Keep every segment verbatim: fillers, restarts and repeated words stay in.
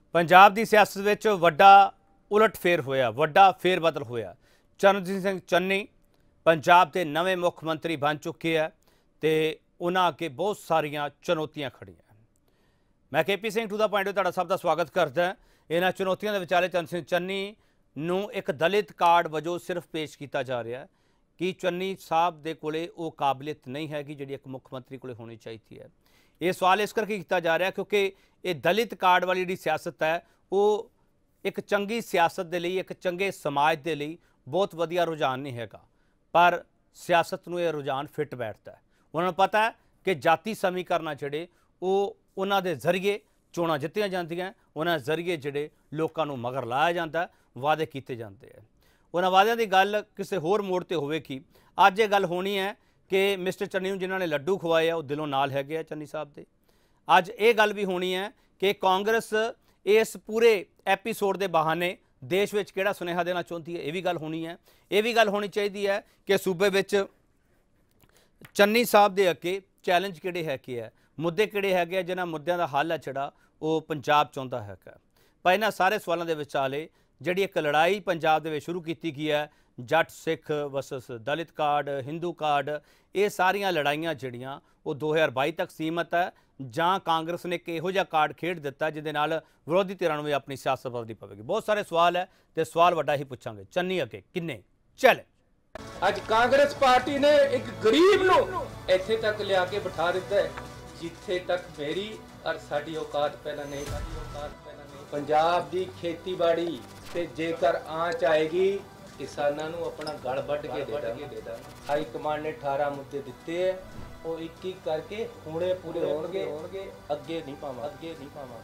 पंजाब की सियासत विच वड्डा उलट फेर होया, वड्डा फेर बदल होया। चरणजीत सिंह चन्नी पंजाब के नवे मुख मंत्री बन चुके हैं तो उन्हां अगे बहुत सारिया चुनौतियां खड़ियां। मैं K P Singh to the point तुहाडा सब का स्वागत करदा। इन्हां चुनौतियों के विचाले चरण सिंह चन्नी नूं एक दलित कार्ड वजों सिर्फ पेश किया जा रहा है कि चन्नी साहब के कोले वो काबिलियत नहीं हैगी जिहड़ी एक मुख मंत्री कोले होनी चाहिए है। ये सवाल इस करके किया जा रहा है क्योंकि ये दलित कार्ड वाली जी सियासत है वो एक चंगी सियासत के लिए, एक चंगे समाज के लिए बहुत वधिया रुझान नहीं हैगा, पर सियासत नूं ये रुझान फिट बैठता है। उन्होंने पता है कि जाति समीकरण जिहड़े वो उन्हां दे जरिए चोणां जित्तियां जांदियां, उन्हां जरिए जिहड़े लोकां नूं मगर लाया जाता, वादे कीते जाते हैं। उन्हां वादियां दी गल किसी होर मोड़ ते होवेगी। अज ये गल होनी है कि मिस्टर चन्नी नूं जिन्हां ने लड्डू खवाए वो दिलों नाल हैगे आ चन्नी साहब दे। अज ये गल भी होनी है कि कांग्रेस इस पूरे एपीसोड के बहाने देश में किहड़ा सुनेहा देना चाहती है, ये भी गल होनी है। ये भी गल होनी चाहिए है कि सूबे विच चन्नी साहब के अगे चैलेंज किहड़े है कि है, मुद्दे किहड़े है, जिन्हां मुद्दों का हल है जिहड़ा वो पंजाब चाहुंदा है। पर इन्हां सारे सवालों के विचाले जिहड़ी एक लड़ाई पंजाब दे विच शुरू की गई है, Jat Sikh versus Dalit card, Hindu card, ये सारिया लड़ाइयां जिहड़ियां वो दो हज़ार बाई तक सीमित है। जां कांग्रेस ने एक इहो जिहा कार्ड खेड दिता जिहदे नाल विरोधी धिरां नूं भी अपनी सियासत बदलनी पवेगी। बहुत सारे सवाल है तो सवाल वड्डा ही पूछांगे, चन्नी अगे किन्ने चैलेंज। अज कांग्रेस पार्टी ने एक गरीब नूं इत्थे तक लिया के बिठा दिता है जिथे तक मेरी और साडी औकात पहला नहीं, साडी औकात पहला नहीं। पंजाब दी खेतीबाड़ी ते जेकर आंच आएगी किसानों नूं अपना गल वड्ढ के दे दा। हाई कमांड ने अठारह मुद्दे दिते है, वो एक एक करके हुणे पूरे होणगे, अगे नहीं पावां, अगे नहीं पावां।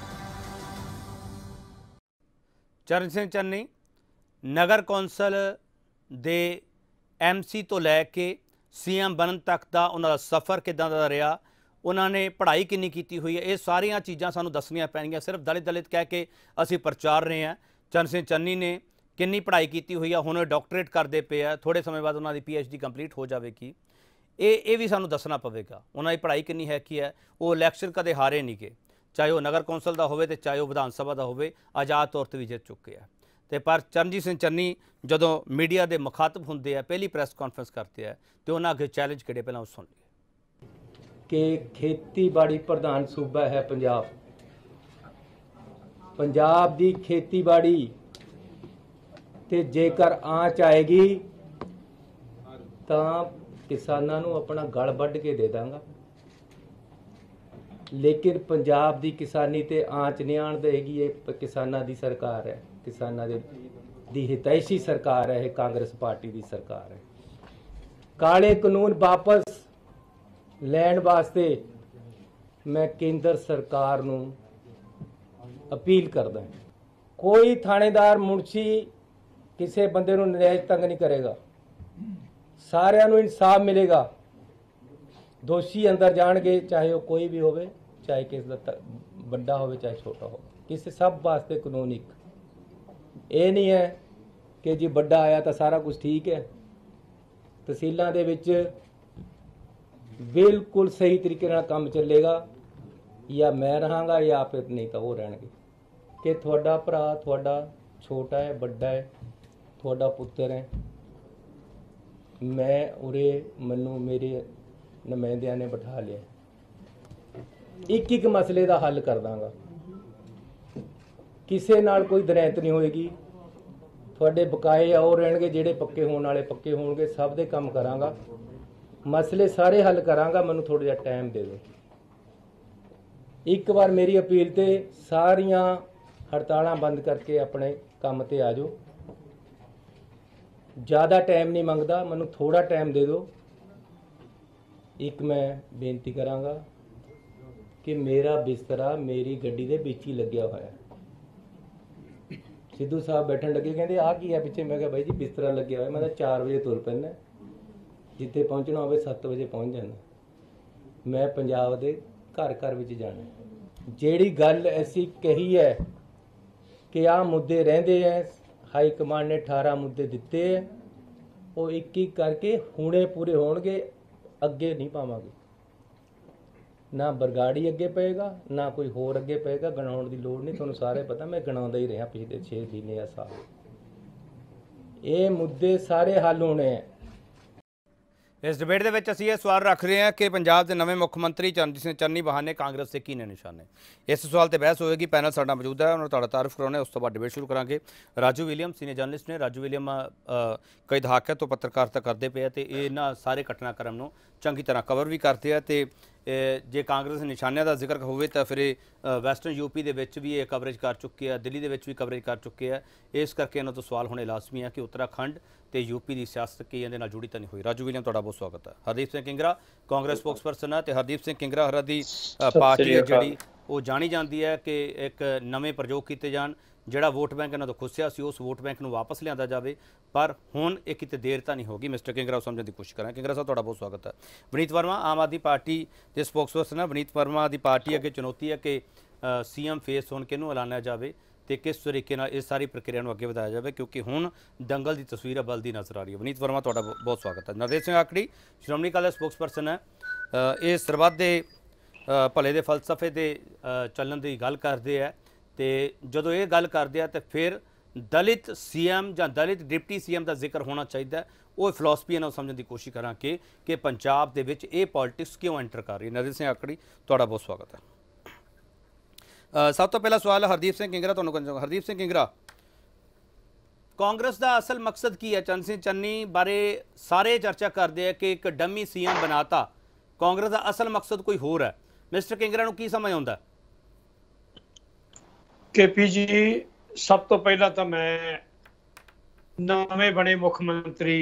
चरण सिंह चन्नी नगर कौंसल दे एम सी तो लैके सी एम बनन तक का उन्होंने सफ़र किदां दा रहा, उन्होंने पढ़ाई किन्नी की हुई है, ये सारिया चीज़ां सानूं दसनियां पैणगियां। सिर्फ दलित दलित कह के असीं प्रचार रहे हैं। चरण सिंह चन्नी ने किन्नी पढ़ाई की हुई है, हुण डॉक्टरेट करते पे है, थोड़े समय बाद उन्होंने पी एच डी कंप्लीट हो जाएगी। ये ये भी सानूं दसना पवेगा उन्होंने पढ़ाई किन्नी है कि है। वो इलैक्शन कदे हारे नहीं गए, चाहे वह नगर कौंसल का होवे ते चाहे वह विधान सभा का होवे, आज़ाद तौर पर भी जित चुके हैं। तो पर चरणजीत सिंह चन्नी जदों मीडिया के मुखातब होंगे है, पहली प्रैस कॉन्फ्रेंस करते हैं तो उन्होंने अगे चैलेंज किहड़े पहलां सुन लिए कि खेतीबाड़ी प्रधान सूबा है पंजाब। पंजाब की खेतीबाड़ी ते जेकर आंच आएगी तां किसानों नूं अपना गल वड्ढ के दे दांगा, लेकिन पंजाब की किसानी ते आंच नहीं आण देगी। ये किसानां दी सरकार है, किसानां दे दी हितैषी सरकार है, कांग्रेस पार्टी की सरकार है। काले कानून वापस लैण वास्ते मैं केंद्र सरकार नूं अपील करदा, कोई थानेदार मुंशी किसी बंदे नूं नजायज तंग नहीं करेगा, सारिਆਂ ਨੂੰ इंसाफ मिलेगा। दोषी अंदर जाणगे, चाहे वह कोई भी होवे, चाहे किसी का बड़ा होवे चाहे छोटा हो, किसी सब वास्ते कानून एक। ये नहीं है कि जी बड़ा आया तो सारा कुछ ठीक है। तहसीलों के विच बिल्कुल सही तरीके नाल काम चलेगा, या मैं रहांगा या फिर नहीं तो वो रहणगे। कि थोड़ा भरा थोड़ा छोटा है, बड़ा है, थोड़ा पुत्र है, मैं उरे मनु मेरे नुमाइंदियां ने बिठा लिया, एक एक मसले का हल कर दांगा, किसी नाल कोई दरैत नहीं होएगी। थोड़े बकाए और रहणगे, जिहड़े पक्के होने वाले पक्के होणगे, सब दे काम करांगा, मसले सारे हल करांगा। मैनूं थोड़ा जिहा टाइम दे दो। एक बार मेरी अपील ते सारियां हड़तालां बंद करके अपने काम ते आ जाओ। ज़्यादा टाइम नहीं मंगदा, मैनूं थोड़ा टाइम दे दो। एक मैं बेनती करांगा कि मेरा बिस्तरा मेरी गड्डी दे विच ही लग्या होया। सिद्धू साहब बैठन लगे, कहते आ की है पिछे। मैं कहा भाई जी बिस्तरा लग्या होया, मैं चार बजे तुर पैना, जिथे पहुँचना हो सत्त बजे पहुँच जाना। मैं पंजाब दे घर घर विच जाना। जिहड़ी गल ऐसी कही है कि आ मुद्दे रहिंदे हैं, हाई कमांड ने अठारह मुद्दे दिते है, वो एक एक करके हुणे पूरे होणगे, अगे नहीं पावांगे। ਨਾ ਬਰਗਾੜੀ ਅੱਗੇ ਪਏਗਾ, ਨਾ ਕੋਈ ਹੋਰ ਅੱਗੇ ਪਏਗਾ। ਗਣਾਉਣ ਦੀ ਲੋੜ ਨਹੀਂ, ਤੁਹਾਨੂੰ ਸਾਰੇ ਪਤਾ, ਮੈਂ ਗਣਾਉਂਦਾ ਹੀ ਰਿਹਾ ਪਿਛਲੇ ਛੇ ਮਹੀਨੇ ਜਾਂ ਸਾਲ। ਇਹ ਮੁੱਦੇ ਸਾਰੇ ਹੱਲ ਹੋਣੇ ਹੈ। ਇਸ ਡਿਬੇਟ ਦੇ ਵਿੱਚ ਅਸੀਂ ਇਹ ਸਵਾਲ ਰੱਖ ਰਹੇ ਹਾਂ ਕਿ ਪੰਜਾਬ ਦੇ ਨਵੇਂ ਮੁੱਖ ਮੰਤਰੀ ਚਰਨਜੀਤ ਸਿੰਘ ਚੰਨੀ ਬਹਾਨੇ ਕਾਂਗਰਸ ਦੇ ਕੀ ਨੇ ਨਿਸ਼ਾਨੇ। ਇਸ ਸਵਾਲ ਤੇ ਬਹਿਸ ਹੋਏਗੀ। ਪੈਨਲ ਸਾਡਾ ਮੌਜੂਦ ਹੈ, ਉਹਨਾਂ ਨੂੰ ਤੁਹਾਡਾ ਤਾਰਫ ਕਰਾਉਣਾ, ਉਸ ਤੋਂ ਬਾਅਦ ਡਿਬੇਟ ਸ਼ੁਰੂ ਕਰਾਂਗੇ। ਰਾਜੂ ਵਿਲੀਅਮ ਸੀਨੀਅਰ ਜਰਨਲਿਸਟ ਨੇ। ਰਾਜੂ ਵਿਲੀਅਮ ਕਈ ਦਹਾਕਿਆਂ ਤੋਂ ਪੱਤਰਕਾਰਤਾ ਕਰਦੇ ਪਏ ਤੇ ਇਹਨਾਂ ਸਾਰੇ ਘਟਨਾਕ੍ਰਮ ਨੂੰ ਚੰਗੀ ਤਰ੍ਹਾਂ ਕਵਰ ਵੀ ਕਰਦੇ ਆ। ਤੇ ਜੇ ਕਾਂਗਰਸ ਦੇ ਨਿਸ਼ਾਨਿਆਂ ਦਾ ਜ਼ਿਕਰ ਹੋਵੇ ਤਾਂ ਫਿਰ ਇਹ ਵੈਸਟਰਨ ਯੂਪੀ ਦੇ ਵਿੱਚ ਵੀ ਇਹ ਕਵਰੇਜ ਕਰ ਚੁੱਕੇ ਆ, ਦਿੱਲੀ ਦੇ ਵਿੱਚ ਵੀ ਕਵਰੇਜ ਕਰ ਚੁੱਕੇ ਆ। ਇਸ ਕਰਕੇ ਇਹਨਾਂ ਤੋਂ ਸਵਾਲ ਹੋਣੇ ਲਾਜ਼ਮੀ ਹੈ ਕਿ ਉੱਤਰਾਖੰਡ ਤੇ ਯੂਪੀ ਦੀ ਸਿਆਸਤ ਕੀ ਇਹਦੇ ਨਾਲ ਜੁੜੀ ਤਾਂ ਨਹੀਂ ਹੋਈ। ਰਾਜੂ ਵਿਲੀਅਮ ਤੁਹਾਡਾ ਬਹੁਤ ਸਵਾਗਤ ਹੈ। ਹਰਦੀਪ ਸਿੰਘ ਕਿੰਗਰਾ ਕਾਂਗਰਸ ਸਪੋਕਸਪਰਸਨ ਹੈ ਤੇ ਹਰਦੀਪ ਸਿੰਘ ਕਿੰਗਰਾ ਹਰਾਂ ਦੀ ਪਾਰਟੀ ਹੈ ਜਿਹੜੀ ਉਹ ਜਾਣੀ ਜਾਂਦੀ ਹੈ ਕਿ ਇੱਕ ਨਵੇਂ ਪ੍ਰਯੋਗ ਕੀਤੇ ਜਾਣ। ਜਿਹੜਾ ਵੋਟ ਬੈਂਕ ਇਹਨਾਂ ਤੋਂ ਖੁੱਸਿਆ ਸੀ ਉਸ ਵੋਟ ਬੈਂਕ ਨੂੰ ਵਾਪਸ ਲਿਆਂਦਾ ਜਾਵੇ, ਪਰ ਹੁਣ ਇਹ ਕਿਤੇ ਦੇਰ ਤਾਂ ਨਹੀਂ ਹੋਗੀ। ਮਿਸਟਰ ਕਿੰਗਰਾ ਉਹ ਸਮਝਣ ਦੀ ਕੋਸ਼ਿਸ਼ ਕਰਾਂ। ਕਿੰਗਰਾ ਸਾਹਿਬ ਤੁਹਾਡਾ ਬਹੁਤ ਸਵਾਗਤ ਹੈ। ਵਨੀਤ ਵਰਮਾ ਆਮ ਆਦਮੀ ਪਾਰਟੀ ਦੇ ਸਪੋਕਸਪਰਸਨ ਹੈ। ਵਨੀਤ ਵਰਮਾ ਦੀ ਪਾਰਟੀ ਅੱਗੇ ਚੁਣੌਤੀ ਹੈ ਕਿ ਸੀਐਮ ਫੇਸ ਹੁਣ ਕਿਹਨੂੰ ਐਲਾਨਿਆ ਜਾਵੇ ਤੇ ਕਿਸ ਤਰੀਕੇ ਨਾਲ ਇਸ ਸਾਰੀ ਪ੍ਰਕਿਰਿਆ ਨੂੰ ਅੱਗੇ ਵਧਾਇਆ ਜਾਵੇ, ਕਿਉਂਕਿ ਹੁਣ ਦੰਗਲ ਦੀ ਤਸਵੀਰ ਬਲਦੀ ਨਜ਼ਰ ਆ ਰਹੀ ਹੈ। ਵਨੀਤ ਵਰਮਾ ਤੁਹਾਡਾ ਬਹੁਤ ਸਵਾਗਤ ਹੈ। ਨਰਦੇਵ ਸਿੰਘ ਆਕੜੀ ਸ਼੍ਰੋਮਣੀ ਅਕਾਲੀ ਦਲ ਸਪੋਕਸਪਰਸਨ ਹੈ। ਇਹ ਸਰਬੱਤ ਦੇ ਭਲੇ ਦੇ ਫਲਸਫੇ ਦੇ ਚੱਲਣ ਦੀ ਗੱਲ ਕਰਦੇ ਆ ਤੇ ਜਦੋਂ ਇਹ ਗੱਲ ਕਰਦੇ ਆ ਤੇ ਫਿਰ ਦਲਿਤ ਸੀਐਮ ਜਾਂ ਦਲਿਤ ਡਿਪਟੀ ਸੀਐਮ ਦਾ ਜ਼ਿਕਰ ਹੋਣਾ ਚਾਹੀਦਾ। ਉਹ ਫਿਲਾਸਫੀ ਨਾਲ ਸਮਝਣ ਦੀ ਕੋਸ਼ਿਸ਼ ਕਰਾਂਗੇ ਕਿ ਪੰਜਾਬ ਦੇ ਵਿੱਚ ਇਹ ਪੋਲਿਟਿਕਸ ਕਿਉਂ ਐਂਟਰ ਕਰ ਰਹੀ ਹੈ। ਨਰਦੇਵ ਸਿੰਘ ਆਕੜੀ ਤੁਹਾਡਾ ਬਹੁਤ ਸਵਾਗਤ ਹੈ। ਸਭ ਤੋਂ ਪਹਿਲਾ ਸਵਾਲ ਹਰਦੀਪ ਸਿੰਘ ਕਿੰਗਰਾ ਤੁਹਾਨੂੰ ਕਰਨਾ ਚਾਹੁੰਦਾ। ਹਰਦੀਪ ਸਿੰਘ ਕਿੰਗਰਾ, ਕਾਂਗਰਸ ਦਾ ਅਸਲ ਮਕਸਦ ਕੀ ਹੈ? ਚੰਨ ਸਿੰਘ ਚੰਨੀ ਬਾਰੇ ਸਾਰੇ ਚਰਚਾ ਕਰਦੇ ਆ ਕਿ ਇੱਕ ਡੰਮੀ ਸੀਐਮ ਬਣਾਤਾ। ਕਾਂਗਰਸ ਦਾ ਅਸਲ ਮਕਸਦ ਕੋਈ ਹੋਰ ਹੈ। ਮਿਸਟਰ ਕਿੰਗਰਾ ਨੂੰ ਕੀ ਸਮਝ ਆਉਂਦਾ? ਕੇਪੀ ਜੀ, ਸਭ ਤੋਂ ਪਹਿਲਾਂ ਤਾਂ ਮੈਂ ਨਵੇਂ ਬਣੇ ਮੁੱਖ ਮੰਤਰੀ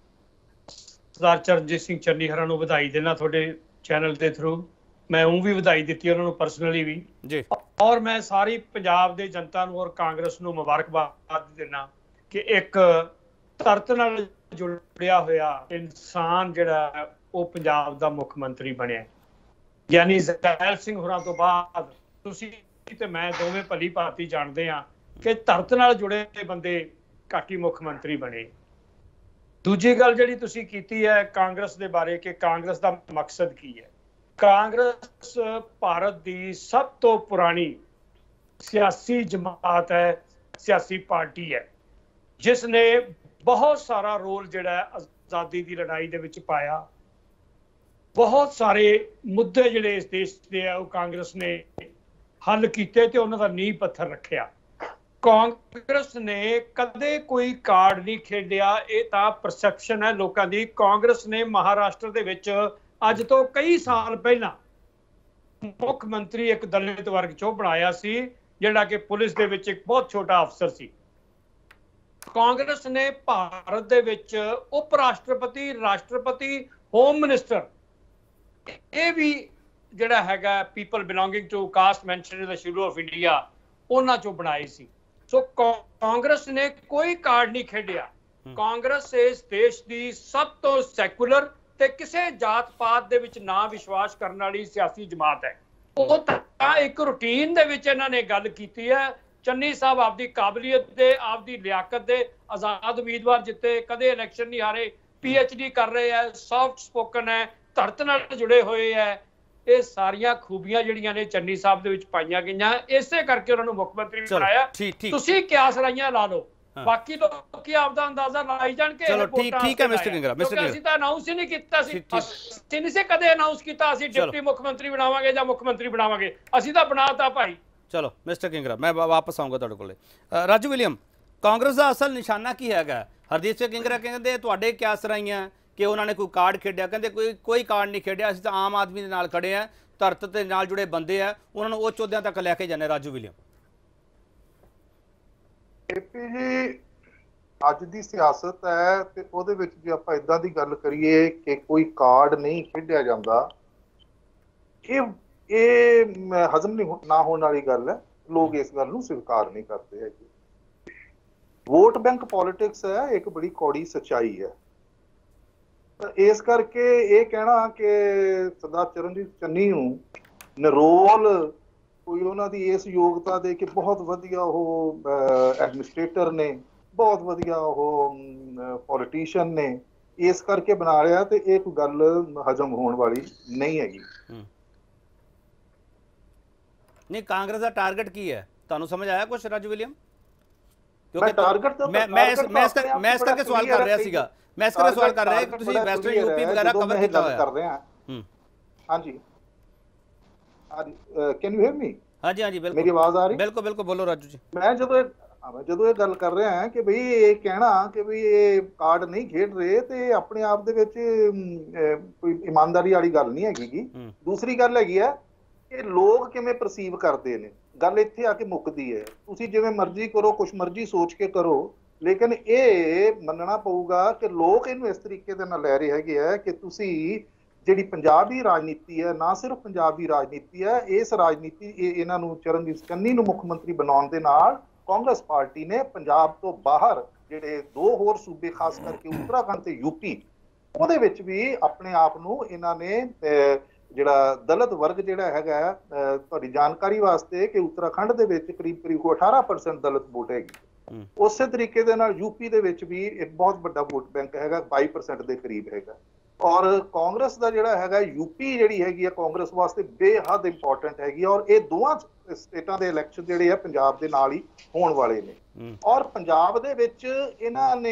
ਸਰਦਾਰ ਚਰਨਜੀਤ ਸਿੰਘ ਚੰਨੀ ਹਰਾਂ ਨੂੰ ਵਧਾਈ ਦੇਣਾ ਤੁਹਾਡੇ ਚੈਨਲ ਦੇ ਥਰੂ। ਮੈਂ ਉਹ ਵੀ ਵਧਾਈ ਦਿੱਤੀ ਉਹਨਾਂ ਨੂੰ ਪਰਸਨਲੀ ਵੀ ਜੀ, ਔਰ ਮੈਂ ਸਾਰੀ ਪੰਜਾਬ ਦੇ ਜਨਤਾ ਨੂੰ ਔਰ ਕਾਂਗਰਸ ਨੂੰ ਮੁਬਾਰਕਬਾਦ ਦੇਣਾ ਕਿ ਇੱਕ ਧਰਤ ਨਾਲ ਜੁੜਿਆ ਹੋਇਆ ਇਨਸਾਨ ਜਿਹੜਾ ਉਹ ਪੰਜਾਬ ਦਾ ਮੁੱਖ ਮੰਤਰੀ ਬਣਿਆ। ਯਾਨੀ ਜ਼ੈਲ ਸਿੰਘ ਹੋਰਾਂ ਤੋਂ ਬਾਅਦ ਤੁਸੀਂ ਤੇ ਮੈਂ ਦੋਵੇਂ ਭਲੀ ਭਾਂਤੀ ਜਾਣਦੇ ਹਾਂ ਕਿ ਧਰਤ ਨਾਲ ਜੁੜੇ ਬੰਦੇ ਘੱਟ ਹੀ ਮੁੱਖ ਮੰਤਰੀ ਬਣੇ। ਦੂਜੀ ਗੱਲ ਜਿਹੜੀ ਤੁਸੀਂ ਕੀਤੀ ਹੈ ਕਾਂਗਰਸ ਦੇ ਬਾਰੇ ਕਿ ਕਾਂਗਰਸ ਦਾ ਮਕਸਦ ਕੀ ਹੈ। ਕਾਂਗਰਸ ਭਾਰਤ ਦੀ ਸਭ ਤੋਂ ਪੁਰਾਣੀ ਸਿਆਸੀ ਜਮਾਤ ਹੈ, ਸਿਆਸੀ ਪਾਰਟੀ ਹੈ, ਜਿਸ ਨੇ ਬਹੁਤ ਸਾਰਾ ਰੋਲ ਜਿਹੜਾ ਆਜ਼ਾਦੀ ਦੀ ਲੜਾਈ ਦੇ ਵਿੱਚ ਪਾਇਆ। ਬਹੁਤ ਸਾਰੇ ਮੁੱਦੇ ਜਿਹੜੇ ਇਸ ਦੇਸ਼ ਦੇ ਆ ਉਹ ਕਾਂਗਰਸ ਨੇ ਹੱਲ ਕੀਤੇ ਤੇ ਉਹਨਾਂ ਦਾ ਨੀਂਹ ਪੱਥਰ ਰੱਖਿਆ। ਕਾਂਗਰਸ ਨੇ ਕਦੇ ਕੋਈ ਕਾਰਡ ਨਹੀਂ ਖੇਡਿਆ। ਇਹ ਤਾਂ ਪਰਸੈਪਸ਼ਨ ਹੈ ਲੋਕਾਂ ਦੀ। ਕਾਂਗਰਸ ਨੇ ਮਹਾਰਾਸ਼ਟਰ ਦੇ ਵਿੱਚ ਅੱਜ ਤੋਂ ਕਈ ਸਾਲ ਪਹਿਲਾਂ ਮੁੱਖ ਮੰਤਰੀ ਇੱਕ ਦਲਿਤ ਵਰਗ ਚੋਂ ਬਣਾਇਆ ਸੀ, ਜਿਹੜਾ ਕਿ ਪੁਲਿਸ ਦੇ ਵਿੱਚ ਇੱਕ ਬਹੁਤ ਛੋਟਾ ਅਫਸਰ ਸੀ। ਕਾਂਗਰਸ ਨੇ ਭਾਰਤ ਦੇ ਵਿੱਚ ਉਪ ਰਾਸ਼ਟਰਪਤੀ, ਰਾਸ਼ਟਰਪਤੀ, ਹੋਮ ਮਿਨਿਸਟਰ ਇਹ ਵੀ ਜਿਹੜਾ ਹੈਗਾ people belonging to caste mention in the schedule of India ਉਹਨਾਂ ਚੋਂ ਬਣਾਏ ਸੀ। ਸੋ ਕਾਂਗਰਸ ਨੇ ਕੋਈ ਕਾਰਡ ਨਹੀਂ ਖੇਡਿਆ। ਕਾਂਗਰਸ ਇਸ ਦੇਸ਼ ਦੀ ਸਭ ਤੋਂ ਸੈਕੂਲਰ ਤੇ ਕਿਸੇ ਜਾਤ ਪਾਤ ਦੇ ਵਿੱਚ ਨਾ ਵਿਸ਼ਵਾਸ ਕਰਨ ਵਾਲੀ ਸਿਆਸੀ ਜਮਾਤ ਹੈ। ਉਹ ਤਾਂ ਇੱਕ ਰੂਟੀਨ ਦੇ ਵਿੱਚ ਇਹਨਾਂ ਨੇ ਗੱਲ ਕੀਤੀ ਹੈ। ਚੰਨੀ ਸਾਹਿਬ ਆਪਦੀ ਕਾਬਲੀਅਤ ਦੇ, ਆਪਦੀ ਲਿਆਕਤ ਦੇ ਆਜ਼ਾਦ ਉਮੀਦਵਾਰ ਜਿੱਤੇ, ਕਦੇ ਇਲੈਕਸ਼ਨ ਨਹੀਂ ਹਾਰੇ, ਪੀ ਐਚ ਡੀ ਕਰ ਰਹੇ ਹੈ, ਸੌਫਟ ਸਪੋਕਨ ਹੈ, ਧਰਤ ਨਾਲ ਜੁੜੇ ਹੋਏ ਹੈ। ਇਹ ਸਾਰੀਆਂ ਖੂਬੀਆਂ ਜਿਹੜੀਆਂ ਨੇ ਚੰਨੀ ਸਾਹਿਬ ਦੇ ਵਿੱਚ ਪਾਈਆਂ ਗਈਆਂ, ਇਸੇ ਕਰਕੇ ਉਹਨਾਂ ਨੂੰ ਮੁੱਖ ਮੰਤਰੀ ਬਣਾਇਆ। ਤੁਸੀਂ ਕਿਆਸ ਲਾਈਆਂ ਲਾ ਲਓ, ਬਾਕੀ ਲੋਕੀ ਆਪਦਾ ਅੰਦਾਜ਼ਾ ਲਾਈ ਜਾਣ ਕੇ। ਚਲੋ ਠੀਕ ਠੀਕ ਹੈ ਮਿਸਟਰ ਕਿੰਗਰਾ। ਮਿਸਟਰ ਕਿੰਗਰਾ, ਅਸੀਂ ਤਾਂ ਅਨਾਉਂਸ ਹੀ ਨਹੀਂ ਕੀਤਾ ਸੀ। ਅਸੀਂ ਨਹੀਂ ਸੀ ਕਦੇ ਅਨਾਉਂਸ ਕੀਤਾ ਅਸੀਂ ਡਿਪਟੀ ਮੁੱਖ ਮੰਤਰੀ ਬਣਾਵਾਂਗੇ ਜਾਂ ਮੁੱਖ ਮੰਤਰੀ ਬਣਾਵਾਂਗੇ। ਅਸੀਂ ਤਾਂ ਬਣਾਤਾ ਭਾਈ। ਚਲੋ ਮਿਸਟਰ ਕਿੰਗਰਾ, ਮੈਂ ਵਾਪਸ ਆਉਂਗਾ ਤੁਹਾਡੇ ਕੋਲੇ। ਰਾਜੂ ਵਿਲੀਅਮ, ਕਾਂਗਰਸ ਦਾ ਅਸਲ ਨਿਸ਼ਾਨਾ ਕੀ ਹੈਗਾ? ਹਰਦੀਪ ਸਿੰਘ ਕਿੰਗਰਾ ਕਹਿੰਦੇ ਤੁਹਾਡੇ ਕਿਆਸ ਰਾਈਆਂ ਕਿ ਉਹਨਾਂ ਨੇ ਕੋਈ ਕਾਰਡ ਖੇਡਿਆ। ਕਹਿੰਦੇ ਕੋਈ ਕੋਈ ਕਾਰਡ ਨਹੀਂ ਖੇਡਿਆ, ਅਸੀਂ ਤਾਂ ਆਮ ਆਦਮੀ ਦੇ ਨਾਲ ਖੜੇ ਆ, ਧਰਤ ਦੇ ਨਾਲ ਜੁੜੇ ਬੰਦੇ ਆ, ਉਹਨਾਂ ਨੂੰ ਉਹ ਚੌਧਿਆਂ ਤੱਕ ਲੈ ਕੇ ਜਾਂਦੇ। ਰਾਜੂ ਵਿਲੀਅਮ, ਏਪੀ ਜੀ, ਅੱਜ ਦੀ ਸਿਆਸਤ ਹੈ ਤੇ ਉਹਦੇ ਵਿੱਚ ਜੇ ਆਪਾਂ ਇਦਾਂ ਦੀ ਗੱਲ ਕਰੀਏ ਕਿ ਕੋਈ ਕਾਰਡ ਨਹੀਂ ਖੇਡਿਆ ਜਾਂਦਾ, ਇਹ ਇਹ ਹਜ਼ਮ ਨਹੀਂ ਨਾ ਹੋਣ ਵਾਲੀ ਗੱਲ ਹੈ। ਲੋਕ ਇਸ ਗੱਲ ਨੂੰ ਸਵੀਕਾਰ ਨਹੀਂ ਕਰਦੇ ਹੈਗੇ। ਵੋਟ ਬੈਂਕ ਪੋਲਿਟਿਕਸ ਹੈ, ਇੱਕ ਬੜੀ ਕੌੜੀ ਸੱਚਾਈ ਹੈ। ਇਸ ਕਰਕੇ ਇਹ ਕਹਿਣਾ ਕਿ ਸਰਦਾਰ ਚਰਨਜੀਤ ਚੰਨੀ ਨੂੰ ਨਿਰੋਲ ਕੋਈ ਉਹਨਾਂ ਦੀ ਇਸ ਯੋਗਤਾ ਦੇ ਕਿ ਬਹੁਤ ਵਧੀਆ ਉਹ ਐਡਮਿਨਿਸਟ੍ਰੇਟਰ ਨੇ, ਬਹੁਤ ਵਧੀਆ ਉਹ ਪੋਲੀਟੀਸ਼ੀਅਨ ਨੇ, ਇਸ ਕਰਕੇ ਬਣਾ ਲਿਆ ਤੇ ਇਹ ਕੋਈ ਗੱਲ ਹਜ਼ਮ ਹੋਣ ਵਾਲੀ ਨਹੀਂ ਹੈਗੀ। नहीं कांग्रेस का टारगेट की है, ਤੁਹਾਨੂੰ ਸਮਝ ਆਇਆ ਕੁਝ ਰਾਜੂ ਵਿਲੀਅਮ? ਕਿਉਂਕਿ ਟਾਰਗੇਟ ਮੈਂ ਮੈਂ ਇਸ ਮੈਂ ਇਸ ਮੈਂ ਇਸ ਕਰਕੇ ਸਵਾਲ ਕਰ ਰਿਹਾ ਸੀਗਾ ਮੈਂ ਇਸ ਕਰਕੇ ਸਵਾਲ ਕਰ ਰਿਹਾ ਕਿ ਤੁਸੀਂ ਵੈਸਟਰਨ ਯੂਪੀ ਵਗੈਰਾ ਕਵਰ ਕੀਤਾ ਹੋਇਆ ਕਰ ਰਹੇ ਹਾਂ। ਹੂੰ ਹਾਂਜੀ ਹਾਂਜੀ ਕੈਨ ਯੂ ਹੀਅਰ ਮੀ? ਹਾਂਜੀ ਹਾਂਜੀ ਬਿਲਕੁਲ ਮੇਰੀ ਆਵਾਜ਼ ਆ ਰਹੀ? ਬਿਲਕੁਲ ਬਿਲਕੁਲ ਬੋਲੋ ਰਾਜੂ ਜੀ। ਮੈਂ ਜਦੋਂ ਮੈਂ ਜਦੋਂ ਇਹ ਗੱਲ ਕਰ ਰਿਹਾ ਹਾਂ ਕਿ ਬਈ ਇਹ ਕਹਿਣਾ ਕਿ ਵੀ ਇਹ ਕਾਰਡ ਨਹੀਂ ਖੇਡ ਰਹੇ ਤੇ ਆਪਣੇ ਆਪ ਦੇ ਵਿੱਚ ਕੋਈ ਇਮਾਨਦਾਰੀ ਵਾਲੀ ਗੱਲ ਨਹੀਂ ਹੈਗੀ। ਦੂਸਰੀ ਗੱਲ ਹੈਗੀ ਹੈ ਕਿ ਲੋਕ ਕਿਵੇਂ ਪਰਸੀਵ ਕਰਦੇ ਨੇ, ਗੱਲ ਇੱਥੇ ਆ ਕੇ ਮੁੱਕਦੀ ਹੈ। ਤੁਸੀਂ ਜਿਵੇਂ ਮਰਜ਼ੀ ਕਰੋ, ਕੁਛ ਮਰਜ਼ੀ ਸੋਚ ਕੇ ਕਰੋ, ਲੇਕਿਨ ਇਹ ਮੰਨਣਾ ਪਊਗਾ ਕਿ ਲੋਕ ਇਹਨੂੰ ਇਸ ਤਰੀਕੇ ਦੇ ਨਾਲ ਲੈ ਰਹੇ ਹੈਗੇ ਆ ਕਿ ਤੁਸੀਂ ਜਿਹੜੀ ਪੰਜਾਬ ਦੀ ਰਾਜਨੀਤੀ ਹੈ, ਨਾ ਸਿਰਫ ਪੰਜਾਬ ਦੀ ਰਾਜਨੀਤੀ ਹੈ, ਇਸ ਰਾਜਨੀਤੀ ਇਹਨਾਂ ਨੂੰ ਚਰਨਜੀਤ ਚੰਨੀ ਨੂੰ ਮੁੱਖ ਮੰਤਰੀ ਬਣਾਉਣ ਦੇ ਨਾਲ ਕਾਂਗਰਸ ਪਾਰਟੀ ਨੇ ਪੰਜਾਬ ਤੋਂ ਬਾਹਰ ਜਿਹੜੇ ਦੋ ਹੋਰ ਸੂਬੇ ਖਾਸ ਕਰਕੇ ਉੱਤਰਾਖੰਡ ਤੇ ਯੂਪੀ ਉਹਦੇ ਵਿੱਚ ਵੀ ਆਪਣੇ ਆਪ ਨੂੰ ਇਹਨਾਂ ਨੇ ਜਿਹੜਾ ਦਲਿਤ ਵਰਗ ਜਿਹੜਾ ਹੈਗਾ, ਤੁਹਾਡੀ ਜਾਣਕਾਰੀ ਵਾਸਤੇ ਕਿ ਉੱਤਰਾਖੰਡ ਦੇ ਵਿੱਚ ਕਰੀਬ ਕਰੀਬ ਅਠਾਰਾਂ ਪਰਸੈਂਟ ਦਲਿਤ ਵੋਟ ਹੈਗੀ। ਉਸੇ ਤਰੀਕੇ ਦੇ ਨਾਲ ਯੂਪੀ ਦੇ ਵਿੱਚ ਵੀ ਇੱਕ ਬਹੁਤ ਵੱਡਾ ਵੋਟ ਬੈਂਕ ਹੈਗਾ, ਬਾਈ ਪਰਸੈਂਟ ਦੇ ਕਰੀਬ ਹੈਗਾ। ਔਰ ਕਾਂਗਰਸ ਦਾ ਜਿਹੜਾ ਹੈਗਾ ਯੂਪੀ ਜਿਹੜੀ ਹੈਗੀ ਆ ਕਾਂਗਰਸ ਵਾਸਤੇ ਬੇਹੱਦ ਇੰਪੋਰਟੈਂਟ ਹੈਗੀ ਔਰ ਇਹ ਦੋਵਾਂ ਸਟੇਟਾਂ ਦੇ ਇਲੈਕਸ਼ਨ ਜਿਹੜੇ ਆ ਪੰਜਾਬ ਦੇ ਨਾਲ ਹੀ ਹੋਣ ਵਾਲੇ ਨੇ। ਔਰ ਪੰਜਾਬ ਦੇ ਵਿੱਚ ਇਹਨਾਂ ਨੇ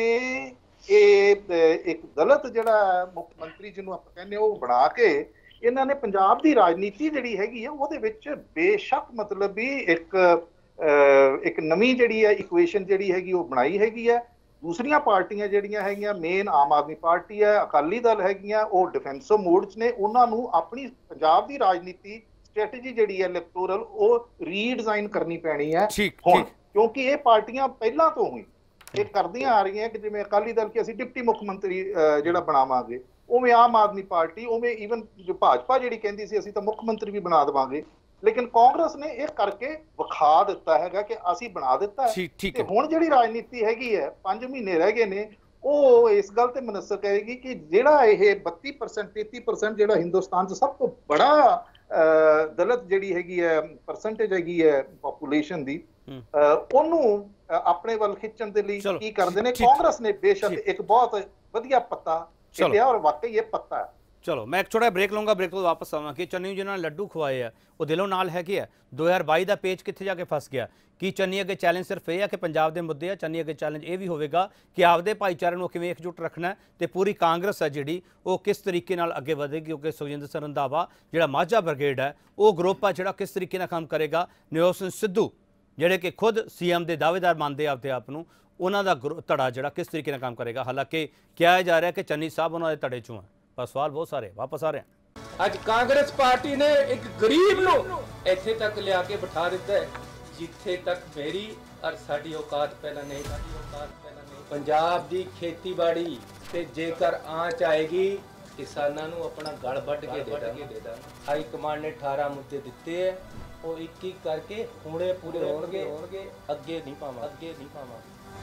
ਇਹ ਇੱਕ ਦਲਿਤ ਜਿਹੜਾ ਮੁੱਖ ਮੰਤਰੀ ਜਿਹਨੂੰ ਆਪਾਂ ਕਹਿੰਦੇ ਉਹ ਬਣਾ ਕੇ ਇਹਨਾਂ ਨੇ ਪੰਜਾਬ ਦੀ ਰਾਜਨੀਤੀ ਜਿਹੜੀ ਹੈਗੀ ਆ ਉਹਦੇ ਵਿੱਚ ਬੇਸ਼ੱਕ ਮਤਲਬ ਵੀ ਇੱਕ ਇੱਕ ਨਵੀਂ ਜਿਹੜੀ ਹੈ ਇਕੁਏਸ਼ਨ ਜਿਹੜੀ ਹੈਗੀ ਉਹ ਬਣਾਈ ਹੈਗੀ ਹੈ। ਦੂਸਰੀਆਂ ਪਾਰਟੀਆਂ ਜਿਹੜੀਆਂ ਹੈਗੀਆਂ, ਮੇਨ ਆਮ ਆਦਮੀ ਪਾਰਟੀ ਹੈ, ਅਕਾਲੀ ਦਲ ਹੈਗੀਆਂ, ਉਹ ਡਿਫੈਂਸਿਵ ਮੋਡ 'ਚ ਨੇ। ਉਹਨਾਂ ਨੂੰ ਆਪਣੀ ਪੰਜਾਬ ਦੀ ਰਾਜਨੀਤੀ ਸਟ੍ਰੈਟਜੀ ਜਿਹੜੀ ਹੈ ਇਲੈਕਟੋਰਲ ਉਹ ਰੀਡਿਜ਼ਾਈਨ ਕਰਨੀ ਪੈਣੀ ਹੈ ਹੁਣ, ਕਿਉਂਕਿ ਇਹ ਪਾਰਟੀਆਂ ਪਹਿਲਾਂ ਤੋਂ ਹੀ ਇਹ ਕਰਦੀਆਂ ਆ ਰਹੀਆਂ ਕਿ ਜਿਵੇਂ ਅਕਾਲੀ ਦਲ ਕਿ ਅਸੀਂ ਡਿਪਟੀ ਮੁੱਖ ਮੰਤਰੀ ਜਿਹੜਾ ਬਣਾਵਾਂਗੇ, ਉਵੇਂ ਆਮ ਆਦਮੀ ਪਾਰਟੀ, ਉਵੇਂ ਈਵਨ ਜੋ ਭਾਜਪਾ ਜਿਹੜੀ ਕਹਿੰਦੀ ਸੀ ਅਸੀਂ ਤਾਂ ਮੁੱਖ ਮੰਤਰੀ ਵੀ ਬਣਾ ਦੇਵਾਂਗੇ, ਲੇਕਿਨ ਕਾਂਗਰਸ ਨੇ ਇਹ ਕਰਕੇ ਵਿਖਾ ਦਿੱਤਾ ਹੈਗਾ ਕਿ ਅਸੀਂ ਬਣਾ ਦਿੱਤਾ ਹੈ। ਤੇ ਹੁਣ ਜਿਹੜੀ ਰਾਜਨੀਤੀ ਹੈਗੀ ਹੈ, ਪੰਜ ਮਹੀਨੇ ਰਹਿ ਗਏ ਨੇ, ਉਹ ਇਸ ਗੱਲ ਤੇ ਮਨਸਰ ਕਰੇਗੀ ਕਿ ਜਿਹੜਾ ਇਹ ਬੱਤੀ ਪਰਸੈਂਟ ਤੇਤੀ ਪਰਸੈਂਟ ਜਿਹੜਾ ਹਿੰਦੁਸਤਾਨ 'ਚ ਸਭ ਤੋਂ ਬੜਾ ਦਲਿਤ ਜਿਹੜੀ ਹੈਗੀ ਹੈ ਪਰਸੈਂਟੇਜ ਹੈਗੀ ਹੈ ਪਾਪੂਲੇਸ਼ਨ ਦੀ, ਉਹਨੂੰ ਆਪਣੇ ਵੱਲ ਖਿੱਚਣ ਦੇ ਲਈ ਕੀ ਕਰਦੇ ਨੇ ਕਾਂਗਰਸ ਨੇ ਬੇਸ਼ੱਕ ਇੱਕ ਬਹੁਤ ਵਧੀਆ ਪੱਤਾ ਛੱਡਿਆ ਔਰ ਵਾਕਈ ਇਹ ਪੱਤਾ ਹੈ। ਚਲੋ ਮੈਂ ਇੱਕ ਛੋਟਾ ਬ੍ਰੇਕ ਲਵਾਂਗਾ, ਬ੍ਰੇਕ ਤੋਂ ਵਾਪਸ ਆਵਾਂਗੇ। ਚੰਨੀ ਜਿਹਨਾਂ ਨੇ ਲੱਡੂ ਖਵਾਏ ਆ ਉਹ ਦਿਲੋਂ ਨਾਲ ਹੈਗੇ ਆ। ਦੋ ਹਜ਼ਾਰ ਬਾਈ ਦਾ ਪੇਜ ਕਿੱਥੇ ਜਾ ਕੇ ਫਸ ਗਿਆ? ਕੀ ਚੰਨੀ ਅੱਗੇ ਚੈਲੰਜ ਸਿਰਫ ਇਹ ਆ ਕਿ ਪੰਜਾਬ ਦੇ ਮੁੱਦੇ ਆ? ਚੰਨੀ ਅੱਗੇ ਚੈਲੰਜ ਇਹ ਵੀ ਹੋਵੇਗਾ ਕਿ ਆਪਦੇ ਭਾਈਚਾਰੇ ਨੂੰ ਕਿਵੇਂ ਇਕਜੁੱਟ ਰੱਖਣਾ ਤੇ ਪੂਰੀ ਕਾਂਗਰਸ ਹੈ ਜਿਹੜੀ ਉਹ ਕਿਸ ਤਰੀਕੇ ਨਾਲ ਅੱਗੇ ਵਧੇਗੀ, ਕਿਉਂਕਿ ਸੁਖਜਿੰਦਰ ਸਿੰਘ ਰੰਧਾਵਾ ਜਿਹੜਾ ਮਾਝਾ ਬ੍ਰਿਗੇਡ ਹੈ ਉਹ ਗਰੁੱਪ ਆ ਜਿਹੜਾ ਕਿਸ ਤਰੀਕੇ ਨਾਲ ਕੰਮ ਕਰੇਗਾ। ਨਵਜੋਤ ਸਿੰਘ ਸਿੱਧੂ ਜਿਹੜੇ ਕਿ ਖੁਦ ਸੀਐਮ ਦੇ ਦਾਅਵੇਦਾਰ ਮੰਨਦੇ ਆਪਦੇ ਆਪ ਨੂੰ, ਉਹਨਾਂ ਦਾ ਧੜਾ ਜਿਹੜਾ ਕਿਸ ਤਰੀਕੇ ਨਾਲ ਕੰਮ ਕਰੇਗਾ। ਹਾਲਾਂਕਿ ਕਿਹਾ ਜਾ ਰਿਹਾ ਕਿ ਚੰਨੀ ਸਾਹਿਬ ਉਹਨਾਂ ਦੇ ਧੜੇ 'ਚੋਂ ਆ, ਪਰ ਸਵਾਲ ਬਹੁਤ ਸਾਰੇ ਵਾਪਸ ਆ ਰਹੇ ਹਨ। ਅੱਜ ਕਾਂਗਰਸ ਪਾਰਟੀ ਨੇ ਇੱਕ ਗਰੀਬ ਨੂੰ ਇੱਥੇ ਤੱਕ ਲਿਆ ਕੇ ਬਿਠਾ ਦਿੱਤਾ ਹੈ ਜਿੱਥੇ ਤੱਕ ਮੇਰੀ ਔਰ ਸਾਡੀ ਔਕਾਤ ਪਹਿਲਾਂ ਨਹੀਂ ਸਾਡੀ ਔਕਾਤ ਪਹਿਲਾਂ ਨਹੀਂ। ਪੰਜਾਬ ਦੀ ਖੇਤੀਬਾੜੀ ਤੇ ਜੇਕਰ ਆਂਚ ਆਏਗੀ, ਕਿਸਾਨਾਂ ਨੂੰ ਆਪਣਾ ਗਲ ਵੱਢ ਕੇ ਦੇ ਦਾਂਗੇ। ਹਾਈ ਕਮਾਂਡ ਨੇ ਅਠਾਰਾਂ ਮੁੱਦੇ ਦਿੱਤੇ ਹੈ, ਉਹ ਇੱਕ ਇੱਕ ਕਰਕੇ ਹੁਣੇ ਪੂਰੇ ਹੋਣਗੇ, ਅੱਗੇ ਨਹੀਂ ਪਾਵਾਂ ਅੱਗੇ ਨਹੀਂ ਪਾਵਾਂ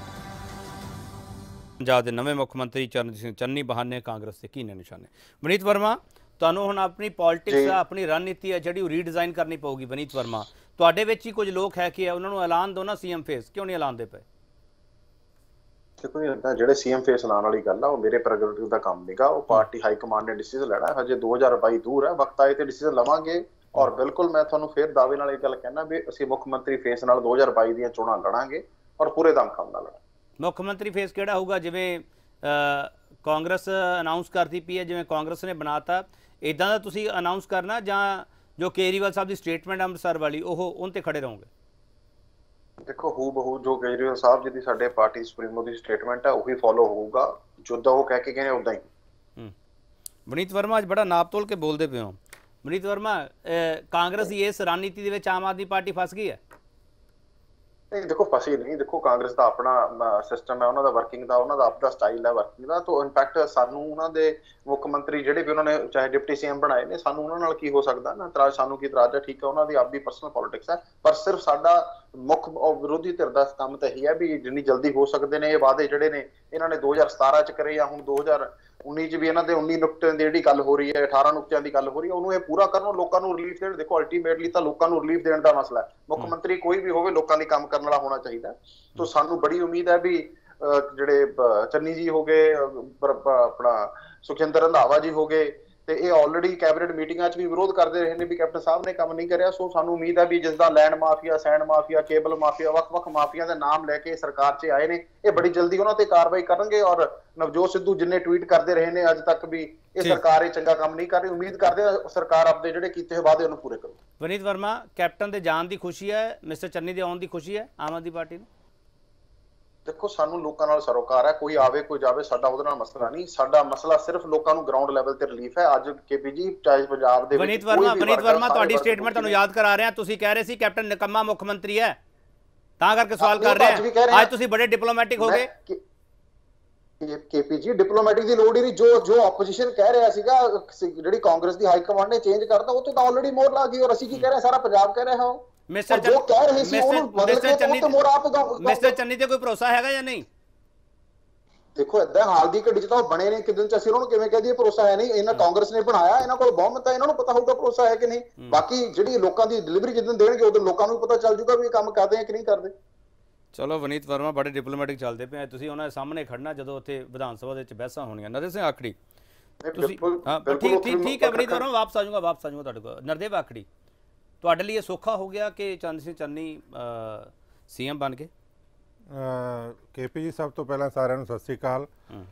ਪੰਜਾਬ ਦੇ ਨਵੇਂ ਮੁੱਖ ਮੰਤਰੀ ਚਰਨਜੀਤ ਸਿੰਘ ਚੰਨੀ ਬਹਾਨੇ ਕਾਂਗਰਸ ਦੇ ਕੀ ਨੇ ਨਿਸ਼ਾਨੇ? ਵਨੀਤ ਵਰਮਾ, ਤੁਹਾਨੂੰ ਹੁਣ ਆਪਣੀ ਪੋਲਿਟਿਕਸ ਆ, ਆਪਣੀ ਰਣਨੀਤੀ ਹੈ ਜਿਹੜੀ ਉਹ ਰੀਡਿਜ਼ਾਈਨ ਕਰਨੀ ਪਊਗੀ। ਵਨੀਤ ਵਰਮਾ, ਤੁਹਾਡੇ ਵਿੱਚ ਹੀ ਕੁਝ ਲੋਕ ਹੈ ਕਿ ਉਹਨਾਂ ਨੂੰ ਐਲਾਨ ਦਿਓ ਨਾ ਸੀਐਮ ਫੇਸ, ਕਿਉਂ ਨਹੀਂ ਐਲਾਨਦੇ ਪਏ? ਦੇਖੋ ਜੀ, ਜਿਹੜੇ ਸੀਐਮ ਫੇਸ ਐਲਾਨ ਵਾਲੀ ਗੱਲ ਆ ਉਹ ਮੇਰੇ ਪ੍ਰੈਰੋਗੇਟਿਵ ਦਾ ਕੰਮ ਨਹੀਂਗਾ, ਉਹ ਪਾਰਟੀ ਹਾਈ ਕਮਾਂਡ ਨੇ ਡਿਸੀਜਨ ਲੈਣਾ। ਹਜੇ ਦੋ ਹਜ਼ਾਰ ਬਾਈ ਦੂਰ ਹੈ, ਵਕਤ ਆਏ ਤੇ ਡਿਸੀਜਨ ਲਵਾਂਗੇ। ਔਰ ਬਿਲਕੁਲ ਮੈਂ ਤੁਹਾਨੂੰ ਫਿਰ ਦਾਅਵੇ ਨਾਲ ਇਹ ਗੱਲ ਕਹਿਣਾ ਵੀ ਅਸੀਂ ਮੁੱਖ ਮੰਤਰੀ ਫੇਸ ਨਾਲ ਦੋ ਹਜ਼ਾਰ ਬਾਈ ਦੀਆਂ ਚੋਣਾਂ ਲੜਾਂਗੇ ਔਰ ਪੂਰੇ ਦਮ ਖਮ ਨਾਲ ਲੜਾਂਗੇ। ਮੁੱਖ ਮੰਤਰੀ ਫੇਸ ਕਿਹੜਾ ਹੋਊਗਾ? ਜਿਵੇਂ ਕਾਂਗਰਸ ਅਨਾਉਂਸ ਕਰਦੀ ਪਈ ਹੈ, ਜਿਵੇਂ ਕਾਂਗਰਸ ਨੇ ਬਣਾਤਾ, ਇੱਦਾਂ ਦਾ ਤੁਸੀਂ ਅਨਾਉਂਸ ਕਰਨਾ ਜਾਂ ਜੋ ਕੇਜਰੀਵਾਲ ਸਾਹਿਬ ਦੀ ਸਟੇਟਮੈਂਟ ਅੰਮ੍ਰਿਤਸਰ ਵਾਲੀ ਉਹ ਉਹਨ ਤੇ ਖੜੇ ਰਹੋਗੇ? ਦੇਖੋ, ਹੂ ਬਹੂ ਜੋ ਕੇਜਰੀਵਾਲ ਸਾਹਿਬ ਜੀ ਦੀ ਸਾਡੇ ਪਾਰਟੀ ਸੁਪਰੀਮੋ ਦੀ ਸਟੇਟਮੈਂਟ ਹੈ ਉਹੀ ਫੋਲੋ ਹੋਊਗਾ, ਜਿੱਦਾਂ ਉਹ ਕਹਿ ਕੇ ਗਏ ਨੇ ਉਦਾਂ ਹੀ। ਵਨੀਤ ਵਰਮਾ, ਅੱਜ ਬੜਾ ਨਾਪ ਤੋਲ ਕੇ ਬੋਲਦੇ ਪਏ ਹੋ। ਵਨੀਤ ਵਰਮਾ, ਕਾਂਗਰਸ ਦੀ ਇਸ ਰਣਨੀਤੀ ਦੇ ਵਿੱਚ ਆਮ ਆਦਮੀ ਪਾਰਟੀ ਫਸ ਗਈ ਹੈ? ਨਹੀਂ, ਦੇਖੋ ਫਸੀ ਨਹੀਂ। ਦੇਖੋ, ਕਾਂਗਰਸ ਦਾ ਆਪਣਾ ਸਿਸਟਮ ਹੈ, ਉਹਨਾਂ ਦਾ ਵਰਕਿੰਗ ਦਾ, ਉਹਨਾਂ ਦਾ ਆਪਣਾ ਸਟਾਈਲ ਹੈ ਵਰਕਿੰਗ ਦਾ। ਤਾਂ ਇਨਫੈਕਟ ਸਾਨੂੰ ਉਹਨਾਂ ਦੇ ਮੁੱਖ ਮੰਤਰੀ ਜਿਹੜੇ ਵੀ ਉਹਨਾਂ ਨੇ ਚਾਹੇ ਡਿਪਟੀ ਸੀਐਮ ਬਣਾਏ ਨੇ, ਸਾਨੂੰ ਉਹਨਾਂ ਨਾਲ ਕੀ ਹੋ ਸਕਦਾ ਨਾ ਇਤਰਾਜ਼, ਸਾਨੂੰ ਕੀ ਇਤਰਾਜ਼ ਹੈ, ਠੀਕ ਹੈ, ਉਹਨਾਂ ਦੀ ਆਪਣੀ ਪਰਸਨਲ ਪੋਲਿਟਿਕਸ ਹੈ। ਪਰ ਸਿਰਫ ਸਾਡਾ ਮੁੱਖ ਵਿਰੋਧੀ ਧਿਰ ਦਾ ਕੰਮ ਤਾਂ ਇਹੀ ਹੈ ਵੀ ਜਿੰਨੀ ਜਲਦੀ ਹੋ ਸਕਦੇ ਨੇ ਇਹ ਵਾਅਦੇ ਜਿਹੜੇ ਨੇ ਇਹਨਾਂ ਨੇ ਦੋ ਹਜ਼ਾਰ ਸਤਾਰਾਂ ਚ ਕਰੇ ਜਾਂ ਹੁਣ ਦੋ ਹਜ਼ਾਰ ਉੱਨੀ ਚ ਵੀ ਇਹਨਾਂ ਦੇ ਉੱਨੀ ਨੁਕਤਿਆਂ ਦੀ ਜਿਹੜੀ ਗੱਲ ਹੋ ਰਹੀ ਹੈ, ਅਠਾਰਾਂ ਨੁਕਤਿਆਂ ਦੀ ਗੱਲ ਹੋ ਰਹੀ ਹੈ, ਉਹਨੂੰ ਇਹ ਪੂਰਾ ਕਰਨ, ਲੋਕਾਂ ਨੂੰ ਰਿਲੀਫ ਦੇਣ। ਦੇਖੋ, ਅਲਟੀਮੇਟਲੀ ਤਾਂ ਲੋਕਾਂ ਨੂੰ ਰਿਲੀਫ ਦੇਣ ਦਾ ਮਸਲਾ ਹੈ। ਮੁੱਖ ਮੰਤਰੀ ਕੋਈ ਵੀ ਹੋਵੇ, ਲੋਕਾਂ ਲਈ ਕੰਮ ਕਰਨ ਵਾਲਾ ਹੋਣਾ ਚਾਹੀਦਾ। ਤਾਂ ਸਾਨੂੰ ਬੜੀ ਉਮੀਦ ਹੈ ਵੀ ਜਿਹੜੇ ਚੰਨੀ ਜੀ ਹੋ ਗਏ, ਆਪਣਾ ਸੁਖਜਿੰਦਰ ਰੰਧਾਵਾ ਜੀ ਹੋ ਗਏ, ਤੇ ਇਹ ਆਲਰੇਡੀ ਕੈਬਨਿਟ ਮੀਟਿੰਗਾਂ 'ਚ ਵੀ ਵਿਰੋਧ ਕਰਦੇ ਰਹੇ ਨੇ ਵੀ ਕੈਪਟਨ ਸਾਹਿਬ ਨੇ ਕੰਮ ਨਹੀਂ ਕਰਿਆ। ਸੋ ਸਾਨੂੰ ਉਮੀਦ ਹੈ ਵੀ ਜਿਸ ਦਾ land mafia, sand mafia, cable mafia, ਵੱਖ-ਵੱਖ ਮਾਫੀਆ ਦੇ ਨਾਮ ਲੈ ਕੇ ਸਰਕਾਰ 'ਚ ਆਏ ਨੇ, ਇਹ ਬੜੀ ਜਲਦੀ ਉਹਨਾਂ ਤੇ ਕਾਰਵਾਈ ਕਰਨਗੇ। ਔਰ ਨਵਜੋਤ ਸਿੱਧੂ ਜਿੰਨੇ ਟਵੀਟ ਕਰਦੇ ਰਹੇ ਨੇ ਅੱਜ ਤੱਕ ਵੀ ਇਹ ਸਰਕਾਰ ਇਹ ਚੰਗਾ ਕੰਮ ਨਹੀਂ ਕਰ ਰਹੀ, ਉਮੀਦ ਕਰਦੇ ਆ ਸਰਕਾਰ ਆਪਣੇ ਜਿਹੜੇ ਕੀਤੇ ਹੋਏ ਵਾਅਦੇ ਉਹਨੂੰ ਪੂਰੇ ਕਰੂ। ਵਿਨੀਤ ਵਰਮਾ, ਕੈਪਟਨ ਦੇ ਜਾਣ ਦੀ ਖੁਸ਼ੀ ਹੈ, ਮਿਸਟਰ ਚੰਨੀ ਦੇ ਆਉਣ ਦੀ ਖੁਸ਼ੀ ਹੈ ਆਮ ਆਦਮੀ ਪਾਰਟੀ ਨੂੰ? ਦੇਖੋ, ਸਾਨੂੰ ਲੋਕਾਂ ਨਾਲ ਸਰੋਕਾਰ ਹੈ, ਕੋਈ ਆਵੇ ਕੋਈ ਜਾਵੇ, ਸਾਡਾ ਉਹਦੇ ਨਾਲ ਮਸਲਾ ਨਹੀਂ। ਸਾਡਾ ਮਸਲਾ ਸਿਰਫ ਲੋਕਾਂ ਨੂੰ ਗਰਾਊਂਡ ਲੈਵਲ ਤੇ ਰਿਲੀਫ ਹੈ। ਅੱਜ ਕੇਪੀ ਜੀ ਚਾਹੇ ਪੰਜਾਬ ਦੇ ਵਿਨੀਤ ਵਰਮਾ ਵਿਨੀਤ ਵਰਮਾ ਤੁਹਾਡੀ ਸਟੇਟਮੈਂਟ ਤੁਹਾਨੂੰ ਯਾਦ ਕਰਾ ਰਹੇ ਹਾਂ, ਤੁਸੀਂ ਕਹਿ ਰਹੇ ਸੀ ਕੈਪਟਨ ਨਿਕੰਮਾ ਮੁੱਖ ਮੰਤਰੀ ਹੈ, ਤਾਂ ਕਰਕੇ ਸਵਾਲ ਕਰ ਰਹੇ ਹਾਂ। ਅੱਜ ਤੁਸੀਂ ਬੜੇ ਡਿਪਲੋਮੈਟਿਕ ਹੋ ਗਏ। ਕੇਪੀ ਜੀ, ਡਿਪਲੋਮੈਟਿਕ ਦੀ ਲੋੜ ਹੀ ਨਹੀਂ। ਜੋ ਜੋ ਆਪੋਜੀਸ਼ਨ ਕਹਿ ਰਿਹਾ ਸੀਗਾ, ਜਿਹੜੀ ਕਾਂਗਰਸ ਦੀ ਹਾਈ ਕਮਾਂਡ ਨੇ ਚੇਂਜ ਕਰਤਾ, ਉਹ ਤੇ ਤਾਂ ਆਲਰੇਡੀ ਮੋਹਰ ਲੱਗ ਗਈ। ਔਰ ਅਸੀਂ ਕੀ ਕਹਿ ਰਹੇ, ਸਾਰਾ ਪੰਜਾਬ ਕਹਿ ਰਿਹਾ ਹੋ ਮਿਸਟਰ ਜੋ ਕਹਿ ਰਹੇ ਸੀ ਉਹਨੂੰ ਬਦਲ ਕੇ ਚੰਨੀ ਤੇ ਮੋਹਰ ਆਪ ਮਿਸਟਰ ਚੰਨੀ ਤੇ ਕੋਈ ਭਰੋਸਾ ਹੈਗਾ ਜਾਂ ਨਹੀਂ? ਦੇਖੋ, ਏਦਾਂ ਹਾਲ ਦੀ ਘੜੀ 'ਚ ਤਾਂ ਬਣੇ ਨੇ, ਕਿਦਨ 'ਚ ਅਸੀਂ ਉਹਨਾਂ ਨੂੰ ਕਿਵੇਂ ਕਹਿ ਦਈਏ ਭਰੋਸਾ ਹੈ ਨਹੀਂ। ਇਹਨਾਂ ਕਾਂਗਰਸ ਨੇ ਬਣਾਇਆ, ਇਹਨਾਂ ਕੋਲ ਬਹੁਮਤ ਹੈ, ਇਹਨਾਂ ਨੂੰ ਪਤਾ ਹੋਊਗਾ ਭਰੋਸਾ ਹੈ ਕਿ ਨਹੀਂ। ਬਾਕੀ ਜਿਹੜੀ ਲੋਕਾਂ ਦੀ ਡਿਲੀਵਰੀ ਜਿੱਦਣ ਦੇਣਗੇ ਉਦੋਂ ਲੋਕਾਂ ਨੂੰ ਪਤਾ ਚੱਲ ਜੂਗਾ ਵੀ ਇਹ ਕੰਮ ਕਰਦੇ ਆ ਕਿ ਨਹੀਂ ਕਰਦੇ। ਚਲੋ ਵਿਨੀਤ ਵਰਮਾ, ਬੜੇ ਡਿਪਲੋਮੈਟਿਕ ਚੱਲਦੇ ਪਏ, ਤੁਸੀਂ ਉਹਨਾਂ ਦੇ ਸਾਹਮਣੇ ਖੜਨਾ ਜਦੋਂ ਉੱਥੇ ਵਿਧਾਨ ਸਭਾ ਦੇ ਵਿੱਚ ਬਹਿਸਾਂ ਹੋਣੀਆਂ। ਨਰਦੇਵ ਸਿੰਘ ਆਖੜੀ, ਤੁਸੀਂ ਹਾਂ ਠੀਕ ਠੀਕ ਠੀਕ ਹੈ ਵਿਨੀਤ ਵਰਮਾ, ਵਾਪਸ ਆ ਜਾਊਗਾ ਵਾਪਸ ਆ ਜਾਊਗਾ ਤੁਹਾਡੇ ਕੋਲ। ਨਰਦੇਵ ਆਖੜੀ, ਤੁਹਾਡੇ ਲਈ ਇਹ ਸੌਖਾ ਹੋ ਗਿਆ ਕਿ ਚੰਦ ਸਿੰਘ ਚੰਨੀ ਸੀਐਮ ਬਣ ਗਏ? ਕੇਪੀ ਜੀ, ਸਭ ਤੋਂ ਪਹਿਲਾਂ ਸਾਰਿਆਂ ਨੂੰ ਸਤਿ ਸ੍ਰੀ ਅਕਾਲ।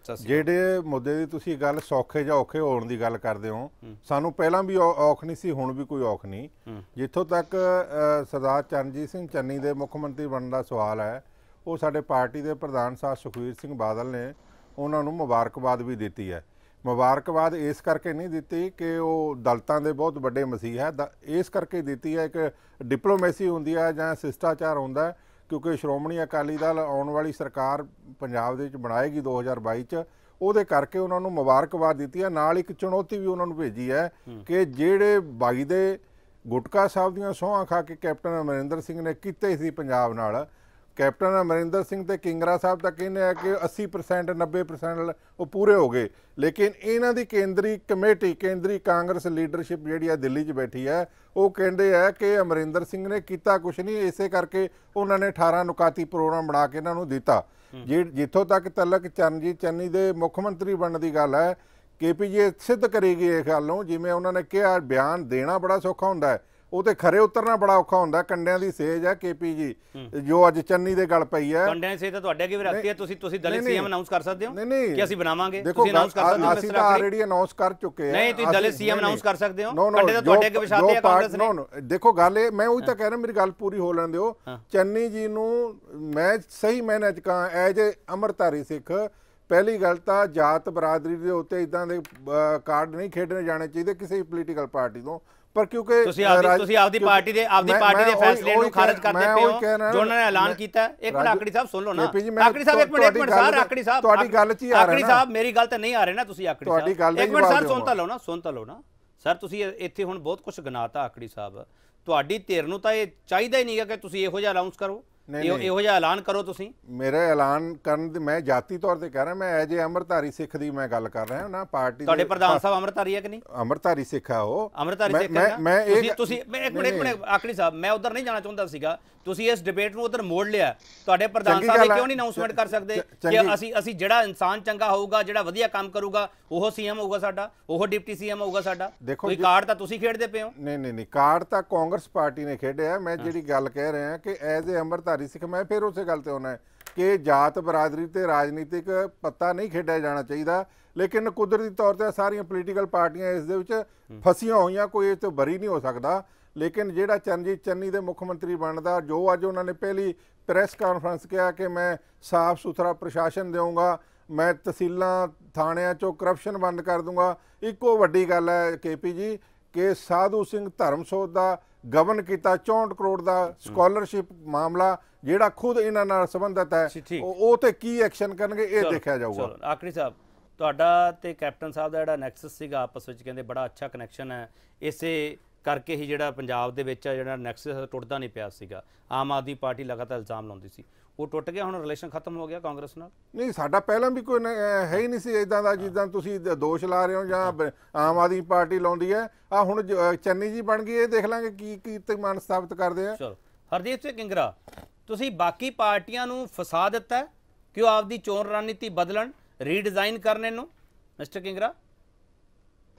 ਜਿਹੜੇ ਮੁੱਦੇ ਦੀ ਤੁਸੀਂ ਗੱਲ ਸੌਖੇ ਜਾਂ ਔਖੇ ਹੋਣ ਦੀ ਗੱਲ ਕਰਦੇ ਹੋ, ਸਾਨੂੰ ਪਹਿਲਾਂ ਵੀ ਔਖ ਨਹੀਂ ਸੀ, ਹੁਣ ਵੀ ਕੋਈ ਔਖ ਨਹੀਂ। ਜਿੱਥੋਂ ਤੱਕ ਸਰਦਾਰ ਚਰਨਜੀਤ ਸਿੰਘ ਚੰਨੀ ਦੇ ਮੁੱਖ ਮੰਤਰੀ ਬਣਨ ਦਾ ਸਵਾਲ ਹੈ, ਉਹ ਸਾਡੇ ਪਾਰਟੀ ਦੇ ਪ੍ਰਧਾਨ ਸਾਹਿਬ ਸੁਖਬੀਰ ਸਿੰਘ ਬਾਦਲ ਨੇ ਉਹਨਾਂ ਨੂੰ ਮੁਬਾਰਕਬਾਦ ਵੀ ਦਿੱਤੀ ਹੈ। ਮੁਬਾਰਕਬਾਦ ਇਸ ਕਰਕੇ ਨਹੀਂ ਦਿੱਤੀ ਕਿ ਉਹ ਦਲਿਤਾਂ ਦੇ ਬਹੁਤ ਵੱਡੇ ਮਸੀਹਾ ਹੈ, ਇਸ ਕਰਕੇ ਦਿੱਤੀ ਹੈ ਕਿ ਡਿਪਲੋਮੇਸੀ ਹੁੰਦੀ ਹੈ ਜਾਂ ਸ਼ਿਸ਼ਟਾਚਾਰ ਹੁੰਦਾ ਹੈ। ਕਿਉਂਕਿ ਸ਼੍ਰੋਮਣੀ ਅਕਾਲੀ ਦਲ ਆਉਣ ਵਾਲੀ ਸਰਕਾਰ ਪੰਜਾਬ ਦੇ ਵਿੱਚ ਬਣਾਏਗੀ ਦੋ ਹਜ਼ਾਰ ਬਾਈ 'ਚ, ਉਹਦੇ ਕਰਕੇ ਉਹਨਾਂ ਨੂੰ ਮੁਬਾਰਕਬਾਦ ਦਿੱਤੀ ਹੈ। ਨਾਲ ਇੱਕ ਚੁਣੌਤੀ ਵੀ ਉਹਨਾਂ ਨੂੰ ਭੇਜੀ ਹੈ ਕਿ ਜਿਹੜੇ ਬਾਈ ਦੇ ਗੁਟਕਾ ਸਾਹਿਬ ਦੀਆਂ ਸਹੁੰਆਂ ਖਾ ਕੇ ਕੈਪਟਨ ਅਮਰਿੰਦਰ ਸਿੰਘ ਨੇ ਕੀਤੇ ਸੀ ਪੰਜਾਬ ਨਾਲ, ਕੈਪਟਨ ਅਮਰਿੰਦਰ ਸਿੰਘ ਤੇ ਕਿੰਗਰਾ ਸਾਹਿਬ ਤਾਂ ਕਹਿੰਦੇ ਆ ਕਿ ਅੱਸੀ ਪਰਸੈਂਟ ਨੱਬੇ ਪਰਸੈਂਟ ਉਹ ਪੂਰੇ ਹੋ ਗਏ, ਲੇਕਿਨ ਇਹਨਾਂ ਦੀ ਕੇਂਦਰੀ ਕਮੇਟੀ, ਕੇਂਦਰੀ ਕਾਂਗਰਸ ਲੀਡਰਸ਼ਿਪ ਜਿਹੜੀ ਆ ਦਿੱਲੀ 'ਚ ਬੈਠੀ ਹੈ, ਉਹ ਕਹਿੰਦੇ ਆ ਕਿ ਅਮਰਿੰਦਰ ਸਿੰਘ ਨੇ ਕੀਤਾ ਕੁਛ ਨਹੀਂ, ਇਸੇ ਕਰਕੇ ਉਹਨਾਂ ਨੇ ਅਠਾਰਾਂ ਨੁਕਾਤੀ ਪ੍ਰੋਗਰਾਮ ਬਣਾ ਕੇ ਇਹਨਾਂ ਨੂੰ ਦਿੱਤਾ। ਜੇ ਜਿੱਥੋਂ ਤੱਕ ਤਲਕ ਚਰਨਜੀਤ ਚੰਨੀ ਦੇ ਮੁੱਖ ਮੰਤਰੀ ਬਣਨ ਦੀ ਗੱਲ ਹੈ, ਕੇਪੀ ਜੀ ਸਿੱਧ ਕਰੇਗੀ ਇਹ ਗੱਲ ਨੂੰ। ਜਿਵੇਂ ਉਹਨਾਂ ਨੇ ਕਿਹਾ, ਬਿਆਨ ਦੇਣਾ ਬੜਾ ਸੌਖਾ ਹੁੰਦਾ ਹੈ, ਉਹ ਤੇ ਖਰੇ ਉਤਰਨਾ ਬੜਾ ਔਖਾ ਹੁੰਦਾ। ਕੰਡਿਆਂ ਦੀ ਸੇਜ ਹੈ ਕੇਪੀ ਜੀ, ਜੋ ਅੱਜ ਚੰਨੀ ਦੇ ਗੱਲ ਪਈ ਹੈ। ਕੰਡਿਆਂ ਦੀ ਸੇਜ ਤਾਂ ਤੁਹਾਡੇ ਅੱਗੇ ਵੀ ਰੱਖੀ ਹੈ, ਤੁਸੀਂ ਤੁਸੀਂ ਦਲਿਤ ਸੀਐਮ ਅਨਾਉਂਸ ਕਰ ਸਕਦੇ ਹੋ ਨਹੀਂ ਨਹੀਂ ਕਿ ਅਸੀਂ ਬਣਾਵਾਂਗੇ, ਤੁਸੀਂ ਅਨਾਉਂਸ ਕਰ ਸਕਦੇ ਹੋ। ਅਸੀਂ ਤਾਂ ਆਲਰੇਡੀ ਅਨਾਉਂਸ ਕਰ ਚੁੱਕੇ ਹਾਂ। ਨਹੀਂ, ਤੁਸੀਂ ਦਲਿਤ ਸੀਐਮ ਅਨਾਉਂਸ ਕਰ ਸਕਦੇ ਹੋ, ਕੰਡੇ ਤਾਂ ਤੁਹਾਡੇ ਅੱਗੇ ਵਿਛਾਤੇ ਆ ਕਾਂਗਰਸ ਨੇ। ਦੇਖੋ, ਗੱਲ ਇਹ, ਮੈਂ ਉਹੀ ਤਾਂ ਕਹਿ ਰਿਹਾ, ਮੇਰੀ ਗੱਲ ਪੂਰੀ ਹੋ ਲੈਣ ਦਿਓ। ਚੰਨੀ ਜੀ ਨੂੰ ਮੈਂ ਸਹੀ ਮਾਇਨੇ 'ਚ ਕਹਾਂ, ਐਜ ਏ ਅੰਮ੍ਰਿਤਧਾਰੀ ਸਿੱਖ, ਪਹਿਲੀ ਗੱਲ ਤਾਂ ਜਾਤ ਬਰਾਦਰੀ ਦੇ ਉੱਤੇ ਇਦਾਂ ਦੇ ਕਾਰਡ ਨਹੀਂ ਖੇਡਣੇ ਜਾਣੇ ਚਾਹੀਦੇ ਕਿਸੇ ਵੀ ਪੋਲੀਟੀਕਲ ਪਾਰਟੀ ਤੋਂ। ਪਰ ਕਿਉਂਕਿ ਤੁਸੀਂ ਆਪਦੀ ਤੁਸੀਂ ਆਪਦੀ ਪਾਰਟੀ ਦੇ ਆਪਦੀ ਪਾਰਟੀ ਦੇ ਫੈਸਲੇ ਨੂੰ ਖਾਰਜ ਕਰਦੇ ਪਏ ਹੋ ਜੋ ਉਹਨਾਂ ਨੇ ਐਲਾਨ ਕੀਤਾ। ਇੱਕ ਮਿੰਟ ਆਕੜੀ ਸਾਹਿਬ ਸੁਣ ਲਓ ਨਾ, ਆਕੜੀ ਸਾਹਿਬ ਇੱਕ ਮਿੰਟ ਇੱਕ ਮਿੰਟ ਸਰ, ਆਕੜੀ ਸਾਹਿਬ ਤੁਹਾਡੀ ਗੱਲ 'ਚ ਹੀ ਆ ਰਿਹਾ ਆਕੜੀ ਸਾਹਿਬ ਮੇਰੀ ਗੱਲ ਤੇ ਨਹੀਂ ਆ ਰਹੇ ਨਾ ਤੁਸੀਂ ਆਕੜੀ ਸਾਹਿਬ, ਇੱਕ ਮਿੰਟ ਸਰ ਸੁਣ ਤਾਂ ਲਓ ਨਾ, ਸੁਣ ਤਾਂ ਲਓ ਨਾ ਸਰ। ਤੁਸੀਂ ਇੱਥੇ ਹੁਣ ਬਹੁਤ ਕੁਝ ਗਨਾਤਾ ਆਕੜੀ ਸਾਹਿਬ, ਤੁਹਾਡੀ ਧਿਰ ਨੂੰ ਤਾਂ ਇਹ ਚਾਹੀਦਾ ਹੀ ਨਹੀਂਗਾ ਕਿ ਤੁਸੀਂ ਇਹੋ ਜਿਹਾ ਅਨਾਉਂਸ ਕਰੋ, ਇਹੋ ਜਿਹਾ ਐਲਾਨ ਕਰੋ। ਤੁਸੀਂ ਮੇਰੇ ਐਲਾਨ ਕਰਨ ਦੀ ਮੈਂ ਜਾਤੀ ਤੌਰ ਤੇ ਕਹਿ ਰਿਹਾ, ਮੈਂ ਐਜ ਏ ਅੰਮ੍ਰਿਤਧਾਰੀ ਸਿੱਖ ਦੀ ਮੈਂ ਗੱਲ ਕਰ ਰਿਹਾ ਨਾ। ਪਾਰਟੀ ਤੁਹਾਡੇ ਪ੍ਰਧਾਨ ਸਾਹਿਬ ਅੰਮ੍ਰਿਤਧਾਰੀ ਹੈ ਕਿ ਨਹੀਂ? ਅੰਮ੍ਰਿਤਧਾਰੀ ਸਿੱਖ ਆ ਉਹ, ਅੰਮ੍ਰਿਤਧਾਰੀ ਸਿੱਖ ਹੈ। ਮੈਂ ਤੁਸੀਂ ਤੁਸੀਂ ਇੱਕ ਮਿੰਟ ਇੱਕ ਮਿੰਟ ਆਕੜੀ ਸਾਹਿਬ, ਮੈਂ ਉਧਰ ਨਹੀਂ ਜਾਣਾ ਚਾਹੁੰਦਾ ਸੀਗਾ, ਤੁਸੀਂ ਇਸ ਡਿਬੇਟ ਨੂੰ ਉਧਰ ਮੋੜ ਲਿਆ। ਤੁਹਾਡੇ ਪ੍ਰਧਾਨ ਸਾਹਿਬ ਕਿਉਂ ਨਹੀਂ ਅਨਾਉਂਸਮੈਂਟ ਕਰ ਸਕਦੇ ਕਿ ਅਸੀਂ ਅਸੀਂ ਜਿਹੜਾ ਇਨਸਾਨ ਚੰਗਾ ਹੋਊਗਾ, ਜਿਹੜਾ ਵਧੀਆ ਕੰਮ ਕਰੂਗਾ, ਉਹ ਸੀਐਮ ਹੋਊਗਾ ਸਾਡਾ, ਉਹ ਡਿਪਟੀ ਸੀਐਮ ਹੋਊਗਾ ਸਾਡਾ? ਕੋਈ ਕਾਰਡ ਤਾਂ ਤੁਸੀਂ ਖੇਡਦੇ ਪਏ ਹੋ। ਨਹੀਂ ਨਹੀਂ ਨਹੀਂ, ਕਾਰਡ ਤਾਂ ਕਾਂਗਰਸ ਪਾਰਟੀ ਨੇ ਖੇਡਿਆ। ਮੈਂ ਜਿਹੜੀ ਗੱਲ ਕਹਿ ਰਿਹਾ ਕਿ ਐਜ਼ ਏ ਅੰਮ੍ਰਿਤਧਾਰੀ ਸਿੱਖ, ਮੈਂ ਫਿਰ ਉਸੇ ਗੱਲ ਤੇ ਹੋਣਾ ਹੈ ਕਿ ਜਾਤ ਬਰਾਦਰੀ ਤੇ ਰਾਜਨੀਤਿਕ ਪੱਤਾ ਨਹੀਂ ਖੇਡਿਆ ਜਾਣਾ ਚਾਹੀਦਾ। ਲੇਕਿਨ ਕੁਦਰਤੀ ਤੌਰ ਤੇ ਸਾਰੀਆਂ ਪੋਲੀਟੀਕਲ ਪਾਰਟੀਆਂ ਇਸ ਦੇ ਵਿੱਚ ਫਸੀਆਂ ਹੋਈਆਂ, ਕੋਈ ਇਸ ਤੋਂ ਬਰੀ ਨਹੀਂ ਹੋ ਸਕਦਾ। ਲੇਕਿਨ ਜਿਹੜਾ ਚਰਨਜੀਤ ਚੰਨੀ ਦੇ ਮੁੱਖ ਮੰਤਰੀ ਬਣਦਾ, ਜੋ ਅੱਜ ਉਹਨਾਂ ਨੇ ਪਹਿਲੀ ਪ੍ਰੈਸ ਕਾਨਫਰੰਸ ਕਿਹਾ ਕਿ ਮੈਂ ਸਾਫ਼ ਸੁਥਰਾ ਪ੍ਰਸ਼ਾਸਨ ਦੇਵਾਂਗਾ, ਮੈਂ ਤਹਿਸੀਲਾਂ ਥਾਣਿਆਂ 'ਚੋਂ ਕਰਪਸ਼ਨ ਬੰਦ ਕਰ ਦੂੰਗਾ। ਇੱਕੋ ਵੱਡੀ ਗੱਲ ਹੈ ਕੇਪੀ ਜੀ ਕਿ ਸਾਧੂ ਸਿੰਘ ਧਰਮਸੋਤ ਦਾ ਗਵਨ ਕੀਤਾ ਚੌਂਹਠ ਕਰੋੜ ਦਾ ਸਕਾਲਰਸ਼ਿਪ ਮਾਮਲਾ, ਜਿਹੜਾ ਖੁਦ ਇਹਨਾਂ ਨਾਲ ਸੰਬੰਧਿਤ ਹੈ, ਉਹ ਤੇ ਕੀ ਐਕਸ਼ਨ ਕਰਨਗੇ ਇਹ ਦੇਖਿਆ ਜਾਊਗਾ। ਆਕੜੀ ਸਾਹਿਬ, ਤੁਹਾਡਾ ਤੇ ਕੈਪਟਨ ਸਾਹਿਬ ਦਾ ਜਿਹੜਾ ਨੈਕਸਸ ਸੀਗਾ ਆਪਸ ਵਿੱਚ, ਕਹਿੰਦੇ ਬੜਾ ਅੱਛਾ ਕਨੈਕਸ਼ਨ ਹੈ, ਇਸੇ ਕਰਕੇ ਹੀ ਜਿਹੜਾ ਪੰਜਾਬ ਦੇ ਵਿੱਚ ਜਿਹੜਾ ਨੈਕਸਸ ਟੁੱਟਦਾ ਨਹੀਂ ਪਿਆ ਸੀਗਾ। ਆਮ ਆਦਮੀ ਪਾਰਟੀ ਲਗਾਤਾਰ ਇਲਜ਼ਾਮ ਲਾਉਂਦੀ ਸੀ, ਉਹ ਟੁੱਟ ਗਿਆ, ਹੁਣ ਰਿਲੇਸ਼ਨ ਖਤਮ ਹੋ ਗਿਆ ਕਾਂਗਰਸ ਨਾਲ? ਨਹੀਂ, ਸਾਡਾ ਪਹਿਲਾਂ ਵੀ ਕੋਈ ਹੈ ਹੀ ਨਹੀਂ ਸੀ ਇਦਾਂ ਦਾ ਜਿੱਦਾਂ ਤੁਸੀਂ ਦੋਸ਼ ਲਾ ਰਹੇ ਹੋ ਜਾਂ ਆਮ ਆਦਮੀ ਪਾਰਟੀ ਲਾਉਂਦੀ ਹੈ। ਆ ਹੁਣ ਚੰਨੀ ਜੀ ਬਣ ਗਈ, ਇਹ ਦੇਖ ਲਾਂਗੇ ਕੀ ਕੀ ਤੇ ਮਨ ਸਥਾਪਿਤ ਕਰਦੇ ਆ। ਚਲੋ, ਹਰਦੀਪ ਸਿੰਘ ਕਿੰਗਰਾ, ਤੁਸੀਂ ਬਾਕੀ ਪਾਰਟੀਆਂ ਨੂੰ ਫਸਾ ਦਿੱਤਾ ਕਿ ਉਹ ਆਪਦੀ ਚੋਣ ਰਣਨੀਤੀ ਬਦਲਣ, ਰੀਡਿਜ਼ਾਈਨ ਕਰਨ ਇਹਨੂੰ, ਮਿਸਟਰ ਕਿੰਗਰਾ?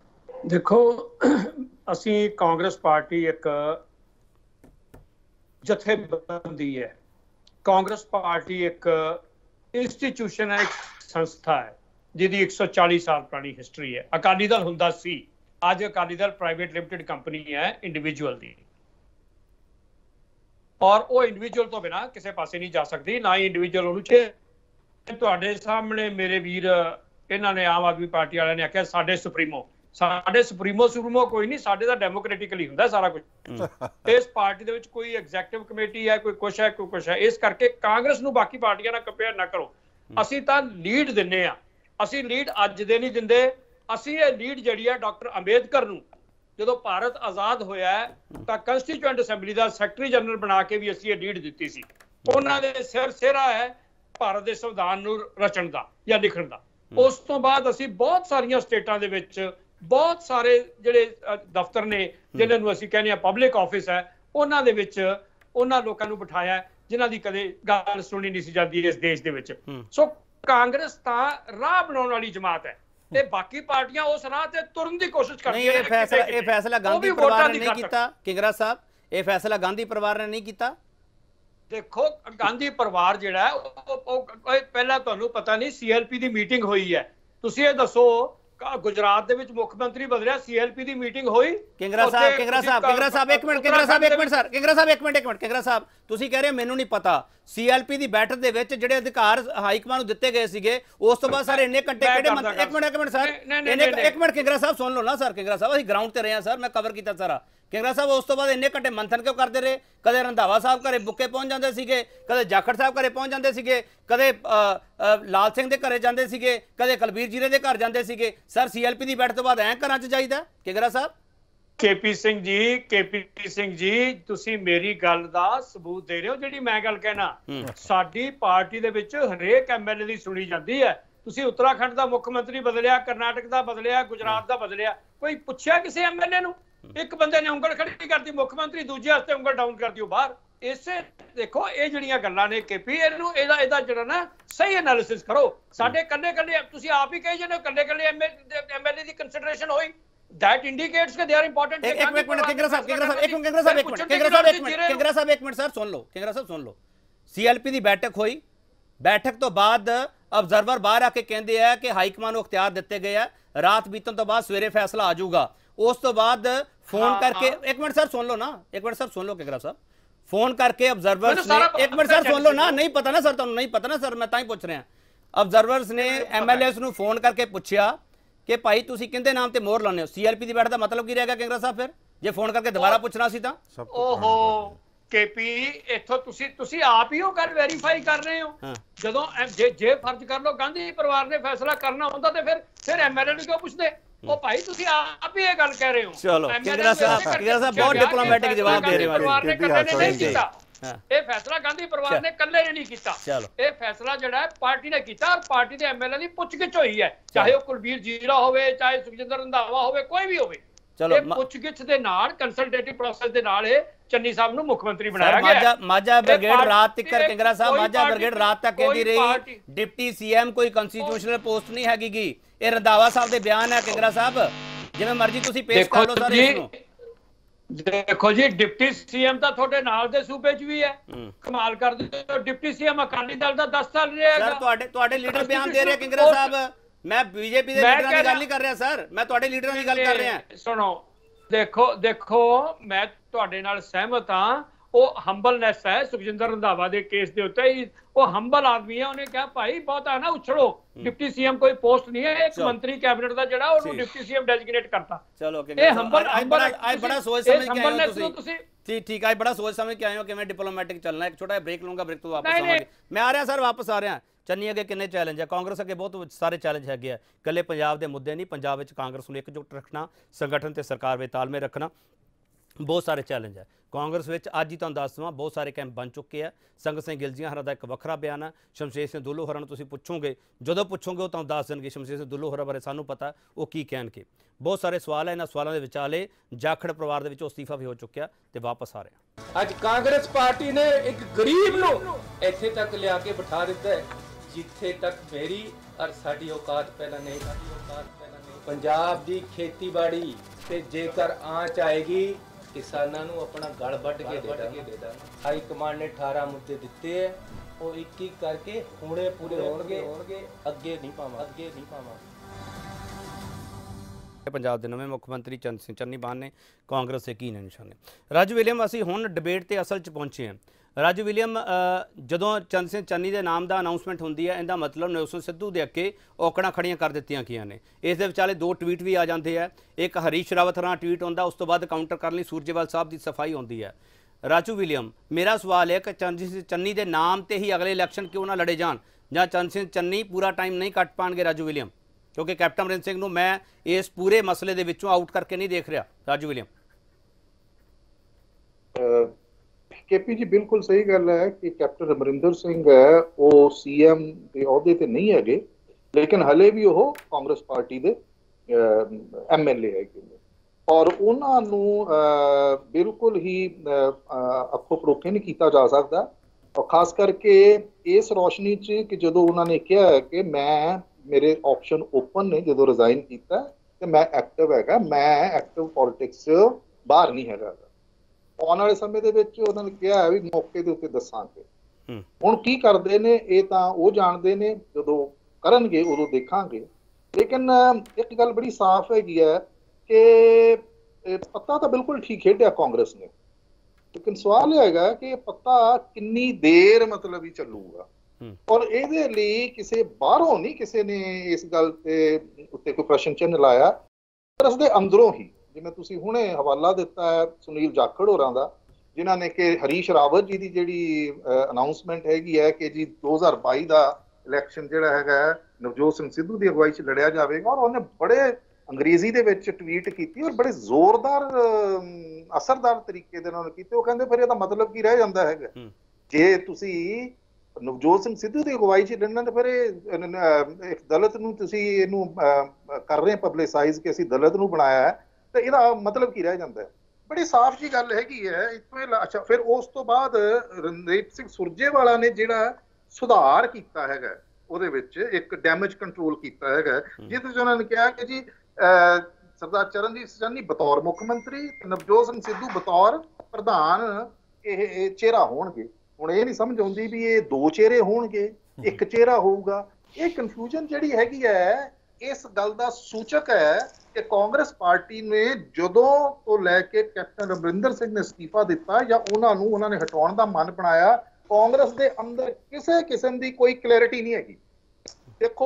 ਦੇਖੋ ਅਸੀਂ ਕਾਂਗਰਸ ਪਾਰਟੀ ਇੱਕ ਜਥੇਬੰਦੀ ਹੈ, ਕਾਂਗਰਸ ਪਾਰਟੀ ਇੱਕ ਇੰਸਟੀਟਿਊਸ਼ਨ ਹੈ, ਇੱਕ ਸੰਸਥਾ ਹੈ ਜਿਹਦੀ ਇੱਕ ਸੌ ਚਾਲੀ ਸਾਲ ਪੁਰਾਣੀ ਹਿਸਟਰੀ ਹੈ। ਅਕਾਲੀ ਦਲ ਹੁੰਦਾ ਸੀ, ਅੱਜ Akali Dal private limited company ਹੈ ਇੰਡੀਵਿਜੂਅਲ ਦੀ, ਔਰ ਉਹ ਇੰਡੀਵਿਜੂਅਲ ਤੋਂ ਬਿਨਾਂ ਕਿਸੇ ਪਾਸੇ ਨਹੀਂ ਜਾ ਸਕਦੀ, ਨਾ ਹੀ ਇੰਡੀਵਿਜੂਅਲ ਉਹਨੂੰ ਛੇ। ਤੁਹਾਡੇ ਸਾਹਮਣੇ ਮੇਰੇ ਵੀਰ ਇਹਨਾਂ ਨੇ ਆਮ ਆਦਮੀ ਪਾਰਟੀ ਵਾਲਿਆਂ ਨੇ ਆਖਿਆ ਸਾਡੇ ਸੁਪਰੀਮੋ, ਸਾਡੇ ਸੁਪਰੀਮੋ ਸੁਪਰੀਮੋ ਕੋਈ ਨਹੀਂ, ਸਾਡੇ ਤਾਂ ਡੈਮੋਕ੍ਰੈਟਿਕਲੀ ਹੁੰਦਾ ਸਾਰਾ ਕੁਝ। ਇਸ ਪਾਰਟੀ ਦੇ ਵਿੱਚ ਕੋਈ ਐਗਜ਼ੈਕਟਿਵ ਕਮੇਟੀ ਹੈ, ਕੋਈ ਕੁਛ ਹੈ, ਕੋਈ ਕੁਛ ਹੈ। ਇਸ ਕਰਕੇ ਕਾਂਗਰਸ ਨੂੰ ਬਾਕੀ ਪਾਰਟੀਆਂ ਨਾਲ ਕੰਪੇਅਰ ਨਾ ਕਰੋ। ਅਸੀਂ ਤਾਂ ਲੀਡ ਦਿੰਨੇ ਆ, ਅਸੀਂ ਲੀਡ ਅੱਜ ਦੇ ਨਹੀਂ ਦਿੰਦੇ, ਅਸੀਂ ਇਹ ਲੀਡ ਜਿਹੜੀ ਹੈ ਡਾਕਟਰ ਅੰਬੇਦਕਰ ਨੂੰ ਜਦੋਂ ਭਾਰਤ ਆਜ਼ਾਦ ਹੋਇਆ ਤਾਂ ਕੰਸਟੀਚੁਐਂਟ ਅਸੈਂਬਲੀ ਦਾ ਸੈਕਟਰੀ ਜਨਰਲ ਬਣਾ ਕੇ ਵੀ ਅਸੀਂ ਇਹ ਲੀਡ ਦਿੱਤੀ ਸੀ। ਉਹਨਾਂ ਦੇ ਸਿਰ ਸਿਹਰਾ ਹੈ ਭਾਰਤ ਦੇ ਸੰਵਿਧਾਨ ਨੂੰ ਰਚਣ ਦਾ ਜਾਂ ਲਿਖਣ ਦਾ। ਉਸ ਤੋਂ ਬਾਅਦ ਅਸੀਂ ਬਹੁਤ ਸਾਰੀਆਂ ਸਟੇਟਾਂ ਦੇ ਵਿੱਚ ਬਹੁਤ ਸਾਰੇ ਜਿਹੜੇ ਦਫ਼ਤਰ ਨੇ ਜਿਹਨਾਂ ਨੂੰ ਅਸੀਂ ਕਹਿੰਦੇ ਆ ਪਬਲਿਕ ਆਫਿਸ ਹੈ, ਉਹਨਾਂ ਦੇ ਵਿੱਚ ਉਹਨਾਂ ਲੋਕਾਂ ਨੂੰ ਬਿਠਾਇਆ ਜਿਨ੍ਹਾਂ ਦੀ ਕਦੇ ਗੱਲ ਸੁਣੀ ਨਹੀਂ ਸੀ ਜਾਂਦੀ ਇਸ ਦੇਸ਼ ਦੇ ਵਿੱਚ। ਸੋ ਕਾਂਗਰਸ ਤਾਂ ਰਾਹ ਬਣਾਉਣ ਵਾਲੀ ਜਮਾਤ ਹੈ ਤੇ ਬਾਕੀ ਪਾਰਟੀਆਂ ਉਸ ਰਾਹ ਤੇ ਤੁਰਨ ਦੀ ਕੋਸ਼ਿਸ਼ ਕਰਦੀਆਂ ਨੇ। ਇਹ ਫੈਸਲਾ ਇਹ ਫੈਸਲਾ ਗਾਂਧੀ ਪਰਿਵਾਰ ਨੇ ਨਹੀਂ ਕੀਤਾ ਕਿੰਗਰਾ ਸਾਹਿਬ, ਇਹ ਫੈਸਲਾ ਗਾਂਧੀ ਪਰਿਵਾਰ ਨੇ ਨਹੀਂ ਕੀਤਾ। ਦੇਖੋ ਗਾਂਧੀ ਪਰਿਵਾਰ ਜਿਹੜਾ ਉਹ ਪਹਿਲਾਂ ਤੁਹਾਨੂੰ ਪਤਾ ਨਹੀਂ ਸੀਐਲਪੀ ਦੀ ਮੀਟਿੰਗ ਹੋਈ ਹੈ, ਤੁਸੀਂ ਇਹ ਦੱਸੋ ਗੁਜਰਾਤ ਦੇ ਵਿੱਚ ਮੁੱਖ ਮੰਤਰੀ ਬਦਲਿਆ, ਸੀਐਲਪੀ ਦੀ ਮੀਟਿੰਗ ਹੋਈ। ਕਿੰਗਰਾ ਸਾਹਿਬ ਕਿੰਗਰਾ ਸਾਹਿਬ ਕਿੰਗਰਾ ਸਾਹਿਬ ਇੱਕ ਮਿੰਟ ਕਿੰਗਰਾ ਸਾਹਿਬ ਇੱਕ ਮਿੰਟ ਸਰ ਕਿੰਗਰਾ ਸਾਹਿਬ ਇੱਕ ਮਿੰਟ ਇੱਕ ਮਿੰਟ ਕਿੰਗਰਾ ਸਾਹਿਬ ਤੁਸੀਂ ਕਹਿ ਰਹੇ ਮੈਨੂੰ ਨਹੀਂ ਪਤਾ, ਸੀਐਲਪੀ ਦੀ ਬੈਠਕ ਦੇ ਵਿੱਚ ਜਿਹੜੇ ਅਧਿਕਾਰ ਹਾਈਕਮਾਨ ਨੂੰ ਦਿੱਤੇ ਗਏ ਸੀਗੇ ਉਸ ਤੋਂ ਬਾਅਦ ਸਾਰੇ ਇੰਨੇ ਘੰਟੇ ਕਿਹੜੇ ਇੱਕ ਮਿੰਟ ਇੱਕ ਮਿੰਟ ਸਰ ਇੱਕ ਮਿੰਟ ਕਿੰਗਰਾ ਸਾਹਿਬ ਸੁਣ ਲਓ ਨਾ ਸਰ। ਕਿੰਗਰਾ ਸਾਹਿਬ ਅਸੀਂ ਗਰਾਊਂਡ ਤੇ ਰਹੇ ਹਾਂ ਸਰ, ਮੈਂ ਕਵਰ ਕੀਤਾ ਸਾਰਾ। ਕਿੰਗਰਾ ਸਾਹਿਬ ਉਸ ਤੋਂ ਬਾਅਦ ਇੰਨੇ ਘੰਟੇ ਮੰਥਨ ਕਿਉਂ ਕਰਦੇ ਰਹੇ? ਕਦੇ ਰੰਧਾਵਾ ਸਾਹਿਬ ਘਰੇ ਬੁੱਕੇ ਪਹੁੰਚ ਜਾਂਦੇ ਸੀਗੇ, ਕਦੇ ਜਾਖੜ ਸਾਹਿਬ ਘਰੇ ਪਹੁੰਚ ਜਾਂਦੇ ਸੀਗੇ, ਕਦੇ ਲਾਲ ਸਿੰਘ ਦੇ ਘਰੇ ਜਾਂਦੇ ਸੀਗੇ, ਕਦੇ ਕੁਲਬੀਰ ਜੀਰੇ ਦੇ ਘਰ ਜਾਂਦੇ ਸੀਗੇ। ਸਰ ਸੀਐਲਪੀ ਦੀ ਬੈਠਕ ਤੋਂ ਬਾਅਦ ਐਂ ਘਰਾਂ 'ਚ ਜਾਈਦਾ ਕਿੰਗਰਾ ਸਾਹਿਬ? ਕੇਪੀ ਸਿੰਘ ਜੀ ਕੇਪੀ ਸਿੰਘ ਜੀ ਤੁਸੀਂ ਮੇਰੀ ਗੱਲ ਦਾ ਸਬੂਤ ਦੇ ਰਹੇ ਹੋ ਜਿਹੜੀ ਮੈਂ ਗੱਲ ਕਹਿਣਾ। ਸਾਡੀ ਪਾਰਟੀ ਦੇ ਵਿੱਚ ਹਰੇਕ ਐਮਐਲਏ ਦੀ ਸੁਣੀ ਜਾਂਦੀ ਹੈ। ਤੁਸੀਂ ਉੱਤਰਾਖੰਡ ਦਾ ਮੁੱਖ ਮੰਤਰੀ ਬਦਲਿਆ, ਕਰਨਾਟਕ ਦਾ ਬਦਲਿਆ, ਗੁਜਰਾਤ ਦਾ ਬਦਲਿਆ, ਕੋਈ ਪੁੱਛਿਆ ਕਿਸੇ ਐਮਐਲਏ ਨੂੰ? ਇੱਕ ਬੰਦੇ ਨੇ ਉਂਗਲ ਖੜੀ ਕਰਤੀ ਮੁੱਖ ਮੰਤਰੀ, ਦੂਜੇ ਵਾਸਤੇ ਉਂਗਲ ਡਾਊਨ ਕਰ ਦਿਓ ਬਾਹਰ। ਇਸੇ ਦੇਖੋ ਇਹ ਜਿਹੜੀਆਂ ਗੱਲਾਂ ਨੇ ਕੇਪੀ, ਇਹਨੂੰ ਇਹਦਾ ਇਹਦਾ ਜਿਹੜਾ ਨਾ ਸਹੀ ਐਨਾਲਿਸਿਸ ਕਰੋ। ਸਾਡੇ ਕੱਲੇ ਕੱਲੇ ਤੁਸੀਂ ਆਪ ਹੀ ਕਹੀ ਜਾਂਦੇ ਹੋ ਕੱਲੇ ਕੱਲੇ ਐਮਐਲਏ ਦੀ ਕੰਸੀਡਰੇਸ਼ਨ ਹੋਈ, that indicates that they are important। एक एक मिनट किंगरा साहब किंगरा साहब एक मिनट किंगरा साहब एक मिनट किंगरा साहब एक मिनट किंगरा साहब एक मिनट सर सुन लो किंगरा साहब सुन लो। सीएलपी ਦੀ बैठक ਹੋਈ, बैठक ਤੋਂ ਬਾਅਦ ਅਬਜ਼ਰਵਰ ਬਾਹਰ ਆ ਕੇ ਕਹਿੰਦੇ ਆ ਕਿ ਹਾਈ ਕਮਾਂਡ ਨੂੰ ਅਖਤਿਆਰ ਦਿੱਤੇ ਗਏ ਆ, ਰਾਤ ਬੀਤਣ ਤੋਂ ਬਾਅਦ ਸਵੇਰੇ ਫੈਸਲਾ ਆ ਜਾਊਗਾ। ਉਸ ਤੋਂ ਬਾਅਦ ਫੋਨ ਕਰਕੇ ਇੱਕ ਮਿੰਟ ਸਰ ਸੁਣ ਲਓ ਨਾ ਇੱਕ ਮਿੰਟ ਸਰ ਸੁਣ ਲਓ ਕਿੰਗਰਾ ਸਾਹਿਬ, ਫੋਨ ਕਰਕੇ ਅਬਜ਼ਰਵਰਸ ਨੇ ਇੱਕ ਮਿੰਟ ਸਰ ਸੁਣ ਲਓ ਨਾ, ਨਹੀਂ ਪਤਾ ਨਾ ਸਰ ਤੁਹਾਨੂੰ ਨਹੀਂ ਪਤਾ ਨਾ ਸਰ, ਮੈਂ ਤਾਂ ਹੀ ਪੁੱਛ ਰਿਹਾ। ਅਬਜ਼ਰਵਰਸ ਨੇ ਐਮਐਲਏਸ ਨੂੰ ਫੋਨ ਕਰਕੇ ਪੁੱਛਿਆ ਕਿ ਭਾਈ ਤੁਸੀਂ ਕਿੰਦੇ ਨਾਮ ਤੇ ਮੋਹਰ ਲਾਉਂਦੇ ਹੋ? ਸੀਐਲਪੀ ਦੀ ਬੈਠਕ ਦਾ ਮਤਲਬ ਕੀ ਰਹੇਗਾ ਕਿੰਗਰਾ ਸਾਹਿਬ ਫਿਰ ਜੇ ਫੋਨ ਕਰਕੇ ਦੁਬਾਰਾ ਪੁੱਛਣਾ ਸੀ ਤਾਂ? ਓਹੋ ਕੇਪੀ ਇੱਥੋਂ ਤੁਸੀਂ ਤੁਸੀਂ ਆਪ ਹੀ ਉਹ ਗੱਲ ਵੈਰੀਫਾਈ ਕਰ ਰਹੇ ਹੋ। ਜਦੋਂ ਜੇ ਜੇ ਫਰਜ਼ ਕਰ ਲਓ ਗਾਂਧੀ ਪਰਿਵਾਰ ਨੇ ਫੈਸਲਾ ਕਰਨਾ ਹੁੰਦਾ ਤੇ ਫਿਰ ਫਿਰ ਐਮਐਲਏ ਨੂੰ ਕਿਉਂ ਪੁੱਛਦੇ? ਉਹ ਭਾਈ ਤੁਸੀਂ ਆਪ ਹੀ ਇਹ ਗੱਲ ਕਹਿ ਰਹੇ ਹੋ। ਚਲੋ ਕਿੰਗਰਾ ਸਾਹਿਬ ਕਿੰਗਰਾ ਸਾਹਿਬ ਬਹੁਤ ਡਿਪਲੋਮੈਟਿਕ ਜਵਾਬ ਦੇ ਰਹੇ ਹੋ। ਪਰਿਵਾਰ ਨੇ ਇਕੱਲੇ ਨੇ ਨਹੀਂ ਕੀਤਾ ਇਹ ਫੈਸਲਾ, ਗਾਂਧੀ ਪਰਿਵਾਰ ਨੇ ਇਕੱਲੇ ਨੇ ਨਹੀਂ ਕੀਤਾ ਇਹ ਫੈਸਲਾ, ਜਿਹੜਾ ਪਾਰਟੀ ਨੇ ਕੀਤਾ ਔਰ ਪਾਰਟੀ ਦੇ ਐਮਐਲਏ ਦੀ ਪੁੱਛਗਿੱਛ ਹੋਈ ਹੈ, ਚਾਹੇ ਉਹ ਕੁਲਬੀਰ ਜੀਰਾ ਹੋਵੇ, ਚਾਹੇ ਸੁਖਜਿੰਦਰ ਰੰਧਾਵਾ ਹੋਵੇ, ਕੋਈ ਵੀ ਹੋਵੇ। ਚਲੋ ਪੁੱਛਗਿੱਛ ਦੇ ਨਾਲ ਕੰਸਲਟੇਟਿਵ ਪ੍ਰੋਸੈਸ ਦੇ ਨਾਲ ਇਹ ਚੰਨੀ ਸਾਹਿਬ ਨੂੰ ਮੁੱਖ ਮੰਤਰੀ ਬਣਾਇਆ ਗਿਆ। ਮਾਝਾ ਮਾਝਾ ਬ੍ਰਿਗੇਡ ਰਾਤ ਤੱਕ ਕਿੰਗਰਾ ਸਾਹਿਬ ਮਾਝਾ ਬ੍ਰਿਗੇਡ ਰਾਤ ਤੱਕ ਕਹਿੰਦੀ ਰਹੀ ਡਿਪਟੀ ਸੀਐਮ ਕੋਈ ਕਨਸਟੀਟਿਊਸ਼ਨਲ ਪੋਸਟ ਨਹੀਂ ਹੈਗੀਗੀ। ਇਹ ਰੰਧਾਵਾ ਸਾਹਿਬ ਦੇ ਬਿਆਨ ਹੈ ਕਿੰਗਰਾ ਸਾਹਿਬ, ਜਿਵੇਂ ਮਰਜ਼ੀ ਤੁਸੀਂ ਪੇਸ਼ ਕਰ ਲਓ ਸਾਰੇ ਇਸ ਨੂੰ। ਦੇਖੋ ਜੀ ਡਿਪਟੀ ਸੀਐਮ ਤਾਂ ਤੁਹਾਡੇ ਨਾਲ ਦੇ ਸੂਬੇ 'ਚ ਵੀ ਹੈ, ਕਮਾਲ ਕਰਦੇ ਹੋ। ਡਿਪਟੀ ਸੀਐਮ ਅਕਾਲੀ ਦਲ ਦਾ ਦਸ ਸਾਲ ਰਿਹਾ ਸਰ, ਤੁਹਾਡੇ ਤੁਹਾਡੇ ਲੀਡਰ ਬਿਆਨ ਦੇ ਰਹੇ ਕਿੰਗਰਾ ਸਾਹਿਬ, ਮੈਂ ਬੀਜੇਪੀ ਦੇ ਲੀਡਰਾਂ ਦੀ ਗੱਲ ਨਹੀਂ ਕਰ ਰਿਹਾ ਸਰ, ਮੈਂ ਤੁਹਾਡੇ ਲੀਡਰਾਂ ਦੀ ਗੱਲ ਕਰ ਰਿਹਾ। ਸੁਣੋ ਦੇਖੋ ਦੇਖੋ ਮੈਂ ਤੁਹਾਡੇ ਨਾਲ ਸਹਿਮਤ ਹਾਂ, ਉਹ ਹੰਬਲਨੈਸ ਹੈ ਸੁਖਜਿੰਦਰ ਰੰਧਾਵਾ ਦੇ ਕੇਸ ਦੇ ਉੱਤੇ, ਉਹ ਹੰਬਲ ਆਦਮੀ ਹੈ। ਉਹਨੇ ਕਿਹਾ ਭਾਈ ਬਹੁਤਾ ਨਾ ਉਛੜੋ, ਡਿਪਟੀ ਸੀਐਮ ਕੋਈ ਪੋਸਟ ਨਹੀਂ ਹੈ, ਇੱਕ ਮੰਤਰੀ ਕੈਬਨਿਟ ਦਾ ਜਿਹੜਾ ਉਹਨੂੰ ਡਿਪਟੀ ਸੀਐਮ ਡੈਜ਼ਿਗਨੇਟ ਕਰਤਾ। ਚਲੋ ਇਹ ਹੰਬਲ ਅੱਜ ਬੜਾ ਸੋਚ ਸਮਝ ਕੇ ਆਏ ਹੋ ਤੁਸੀਂ। ਠੀਕ ਠੀਕ ਅੱਜ ਬੜਾ ਸੋਚ ਸਮਝ ਕੇ ਆਏ ਹੋ ਕਿ ਮੈਂ ਡਿਪਲੋਮੈਟਿਕ ਚੱਲਣਾ। ਇੱਕ ਛੋਟਾ ਬ੍ਰੇਕ ਲੂੰਗਾ, ਬ੍ਰੇਕ ਤੋਂ ਵਾਪਸ ਆਵਾਂਗੇ। ਮੈਂ ਆ ਰਿਹਾ ਸਰ, ਵਾਪਸ ਆ ਰਿਹਾ। ਚੰਨੀ ਅੱਗੇ ਕਿੰਨੇ ਚੈਲੰਜ ਹੈ, ਕਾਂਗਰਸ ਅੱਗੇ ਬਹੁਤ ਸਾਰੇ ਚੈਲੰਜ ਹੈਗੇ ਆ, ਇਕੱਲੇ ਪੰਜਾਬ ਦੇ ਮੁੱਦੇ ਨਹੀਂ। ਪੰਜਾਬ ਵਿੱਚ ਕਾਂਗਰਸ ਨੂੰ ਇਕਜੁੱਟ ਰੱਖਣਾ, ਸੰਗਠਨ ਤੇ ਸਰਕਾਰ ਵਿੱਚ ਤਾਲਮੇਲ ਰੱਖਣਾ, ਬਹੁਤ ਸਾਰੇ ਚੈਲੰਜ ਹੈ ਕਾਂਗਰਸ ਵਿੱਚ। ਅੱਜ ਹੀ ਤੁਹਾਨੂੰ ਦੱਸ ਦਵਾਂ ਬਹੁਤ ਸਾਰੇ ਕੈਂਪ ਬਣ ਚੁੱਕੇ ਆ। ਸੰਗਤ ਸਿੰਘ ਗਿਲਜੀਆਂ ਹਰਾਂ ਦਾ ਇੱਕ ਵੱਖਰਾ ਬਿਆਨ ਹੈ। ਸ਼ਮਸ਼ੇਰ ਸਿੰਘ ਦੁੱਲੋ ਹਰਾਂ ਨੂੰ ਤੁਸੀਂ ਪੁੱਛੋਗੇ, ਜਦੋਂ ਪੁੱਛੋਗੇ ਉਹ ਤੁਹਾਨੂੰ ਦੱਸ ਦੇਣਗੇ ਸ਼ਮਸ਼ੇਰ ਸਿੰਘ ਦੁੱਲੋ ਹਰਾਂ ਬਾਰੇ ਸਾਨੂੰ ਪਤਾ ਉਹ ਕੀ ਕਹਿਣਗੇ। ਬਹੁਤ ਸਾਰੇ ਸਵਾਲ ਹੈ, ਇਹਨਾਂ ਸਵਾਲਾਂ ਦੇ ਵਿਚਾਲੇ ਜਾਖੜ ਪਰਿਵਾਰ ਦੇ ਵਿੱਚੋਂ ਅਸਤੀਫਾ ਵੀ ਹੋ ਚੁੱਕਿਆ ਤੇ ਵਾਪਸ ਆ ਰਿਹਾ। ਅੱਜ ਕਾਂਗਰਸ ਪਾਰਟੀ ਨੇ ਇੱਕ ਗਰੀਬ ਨੂੰ ਇੱਥੇ ਤੱਕ ਲਿਆ ਕੇ ਬਿਠਾ ਦਿੱਤਾ ਹੈ ਜਿੱਥੇ ਤੱਕ ਮੇਰੀ ਔਰ ਸਾਡੀ ਔਕਾਤ ਪਹਿਲਾਂ ਨਹੀਂ ਸਾਡੀ ਔਕਾਤ ਪਹਿਲਾਂ ਨਹੀਂ ਪੰਜਾਬ ਦੀ ਖੇਤੀਬਾੜੀ ਤੇ ਜੇਕਰ ਆਂਚ ਆਏਗੀ ਕਿਸਾਨਾਂ ਨੂੰ ਆਪਣਾ ਗਲ ਵੱਢ ਕੇ ਦੇ ਦਾਂਗੇ। ਹਾਈ ਕਮਾਂਡ ਨੇ ਅਠਾਰਾਂ ਮੁੱਦੇ ਦਿੱਤੇ ਹੈ, ਉਹ ਇੱਕ ਇੱਕ ਕਰਕੇ ਹੁਣੇ ਪੂਰੇ ਹੋਣਗੇ, ਅੱਗੇ ਨਹੀਂ ਪਾਵਾਂ ਅੱਗੇ ਨਹੀਂ ਪਾਵਾਂ ਪੰਜਾਬ ਦੇ ਨਵੇਂ ਮੁੱਖ ਮੰਤਰੀ ਚੰਦ ਸਿੰਘ ਚੰਨੀ ਮਾਨ ਨੇ ਕਾਂਗਰਸ ਦੇ ਕੀ ਨੇ ਨਿਸ਼ਾਨੇ। ਰਾਜੂ ਵਿਲੀਅਮ, ਅਸੀਂ ਹੁਣ ਡਿਬੇਟ ਤੇ ਅਸਲ 'ਚ ਪਹੁੰਚੇ ਹਾਂ। ਰਾਜੂ ਵਿਲੀਅਮ, ਜਦੋਂ ਚੰਦ ਸਿੰਘ ਚੰਨੀ ਦੇ ਨਾਮ ਦਾ ਅਨਾਉਂਸਮੈਂਟ ਹੁੰਦੀ ਹੈ, ਇਹਦਾ ਮਤਲਬ ਨਵਜੋਤ ਸਿੱਧੂ ਦੇ ਅੱਗੇ ਔਕੜਾਂ ਖੜੀਆਂ ਕਰ ਦਿੱਤੀਆਂ ਗਈਆਂ ਨੇ। ਇਸ ਦੇ ਵਿਚਾਲੇ ਦੋ ਟਵੀਟ ਵੀ ਆ ਜਾਂਦੇ ਆ। ਇੱਕ ਹਰੀਸ਼ ਰਾਵਤ ਨਾਲ ਟਵੀਟ ਹੁੰਦਾ, ਉਸ ਤੋਂ ਬਾਅਦ ਕਾਊਂਟਰ ਕਰਨ ਲਈ ਸੂਰਜੇਵਾਲ ਸਾਹਿਬ ਦੀ ਸਫਾਈ ਹੁੰਦੀ ਹੈ। ਰਾਜੂ ਵਿਲੀਅਮ, ਮੇਰਾ ਸਵਾਲ ਹੈ ਕਿ ਚੰਦ ਸਿੰਘ ਚੰਨੀ ਦੇ ਨਾਮ ਤੇ ਹੀ ਅਗਲੇ ਇਲੈਕਸ਼ਨ ਕਿਉਂ ਨਾ ਲੜੇ ਜਾਣ, ਜਾਂ ਚੰਦ ਸਿੰਘ ਚੰਨੀ ਪੂਰਾ ਟਾਈਮ ਨਹੀਂ ਕੱਟ ਪਾਣਗੇ ਰਾਜੂ ਵਿਲੀਅਮ? ਕਿਉਂਕਿ ਕੈਪਟਨ ਅਮਰਿੰਦਰ ਸਿੰਘ ਨੂੰ ਮੈਂ ਇਸ ਪੂਰੇ ਮਸਲੇ ਦੇ ਵਿੱਚੋਂ ਆਊਟ ਕਰਕੇ ਨਹੀਂ ਦੇਖ ਰਿਹਾ। ਰਾਜੂ ਵਿਲੀਅਮ। ਕੇਪੀ ਜੀ ਬਿਲਕੁਲ ਸਹੀ ਗੱਲ ਹੈ ਕਿ ਕੈਪਟਨ ਅਮਰਿੰਦਰ ਸਿੰਘ ਹੈ ਉਹ ਸੀਐਮ ਦੇ ਅਹੁਦੇ ਤੇ ਨਹੀਂ ਹੈਗੇ, ਲੇਕਿਨ ਹਲੇ ਵੀ ਉਹ ਕਾਂਗਰਸ ਪਾਰਟੀ ਦੇ ਐਮਐਲਏ ਹੈਗੇ ਨੇ, ਔਰ ਉਹਨਾਂ ਨੂੰ ਬਿਲਕੁਲ ਹੀ ਅੱਖੋਂ ਪਰੋਖੇ ਨਹੀਂ ਕੀਤਾ ਜਾ ਸਕਦਾ। ਔਰ ਖਾਸ ਕਰਕੇ ਇਸ ਰੌਸ਼ਨੀ 'ਚ ਕਿ ਜਦੋਂ ਉਹਨਾਂ ਨੇ ਕਿਹਾ ਕਿ ਮੈਂ ਮੇਰੇ ਆਪਸ਼ਨ ਓਪਨ ਨੇ, ਜਦੋਂ ਰਿਜ਼ਾਈਨ ਕੀਤਾ ਤੇ ਮੈਂ ਐਕਟਿਵ ਹੈਗਾ, ਮੈਂ ਐਕਟਿਵ ਪੋਲਿਟਿਕਸ 'ਚ ਬਾਹਰ ਨਹੀਂ ਹੈਗਾ। ਆਉਣ ਵਾਲੇ ਸਮੇਂ ਦੇ ਵਿੱਚ ਉਹਨਾਂ ਨੇ ਕਿਹਾ ਵੀ ਮੌਕੇ ਦੇ ਉੱਤੇ ਦੱਸਾਂਗੇ। ਹੁਣ ਕੀ ਕਰਦੇ ਨੇ ਇਹ ਤਾਂ ਉਹ ਜਾਣਦੇ ਨੇ, ਜਦੋਂ ਕਰਨਗੇ ਉਦੋਂ ਦੇਖਾਂਗੇ। ਲੇਕਿਨ ਇੱਕ ਗੱਲ ਬੜੀ ਸਾਫ਼ ਹੈਗੀ ਹੈ ਕਿ ਪੱਤਾ ਤਾਂ ਬਿਲਕੁਲ ਠੀਕ ਖੇਡਿਆ ਕਾਂਗਰਸ ਨੇ, ਲੇਕਿਨ ਸਵਾਲ ਇਹ ਹੈਗਾ ਕਿ ਪੱਤਾ ਕਿੰਨੀ ਦੇਰ ਮਤਲਬ ਹੀ ਚੱਲੂਗਾ। ਔਰ ਇਹਦੇ ਲਈ ਕਿਸੇ ਬਾਹਰੋਂ ਨਹੀਂ ਕਿਸੇ ਨੇ ਇਸ ਗੱਲ ਤੇ ਉੱਤੇ ਕੋਈ ਪ੍ਰਸ਼ਨ ਚਿੰਨ੍ਹ ਲਾਇਆ, ਕਾਂਗਰਸ ਦੇ ਅੰਦਰੋਂ ਹੀ। ਜਿਵੇਂ ਤੁਸੀਂ ਹੁਣੇ ਹਵਾਲਾ ਦਿੱਤਾ ਹੈ ਸੁਨੀਲ ਜਾਖੜ ਹੋਰਾਂ ਦਾ, ਜਿਨ੍ਹਾਂ ਨੇ ਕਿ ਹਰੀਸ਼ ਰਾਵਤ ਜੀ ਦੀ ਜਿਹੜੀ ਅਨਾਉਂਸਮੈਂਟ ਹੈਗੀ ਹੈ ਕਿ ਜੀ ਦੋ ਹਜ਼ਾਰ ਬਾਈ ਦਾ ਇਲੈਕਸ਼ਨ ਜਿਹੜਾ ਹੈਗਾ ਨਵਜੋਤ ਸਿੰਘ ਸਿੱਧੂ ਦੀ ਅਗਵਾਈ 'ਚ ਲੜਿਆ ਜਾਵੇਗਾ, ਔਰ ਉਹਨੇ ਬੜੇ ਅੰਗਰੇਜ਼ੀ ਦੇ ਵਿੱਚ ਟਵੀਟ ਕੀਤੀ ਔਰ ਬੜੇ ਜ਼ੋਰਦਾਰ ਅਸਰਦਾਰ ਤਰੀਕੇ ਦੇ ਨਾਲ ਕੀਤੇ। ਉਹ ਕਹਿੰਦੇ ਫਿਰ ਇਹਦਾ ਮਤਲਬ ਕੀ ਰਹਿ ਜਾਂਦਾ ਹੈਗਾ, ਜੇ ਤੁਸੀਂ ਨਵਜੋਤ ਸਿੰਘ ਸਿੱਧੂ ਦੀ ਅਗਵਾਈ 'ਚ ਲੜਨਾ ਤਾਂ ਫਿਰ ਇਹ ਇੱਕ ਦਲਿਤ ਨੂੰ ਤੁਸੀਂ ਇਹਨੂੰ ਕਰ ਰਹੇ ਪਬਲਿਸਾਈਜ਼ ਕਿ ਅਸੀਂ ਦਲਿਤ ਨੂੰ ਬਣਾਇਆ ਹੈ, ਤੇ ਇਹਦਾ ਮਤਲਬ ਕੀ ਰਹਿ ਜਾਂਦਾ ਹੈ। ਬੜੀ ਸਾਫ਼ ਜੀ ਗੱਲ ਹੈਗੀ ਹੈ। ਇਤੋਂ ਅੱਛਾ, ਫਿਰ ਉਸ ਤੋਂ ਬਾਅਦ ਰਣਦੀਪ ਸਿੰਘ ਸੁਰਜੇਵਾਲਾ ਨੇ ਜਿਹੜਾ ਸੁਧਾਰ ਕੀਤਾ ਹੈਗਾ ਉਹਦੇ ਵਿੱਚ ਇੱਕ ਡੈਮੇਜ ਕੰਟਰੋਲ ਕੀਤਾ ਹੈਗਾ, ਜਿਹਦੇ ਵਿੱਚ ਉਹਨਾਂ ਨੇ ਕਿਹਾ ਕਿ ਜੀ ਸਰਦਾਰ ਚਰਨਜੀਤ ਸਿੰਘ ਚੰਨੀ ਬਤੌਰ ਮੁੱਖ ਮੰਤਰੀ, ਨਵਜੋਤ ਸਿੰਘ ਸਿੱਧੂ ਬਤੌਰ ਪ੍ਰਧਾਨ ਇਹ ਚਿਹਰਾ ਹੋਣਗੇ। ਹੁਣ ਇਹ ਨਹੀਂ ਸਮਝ ਆਉਂਦੀ ਵੀ ਇਹ ਦੋ ਚਿਹਰੇ ਹੋਣਗੇ, ਇੱਕ ਚਿਹਰਾ ਹੋਊਗਾ। ਇਹ ਕਨਫਿਊਜ਼ਨ ਜਿਹੜੀ ਹੈਗੀ ਹੈ ਇਸ ਗੱਲ ਦਾ ਸੂਚਕ ਹੈ ਕਿ ਕਾਂਗਰਸ ਪਾਰਟੀ ਨੇ ਜਦੋਂ ਤੋਂ ਲੈ ਕੇ ਕੈਪਟਨ ਅਮਰਿੰਦਰ ਸਿੰਘ ਨੇ ਅਸਤੀਫਾ ਦਿੱਤਾ ਜਾਂ ਉਹਨਾਂ ਨੂੰ ਉਹਨਾਂ ਨੇ ਹਟਾਉਣ ਦਾ ਮਨ ਬਣਾਇਆ, ਕਾਂਗਰਸ ਦੇ ਅੰਦਰ ਕਿਸੇ ਕਿਸਮ ਦੀ ਕੋਈ ਕਲੈਰਿਟੀ ਨਹੀਂ ਹੈਗੀ। ਦੇਖੋ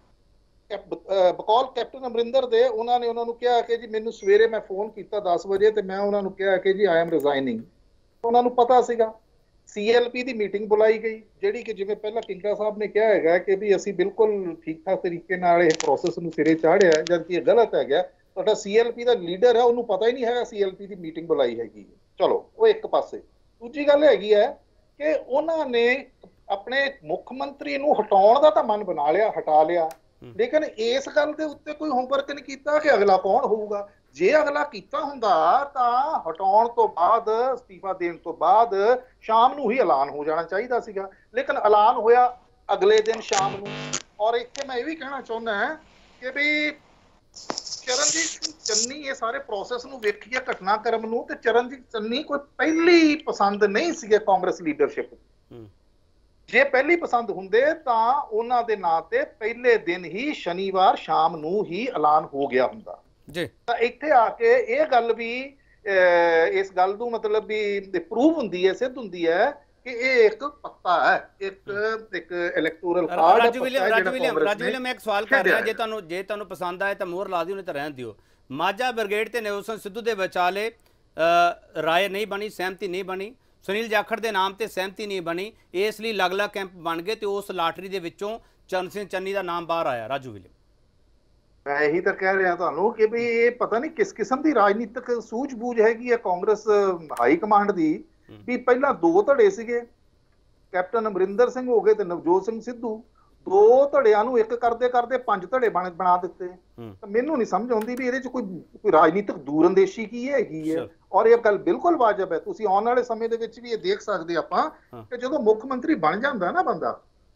ਬਕੌਲ ਕੈਪਟਨ ਅਮਰਿੰਦਰ ਦੇ ਉਹਨਾਂ ਨੇ ਉਹਨਾਂ ਨੂੰ ਕਿਹਾ ਕਿ ਜੀ ਮੈਨੂੰ ਸਵੇਰੇ ਮੈਂ ਫੋਨ ਕੀਤਾ ਦਸ ਵਜੇ ਤੇ ਮੈਂ ਉਹਨਾਂ ਨੂੰ ਕਿਹਾ ਕਿ ਜੀ ਆਈ ਐਮ ਰਿਜ਼ਾਈਨਿੰਗ। ਉਹਨਾਂ ਨੂੰ ਪਤਾ ਸੀਗਾ। ਸੀ ਐਲ ਪੀ ਦੀ ਮੀਟਿੰਗ ਬੁਲਾਈ ਗਈ, ਜਿਹੜੀ ਕਿ ਜਿਵੇਂ ਪਹਿਲਾਂ ਕਿੰਗਰਾ ਸਾਹਿਬ ਨੇ ਕਿਹਾ ਹੈਗਾ ਕਿ ਵੀ ਅਸੀਂ ਬਿਲਕੁਲ ਠੀਕ ਠਾਕ ਤਰੀਕੇ ਨਾਲ ਇਹ ਪ੍ਰੋਸੈਸ ਨੂੰ ਸਿਰੇ ਚਾੜਿਆ, ਜਦ ਕਿ ਇਹ ਗਲਤ ਹੈਗਾ। ਤੁਹਾਡਾ ਸੀ ਐਲ ਪੀ ਦਾ ਲੀਡਰ ਹੈ, ਉਹਨੂੰ ਪਤਾ ਹੀ ਨਹੀਂ ਹੈਗਾ ਸੀ ਐਲ ਪੀ ਦੀ ਮੀਟਿੰਗ ਬੁਲਾਈ ਹੈਗੀ। ਚਲੋ ਉਹ ਇੱਕ ਪਾਸੇ। ਦੂਜੀ ਗੱਲ ਹੈਗੀ ਹੈ ਕਿ ਉਹਨਾਂ ਨੇ ਆਪਣੇ ਮੁੱਖ ਮੰਤਰੀ ਨੂੰ ਹਟਾਉਣ ਦਾ ਤਾਂ ਮਨ ਬਣਾ ਲਿਆ, ਹਟਾ ਲਿਆ, ਲੇਕਿਨ ਇਸ ਗੱਲ ਦੇ ਉੱਤੇ ਕੋਈ ਹੋਮਵਰਕ ਨਹੀਂ ਕੀਤਾ ਕਿ ਅਗਲਾ ਕੌਣ ਹੋਊਗਾ। ਜੇ ਅਗਲਾ ਕੀਤਾ ਹੁੰਦਾ ਤਾਂ ਹਟਾਉਣ ਤੋਂ ਬਾਅਦ, ਅਸਤੀਫਾ ਦੇਣ ਤੋਂ ਬਾਅਦ ਸ਼ਾਮ ਨੂੰ ਹੀ ਐਲਾਨ ਹੋ ਜਾਣਾ ਚਾਹੀਦਾ ਸੀਗਾ, ਲੇਕਿਨ ਐਲਾਨ ਹੋਇਆ ਅਗਲੇ ਦਿਨ ਸ਼ਾਮ ਨੂੰ। ਔਰ ਇੱਥੇ ਮੈਂ ਇਹ ਵੀ ਕਹਿਣਾ ਚਾਹੁੰਦਾ ਹਾਂ ਕਿ ਵੀ ਚਰਨਜੀਤ ਸਿੰਘ ਚੰਨੀ ਇਹ ਸਾਰੇ ਪ੍ਰੋਸੈਸ ਨੂੰ ਵੇਖੀਏ, ਘਟਨਾਕ੍ਰਮ ਨੂੰ, ਤੇ ਚਰਨਜੀਤ ਚੰਨੀ ਕੋਈ ਪਹਿਲੀ ਪਸੰਦ ਨਹੀਂ ਸੀਗੇ ਕਾਂਗਰਸ ਲੀਡਰਸ਼ਿਪ। ਜੇ ਪਹਿਲੀ ਪਸੰਦ ਹੁੰਦੇ ਤਾਂ ਉਹਨਾਂ ਦੇ ਨਾਂ ਤੇ ਪਹਿਲੇ ਦਿਨ ਹੀ ਸ਼ਨੀਵਾਰ ਸ਼ਾਮ ਨੂੰ ਹੀ ਐਲਾਨ ਹੋ ਗਿਆ ਹੁੰਦਾ ਜੀ। ਤਾਂ ਇੱਥੇ ਆ ਕੇ ਇਹ ਗੱਲ ਵੀ ਇਸ ਗੱਲ ਨੂੰ ਮਤਲਬ ਵੀ ਪ੍ਰੂਵ ਹੁੰਦੀ ਹੈ, ਸਿੱਧ ਹੁੰਦੀ ਹੈ ਕਿ ਇਹ ਇੱਕ ਪੱਤਾ ਹੈ, ਇੱਕ ਇੱਕ ਇਲੈਕਟੋਰਲ ਕਾਰਡ ਹੈ। Raju William Raju William Raju William ਮੈਂ ਇੱਕ ਸਵਾਲ ਕਰ ਰਿਹਾ, ਜੇ ਤੁਹਾਨੂੰ ਜੇ ਤੁਹਾਨੂੰ ਪਸੰਦ ਆਏ ਤਾਂ ਮੋਹਰ ਲਾ ਦਿਓ, ਨਹੀਂ ਤਾਂ ਰਹਿਣ ਦਿਓ। ਮਾਝਾ ਬ੍ਰਿਗੇਡ ਤੇ ਨਵਜੋਤ ਸਿੰਘ ਸਿੱਧੂ ਦੇ ਵਿਚਾਲੇ ਰਾਏ ਨਹੀਂ ਬਣੀ, ਸਹਿਮਤੀ ਨਹੀਂ ਬਣੀ, ਸੁਨੀਲ ਜਾਖੜ ਦੇ ਨਾਮ ਤੇ ਸਹਿਮਤੀ ਨਹੀਂ ਬਣੀ, ਇਸ ਲਈ ਅਲੱਗ-ਅਲੱਗ ਕੈਂਪ ਬਣ ਗਏ ਤੇ ਉਸ ਲਾਟਰੀ ਦੇ ਵਿੱਚੋਂ ਚੰਦ ਸਿੰਘ ਚੰਨੀ ਦਾ ਨਾਮ ਬਾਹਰ ਆਇਆ। ਰਾਜੂ ਵਿਲੀਅਮ, ਮੈਂ ਇਹੀ ਤਾਂ ਕਹਿ ਰਿਹਾ ਤੁਹਾਨੂੰ ਕਿ ਵੀ ਇਹ ਪਤਾ ਨਹੀਂ ਕਿਸ ਕਿਸਮ ਦੀ ਰਾਜਨੀਤਿਕ ਸੂਝ-ਬੂਝ ਹੈਗੀ ਹੈ ਕਾਂਗਰਸ ਹਾਈ ਕਮਾਂਡ ਦੀ। ਵੀ ਪਹਿਲਾਂ ਦੋ ਧੜੇ ਸੀਗੇ, ਕੈਪਟਨ ਅਮਰਿੰਦਰ ਸਿੰਘ ਹੋ ਗਏ ਤੇ ਨਵਜੋਤ ਸਿੰਘ ਸਿੱਧੂ, ਦੋ ਧੜਿਆਂ ਨੂੰ ਇੱਕ ਕਰਦੇ ਕਰਦੇ ਪੰਜ ਧੜੇ ਬਣ ਬਣਾ ਦਿੱਤੇ। ਤਾਂ ਮੈਨੂੰ ਨਹੀਂ ਸਮਝ ਆਉਂਦੀ ਵੀ ਇਹਦੇ ਚ ਕੋਈ ਕੋਈ ਰਾਜਨੀਤਿਕ ਦੂਰਅੰਦੇਸ਼ੀ ਕੀ ਹੈਗੀ ਹੈ। ਔਰ ਇਹ ਗੱਲ ਬਿਲਕੁਲ ਵਾਜਬ ਹੈ। ਤੁਸੀਂ ਆਉਣ ਵਾਲੇ ਸਮੇਂ ਦੇ ਵਿੱਚ ਵੀ ਇਹ ਦੇਖ ਸਕਦੇ ਆਪਾਂ ਕਿ ਜਦੋਂ ਮੁੱਖ ਮੰਤਰੀ ਬਣ ਜਾਂਦਾ ਨਾ ਬੰਦਾ,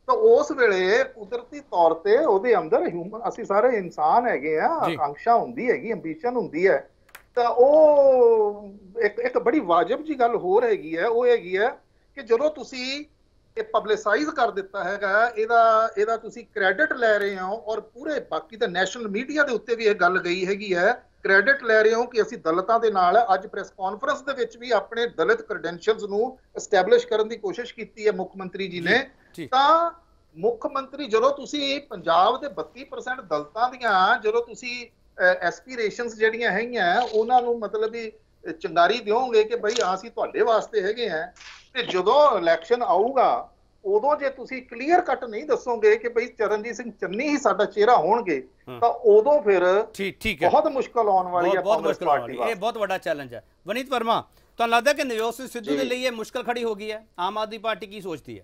ਤਾਂ ਉਸ ਵੇਲੇ ਕੁਦਰਤੀ ਤੌਰ ਤੇ ਉਹਦੇ ਅੰਦਰ ਹਿਊਮਨ, ਅਸੀਂ ਸਾਰੇ ਇਨਸਾਨ ਹੈਗੇ ਆ, ਆਕਾਂक्षा ਹੁੰਦੀ ਹੈਗੀ, ਐਂਬੀਸ਼ਨ ਹੁੰਦੀ ਹੈ, ਤਾਂ ਉਹ ਇੱਕ ਇੱਕ ਬੜੀ ਵਾਜਬ ਜੀ ਗੱਲ ਹੋਰ ਹੈਗੀ ਹੈ, ਉਹ ਹੈਗੀ ਹੈ ਕਿ ਜਦੋਂ ਤੁਸੀਂ ਇਹ ਪਬਲਿਸਾਈਜ਼ ਕਰ ਦਿੱਤਾ ਹੈਗਾ, ਇਹਦਾ ਇਹਦਾ ਤੁਸੀਂ ਕ੍ਰੈਡਿਟ ਲੈ ਰਹੇ ਹੋ, ਔਰ ਪੂਰੇ ਬਾਕੀ ਤਾਂ ਨੈਸ਼ਨਲ ਮੀਡੀਆ ਦੇ ਉੱਤੇ ਵੀ ਇਹ ਗੱਲ ਗਈ ਹੈਗੀ ਹੈ, ਕ੍ਰੈਡਿਟ ਲੈ ਰਹੇ ਹੋ ਕਿ ਅਸੀਂ ਦਲਿਤਾਂ ਦੇ ਨਾਲ, ਅੱਜ ਪ੍ਰੈਸ ਕਾਨਫਰੰਸ ਦੇ ਵਿੱਚ ਵੀ ਆਪਣੇ ਦਲਿਤ ਕ੍ਰੈਡੈਂਸ਼ੀਅਲਸ ਨੂੰ ਐਸਟੈਬਲਿਸ਼ ਕਰਨ ਦੀ ਕੋਸ਼ਿਸ਼ ਕੀਤੀ ਹੈ ਮੁੱਖ ਮੰਤਰੀ ਜੀ ਨੇ। ਤਾਂ ਮੁੱਖ ਮੰਤਰੀ ਜਦੋਂ ਤੁਸੀਂ ਪੰਜਾਬ ਦੇ ਬੱਤੀ ਪਰਸੈਂਟ ਦਲਿਤਾਂ ਦੀਆਂ ਜਦੋਂ ਤੁਸੀਂ ਐਸਪੀਰੇਸ਼ਨਸ ਜਿਹੜੀਆਂ ਹੈਗੀਆਂ ਉਹਨਾਂ ਨੂੰ ਮਤਲਬ ਵੀ ਚੰਗਾਰੀ ਦਿਓਗੇ ਕਿ ਬਈ ਅਸੀਂ ਤੁਹਾਡੇ ਵਾਸਤੇ ਹੈਗੇ ਆ, ਤੇ ਜਦੋਂ ਇਲੈਕਸ਼ਨ ਆਊਗਾ ਉਦੋਂ ਜੇ ਤੁਸੀਂ ਕਲੀਅਰ ਕੱਟ ਨਹੀਂ ਦੱਸੋਗੇ ਕਿ ਬਈ ਚਰਨਜੀਤ ਸਿੰਘ ਚੰਨੀ ਹੀ ਸਾਡਾ ਚਿਹਰਾ ਹੋਣਗੇ, ਤਾਂ ਉਦੋਂ ਫਿਰ ਠੀਕ ਠੀਕ ਹੈ, ਬਹੁਤ ਮੁਸ਼ਕਲ ਆਉਣ ਵਾਲੀ ਹੈ ਕਾਂਗਰਸ ਪਾਰਟੀ ਵਾਸਤੇ। ਇਹ ਬਹੁਤ ਵੱਡਾ ਚੈਲੰਜ ਹੈ। ਵਨੀਤ ਵਰਮਾ, ਤੁਹਾਨੂੰ ਲੱਗਦਾ ਕਿ ਨਵਜੋਤ ਸਿੰਘ ਸਿੱਧੂ ਦੇ ਲਈ ਇਹ ਮੁਸ਼ਕਲ ਖੜੀ ਹੋ ਗਈ ਹੈ? ਆਮ ਆਦਮੀ ਪਾਰਟੀ ਕੀ ਸੋਚਦੀ ਹੈ?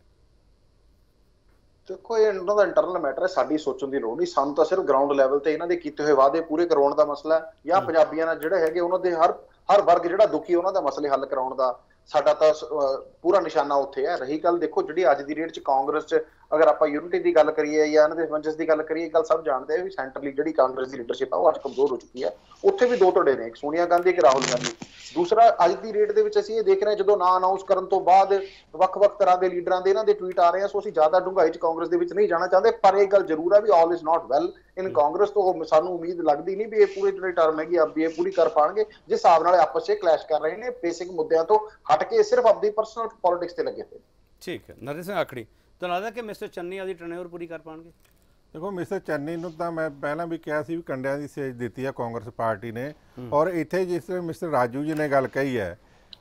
ਦੇਖੋ, ਇਹ ਇਹਨਾਂ ਦਾ ਇੰਟਰਨਲ ਮੈਟਰ ਹੈ, ਸਾਡੀ ਸੋਚਣ ਦੀ ਲੋੜ ਨਹੀਂ। ਸਾਨੂੰ ਤਾਂ ਸਿਰਫ ਗਰਾਊਂਡ ਲੈਵਲ ਤੇ ਇਹਨਾਂ ਦੇ ਕੀਤੇ ਹੋਏ ਵਾਅਦੇ ਪੂਰੇ ਕਰਵਾਉਣ ਦਾ ਮਸਲਾ ਹੈ, ਜਾਂ ਪੰਜਾਬੀਆਂ ਨਾਲ ਜਿਹੜੇ ਹੈਗੇ ਉਹਨਾਂ ਦੇ ਹਰ ਹਰ ਵਰਗ ਜਿਹੜਾ ਦੁਖੀ ਉਹਨਾਂ ਦਾ ਮਸਲੇ ਹੱਲ ਕਰਾਉਣ ਦਾ ਸਾਡਾ ਤਾਂ ਪੂਰਾ ਨਿਸ਼ਾਨਾ ਉੱਥੇ ਹੈ। ਰਹੀ ਗੱਲ, ਦੇਖੋ ਜਿਹੜੀ ਅੱਜ ਦੀ ਡੇਟ 'ਚ ਕਾਂਗਰਸ 'ਚ ਅਗਰ ਆਪਾਂ ਯੂਨਿਟੀ ਦੀ ਗੱਲ ਕਰੀਏ ਜਾਂ ਇਹਨਾਂ ਦੇ ਸਮੰਜਸ ਦੀ ਗੱਲ ਕਰੀਏ, ਗੱਲ ਸਭ ਜਾਣਦੇ ਆ ਵੀ ਸੈਂਟਰਲੀ ਜਿਹੜੀ ਕਾਂਗਰਸ ਦੀ ਲੀਡਰਸ਼ਿਪ ਆ ਉਹ ਅੱਜ ਕਮਜ਼ੋਰ ਹੋ ਚੁੱਕੀ ਹੈ। ਉੱਥੇ ਵੀ ਦੋ ਧੜੇ ਨੇ, ਇੱਕ ਸੋਨੀਆ ਗਾਂਧੀ, ਇੱਕ ਰਾਹੁਲ ਗਾਂਧੀ। ਦੂਸਰਾ, ਅੱਜ ਦੀ ਡੇਟ ਦੇ ਵਿੱਚ ਅਸੀਂ ਇਹ ਦੇਖ ਰਹੇ ਹਾਂ ਜਦੋਂ ਨਾਂ ਅਨਾਉਂਸ ਕਰਨ ਤੋਂ ਬਾਅਦ ਵੱਖ-ਵੱਖ ਤਰ੍ਹਾਂ ਦੇ ਲੀਡਰਾਂ ਦੇ ਇਹਨਾਂ ਦੇ ਟਵੀਟ ਆ ਰਹੇ ਆ, ਸੋ ਅਸੀਂ ਜ਼ਿਆਦਾ ਡੂੰਘਾਈ 'ਚ ਕਾਂਗਰਸ ਦੇ ਵਿੱਚ ਨਹੀਂ ਜਾਣਾ ਚਾਹੁੰਦੇ। ਪਰ ਇਹ ਗੱਲ ਜ਼ਰੂਰ ਹੈ ਵੀ all is not well in Congress, ਤੋਂ ਸਾਨੂੰ ਉਮੀਦ ਲੱਗਦੀ ਨਹੀਂ ਵੀ ਇਹ ਪੂਰੇ ਜਿਹੜੇ ਟਰਮ ਹੈਗੀ ਆ ਵੀ ਇਹ ਪੂਰੀ ਕਰ ਪਾਉਣਗੇ, ਜਿਸ ਹਿਸਾਬ ਨਾਲ ਆਪਸ 'ਚ ਕਲੈਸ਼ ਕਰ ਰਹੇ ਨੇ ਬੇਸਿਕ ਮੁੱਦਿਆਂ ਤੋਂ ਹਟ ਕੇ ਸਿਰਫ ਆਪਣੀ ਪਰਸਨਲ ਪੋਲਿਟਿਕਸ ਤੇ ਲੱਗੇ ਹੋਏ। ਠੀਕ ਹੈ। ਨਰਿੰਦਰ ਸਿੰਘ ਆਖੜੀ, ਤੁਹਾਨੂੰ ਲੱਗਦਾ ਕਿ ਮਿਸਟਰ ਚੰਨੀ ਆਦੀ ਟਰਨਓਵਰ ਪੂਰੀ ਕਰ ਪਾਉਣਗੇ? ਦੇਖੋ, ਮਿਸਟਰ ਚੰਨੀ ਨੂੰ ਤਾਂ ਮੈਂ ਪਹਿਲਾਂ ਵੀ ਕਿਹਾ ਸੀ ਵੀ ਕੰਡਿਆਂ ਦੀ ਸੇਜ ਦਿੱਤੀ ਹੈ ਕਾਂਗਰਸ ਪਾਰਟੀ ਨੇ, ਔਰ ਇੱਥੇ ਜਿਸ ਤਰ੍ਹਾਂ ਮਿਸਟਰ ਰਾਜੂ ਜੀ ਨੇ ਗੱਲ ਕਹੀ ਹੈ,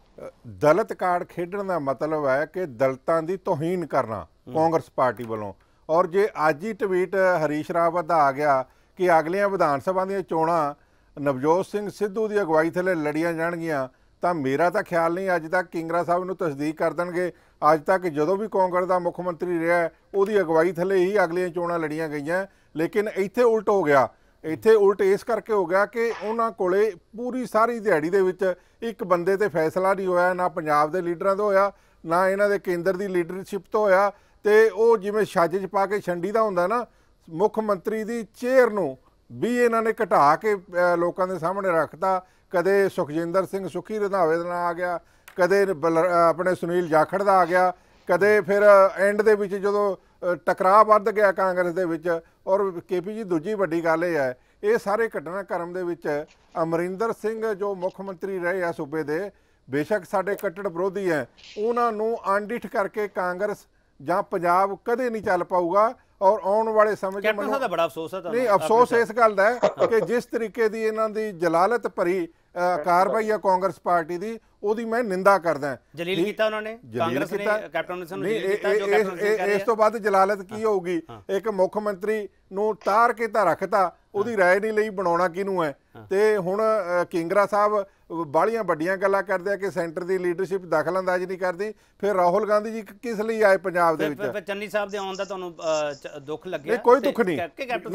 ਦਲਿਤ ਕਾਰਡ ਖੇਡਣ ਦਾ ਮਤਲਬ ਹੈ ਕਿ ਦਲਿਤਾਂ ਦੀ ਤੋਹੀਨ ਕਰਨਾ ਕਾਂਗਰਸ ਪਾਰਟੀ ਵੱਲੋਂ। ਔਰ ਜੇ ਅੱਜ ਹੀ ਟਵੀਟ ਹਰੀਸ਼ ਰਾਵਤ ਦਾ ਆ ਗਿਆ ਕਿ ਅਗਲੀਆਂ ਵਿਧਾਨ ਸਭਾ ਦੀਆਂ ਚੋਣਾਂ ਨਵਜੋਤ ਸਿੰਘ ਸਿੱਧੂ ਦੀ ਅਗਵਾਈ ਥੱਲੇ ਲੜੀਆਂ ਜਾਣਗੀਆਂ, ਤਾਂ ਮੇਰਾ ਤਾਂ ਖਿਆਲ ਨਹੀਂ ਅੱਜ ਤੱਕ ਕਿੰਗਰਾ ਸਾਹਿਬ ਨੂੰ ਤਸਦੀਕ ਕਰ ਦੇਣਗੇ। ਅੱਜ ਤੱਕ ਜਦੋਂ ਵੀ ਕਾਂਗਰਸ ਦਾ ਮੁੱਖ ਮੰਤਰੀ ਰਿਹਾ ਉਹਦੀ ਅਗਵਾਈ ਥੱਲੇ ਹੀ ਅਗਲੀਆਂ ਚੋਣਾਂ ਲੜੀਆਂ ਗਈਆਂ, ਲੇਕਿਨ ਇੱਥੇ ਉਲਟ ਹੋ ਗਿਆ। ਇੱਥੇ ਉਲਟ ਇਸ ਕਰਕੇ ਹੋ ਗਿਆ ਕਿ ਉਹਨਾਂ ਕੋਲੇ ਪੂਰੀ ਸਾਰੀ ਦਿਹਾੜੀ ਦੇ ਵਿੱਚ ਇੱਕ ਬੰਦੇ ਤੇ ਫੈਸਲਾ ਨਹੀਂ ਹੋਇਆ, ਨਾ ਪੰਜਾਬ ਦੇ ਲੀਡਰਾਂ ਤੋਂ ਹੋਇਆ, ਨਾ ਇਹਨਾਂ ਦੇ ਕੇਂਦਰ ਦੀ ਲੀਡਰਸ਼ਿਪ ਤੋਂ ਹੋਇਆ, ਤੇ ਉਹ ਜਿਵੇਂ ਛੱਜ 'ਚ ਪਾ ਕੇ ਛੰਡੀ ਦਾ ਹੁੰਦਾ ਨਾ, ਮੁੱਖ ਮੰਤਰੀ ਦੀ ਚੇਅਰ ਨੂੰ ਵੀ ਇਹਨਾਂ ਨੇ ਘਟਾ ਕੇ ਲੋਕਾਂ ਦੇ ਸਾਹਮਣੇ ਰੱਖਤਾ। ਕਦੇ ਸੁਖਜਿੰਦਰ ਸਿੰਘ ਸੁਖੀ ਰੰਧਾਵੇ ਦਾ ਨਾਂ ਆ ਗਿਆ, ਕਦੇ ਆਪਣੇ ਸੁਨੀਲ ਜਾਖੜ ਦਾ ਆ ਗਿਆ, ਕਦੇ ਫਿਰ ਐਂਡ ਦੇ ਵਿੱਚ ਜਦੋਂ ਟਕਰਾਅ ਵੱਧ ਗਿਆ ਕਾਂਗਰਸ ਦੇ ਵਿੱਚ। ਔਰ ਕੇ ਪੀ ਜੀ, ਦੂਜੀ ਵੱਡੀ ਗੱਲ ਇਹ ਹੈ, ਇਹ ਸਾਰੇ ਘਟਨਾਕ੍ਰਮ ਦੇ ਵਿੱਚ ਅਮਰਿੰਦਰ ਸਿੰਘ ਜੋ ਮੁੱਖ ਮੰਤਰੀ ਰਹੇ ਆ ਸੂਬੇ ਦੇ, ਬੇਸ਼ੱਕ ਸਾਡੇ ਕੱਟੜ ਵਿਰੋਧੀ ਹੈ, ਉਹਨਾਂ ਨੂੰ ਅਣਡਿੱਠ ਕਰਕੇ ਕਾਂਗਰਸ ਜਾਂ ਪੰਜਾਬ ਕਦੇ ਨਹੀਂ ਚੱਲ ਪਾਊਗਾ। ਔਰ ਆਉਣ ਵਾਲੇ ਸਮੇਂ 'ਚ ਕੈਪਟਨ ਸਾਹਿਬ ਦਾ ਬੜਾ ਅਫਸੋਸ ਹੈ ਤੁਹਾਨੂੰ? ਨਹੀਂ, ਅਫਸੋਸ ਇਸ ਗੱਲ ਦਾ ਹੈ ਕਿ ਜਿਸ ਤਰੀਕੇ ਦੀ ਇਹਨਾਂ ਦੀ ਜਲਾਲਤ ਭਰੀ ਕਾਰਵਾਈ ਹੈ ਕਾਂਗਰਸ ਪਾਰਟੀ ਦੀ, ਉਹਦੀ ਮੈਂ ਨਿੰਦਾ ਕਰਦਾ। ਜਲੀਲ ਕੀਤਾ ਉਹਨਾਂ ਨੇ, ਕਾਂਗਰਸ ਨੇ ਕੈਪਟਨ ਅਮਰਿੰਦਰ ਸਿੰਘ ਨੂੰ ਜਲੀਲ ਕੀਤਾ। ਜੋ ਕੈਪਟਨ ਸਿੰਘ ਇਸ ਤੋਂ ਬਾਅਦ ਜਲਾਲਤ ਕੀ ਹੋਊਗੀ? ਇੱਕ ਮੁੱਖ ਮੰਤਰੀ ਨੂੰ ਤਾਰ ਕੇ ਤਾਂ ਰੱਖਤਾ, ਉਹਦੀ ਰਾਏ ਨਹੀਂ ਲਈ, ਬਣਾਉਣਾ ਕਿਹਨੂੰ ਹੈ? ਤੇ ਹੁਣ ਕਿੰਗਰਾ ਸਾਹਿਬ ਬਾਹਲੀਆਂ ਵੱਡੀਆਂ ਗੱਲਾਂ ਕਰਦੇ ਆ ਕਿ ਸੈਂਟਰ ਦੀ ਲੀਡਰਸ਼ਿਪ ਦਖਲ ਅੰਦਾਜ਼ੀ ਨਹੀਂ ਕਰਦੀ। ਫਿਰ ਰਾਹੁਲ ਗਾਂਧੀ ਜੀ ਕਿਸ ਲਈ ਆਏ ਪੰਜਾਬ ਦੇ ਵਿੱਚ? ਚੰਨੀ ਸਾਹਿਬ ਦੇ ਆਉਣ ਦਾ ਤੁਹਾਨੂੰ ਦੁੱਖ ਲੱਗਿਆ? ਨਹੀਂ, ਕੋਈ ਦੁੱਖ ਨਹੀਂ,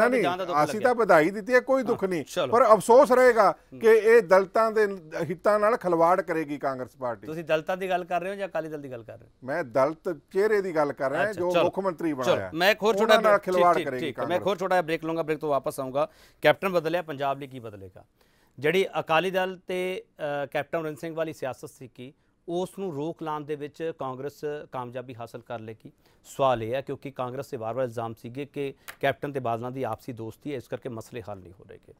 ਅਸੀਂ ਤਾਂ ਵਧਾਈ ਦਿੱਤੀ ਹੈ, ਕੋਈ ਦੁੱਖ ਨਹੀਂ, ਪਰ ਅਫਸੋਸ ਰਹੇਗਾ ਕਿ ਇਹ ਦਲਿਤਾਂ ਦੇ ਹਿੱਤਾਂ ਨਾਲ ਖਿਲਵਾੜ ਕਰੇਗੀ ਕਾਂਗਰਸ ਪਾਰਟੀ। ਤੁਸੀਂ ਦਲਿਤਾਂ ਦੀ ਗੱਲ ਕਰ ਰਹੇ ਹੋ ਜਾਂ ਅਕਾਲੀ ਦਲ ਦੀ ਗੱਲ ਕਰ ਰਹੇ ਹੋ? ਮੈਂ ਦਲਿਤ ਚਿਹਰੇ ਦੀ ਗੱਲ ਕਰ ਰਿਹਾ ਜੋ ਮੁੱਖ ਮੰਤਰੀ ਬਣਾਇਆ। ਮੈਂ ਇੱਕ ਹੋਰ ਛੋਟਾ ਖਿਲਵਾੜ ਕਰੇਗੀ ਮੈਂ ਇੱਕ ਹੋਰ ਛੋਟਾ ਬ੍ਰੇਕ ਲਵਾਂਗਾ, ਬ੍ਰੇਕ ਤੋਂ ਵਾਪਸ ਆਊਂਗਾ। ਕੈਪਟਨ ਬਦਲਿਆ, ਪੰਜਾਬ ਲਈ ਕੀ ਬਦਲੇਗਾ? ਜਿਹੜੀ ਅਕਾਲੀ ਦਲ ਤੇ ਕੈਪਟਨ ਅਮਰਿੰਦਰ ਸਿੰਘ ਵਾਲੀ ਸਿਆਸਤ ਸੀ ਕਿ ਉਸ ਨੂੰ ਰੋਕ ਲਾਉਣ ਦੇ ਵਿੱਚ ਕਾਂਗਰਸ ਕਾਮਯਾਬੀ ਹਾਸਲ ਕਰ ਲੇਗੀ? ਸਵਾਲ ਇਹ ਹੈ ਕਿਉਂਕਿ ਕਾਂਗਰਸ ਦੇ ਵਾਰ-ਵਾਰ ਇਲਜ਼ਾਮ ਸੀਗੇ ਕਿ ਕੈਪਟਨ ਤੇ ਬਾਦਲਾਂ ਦੀ ਆਪਸੀ ਦੋਸਤੀ ਹੈ, ਇਸ ਕਰਕੇ ਮਸਲੇ ਹੱਲ ਨਹੀਂ ਹੋ ਰਹੇਗੇ।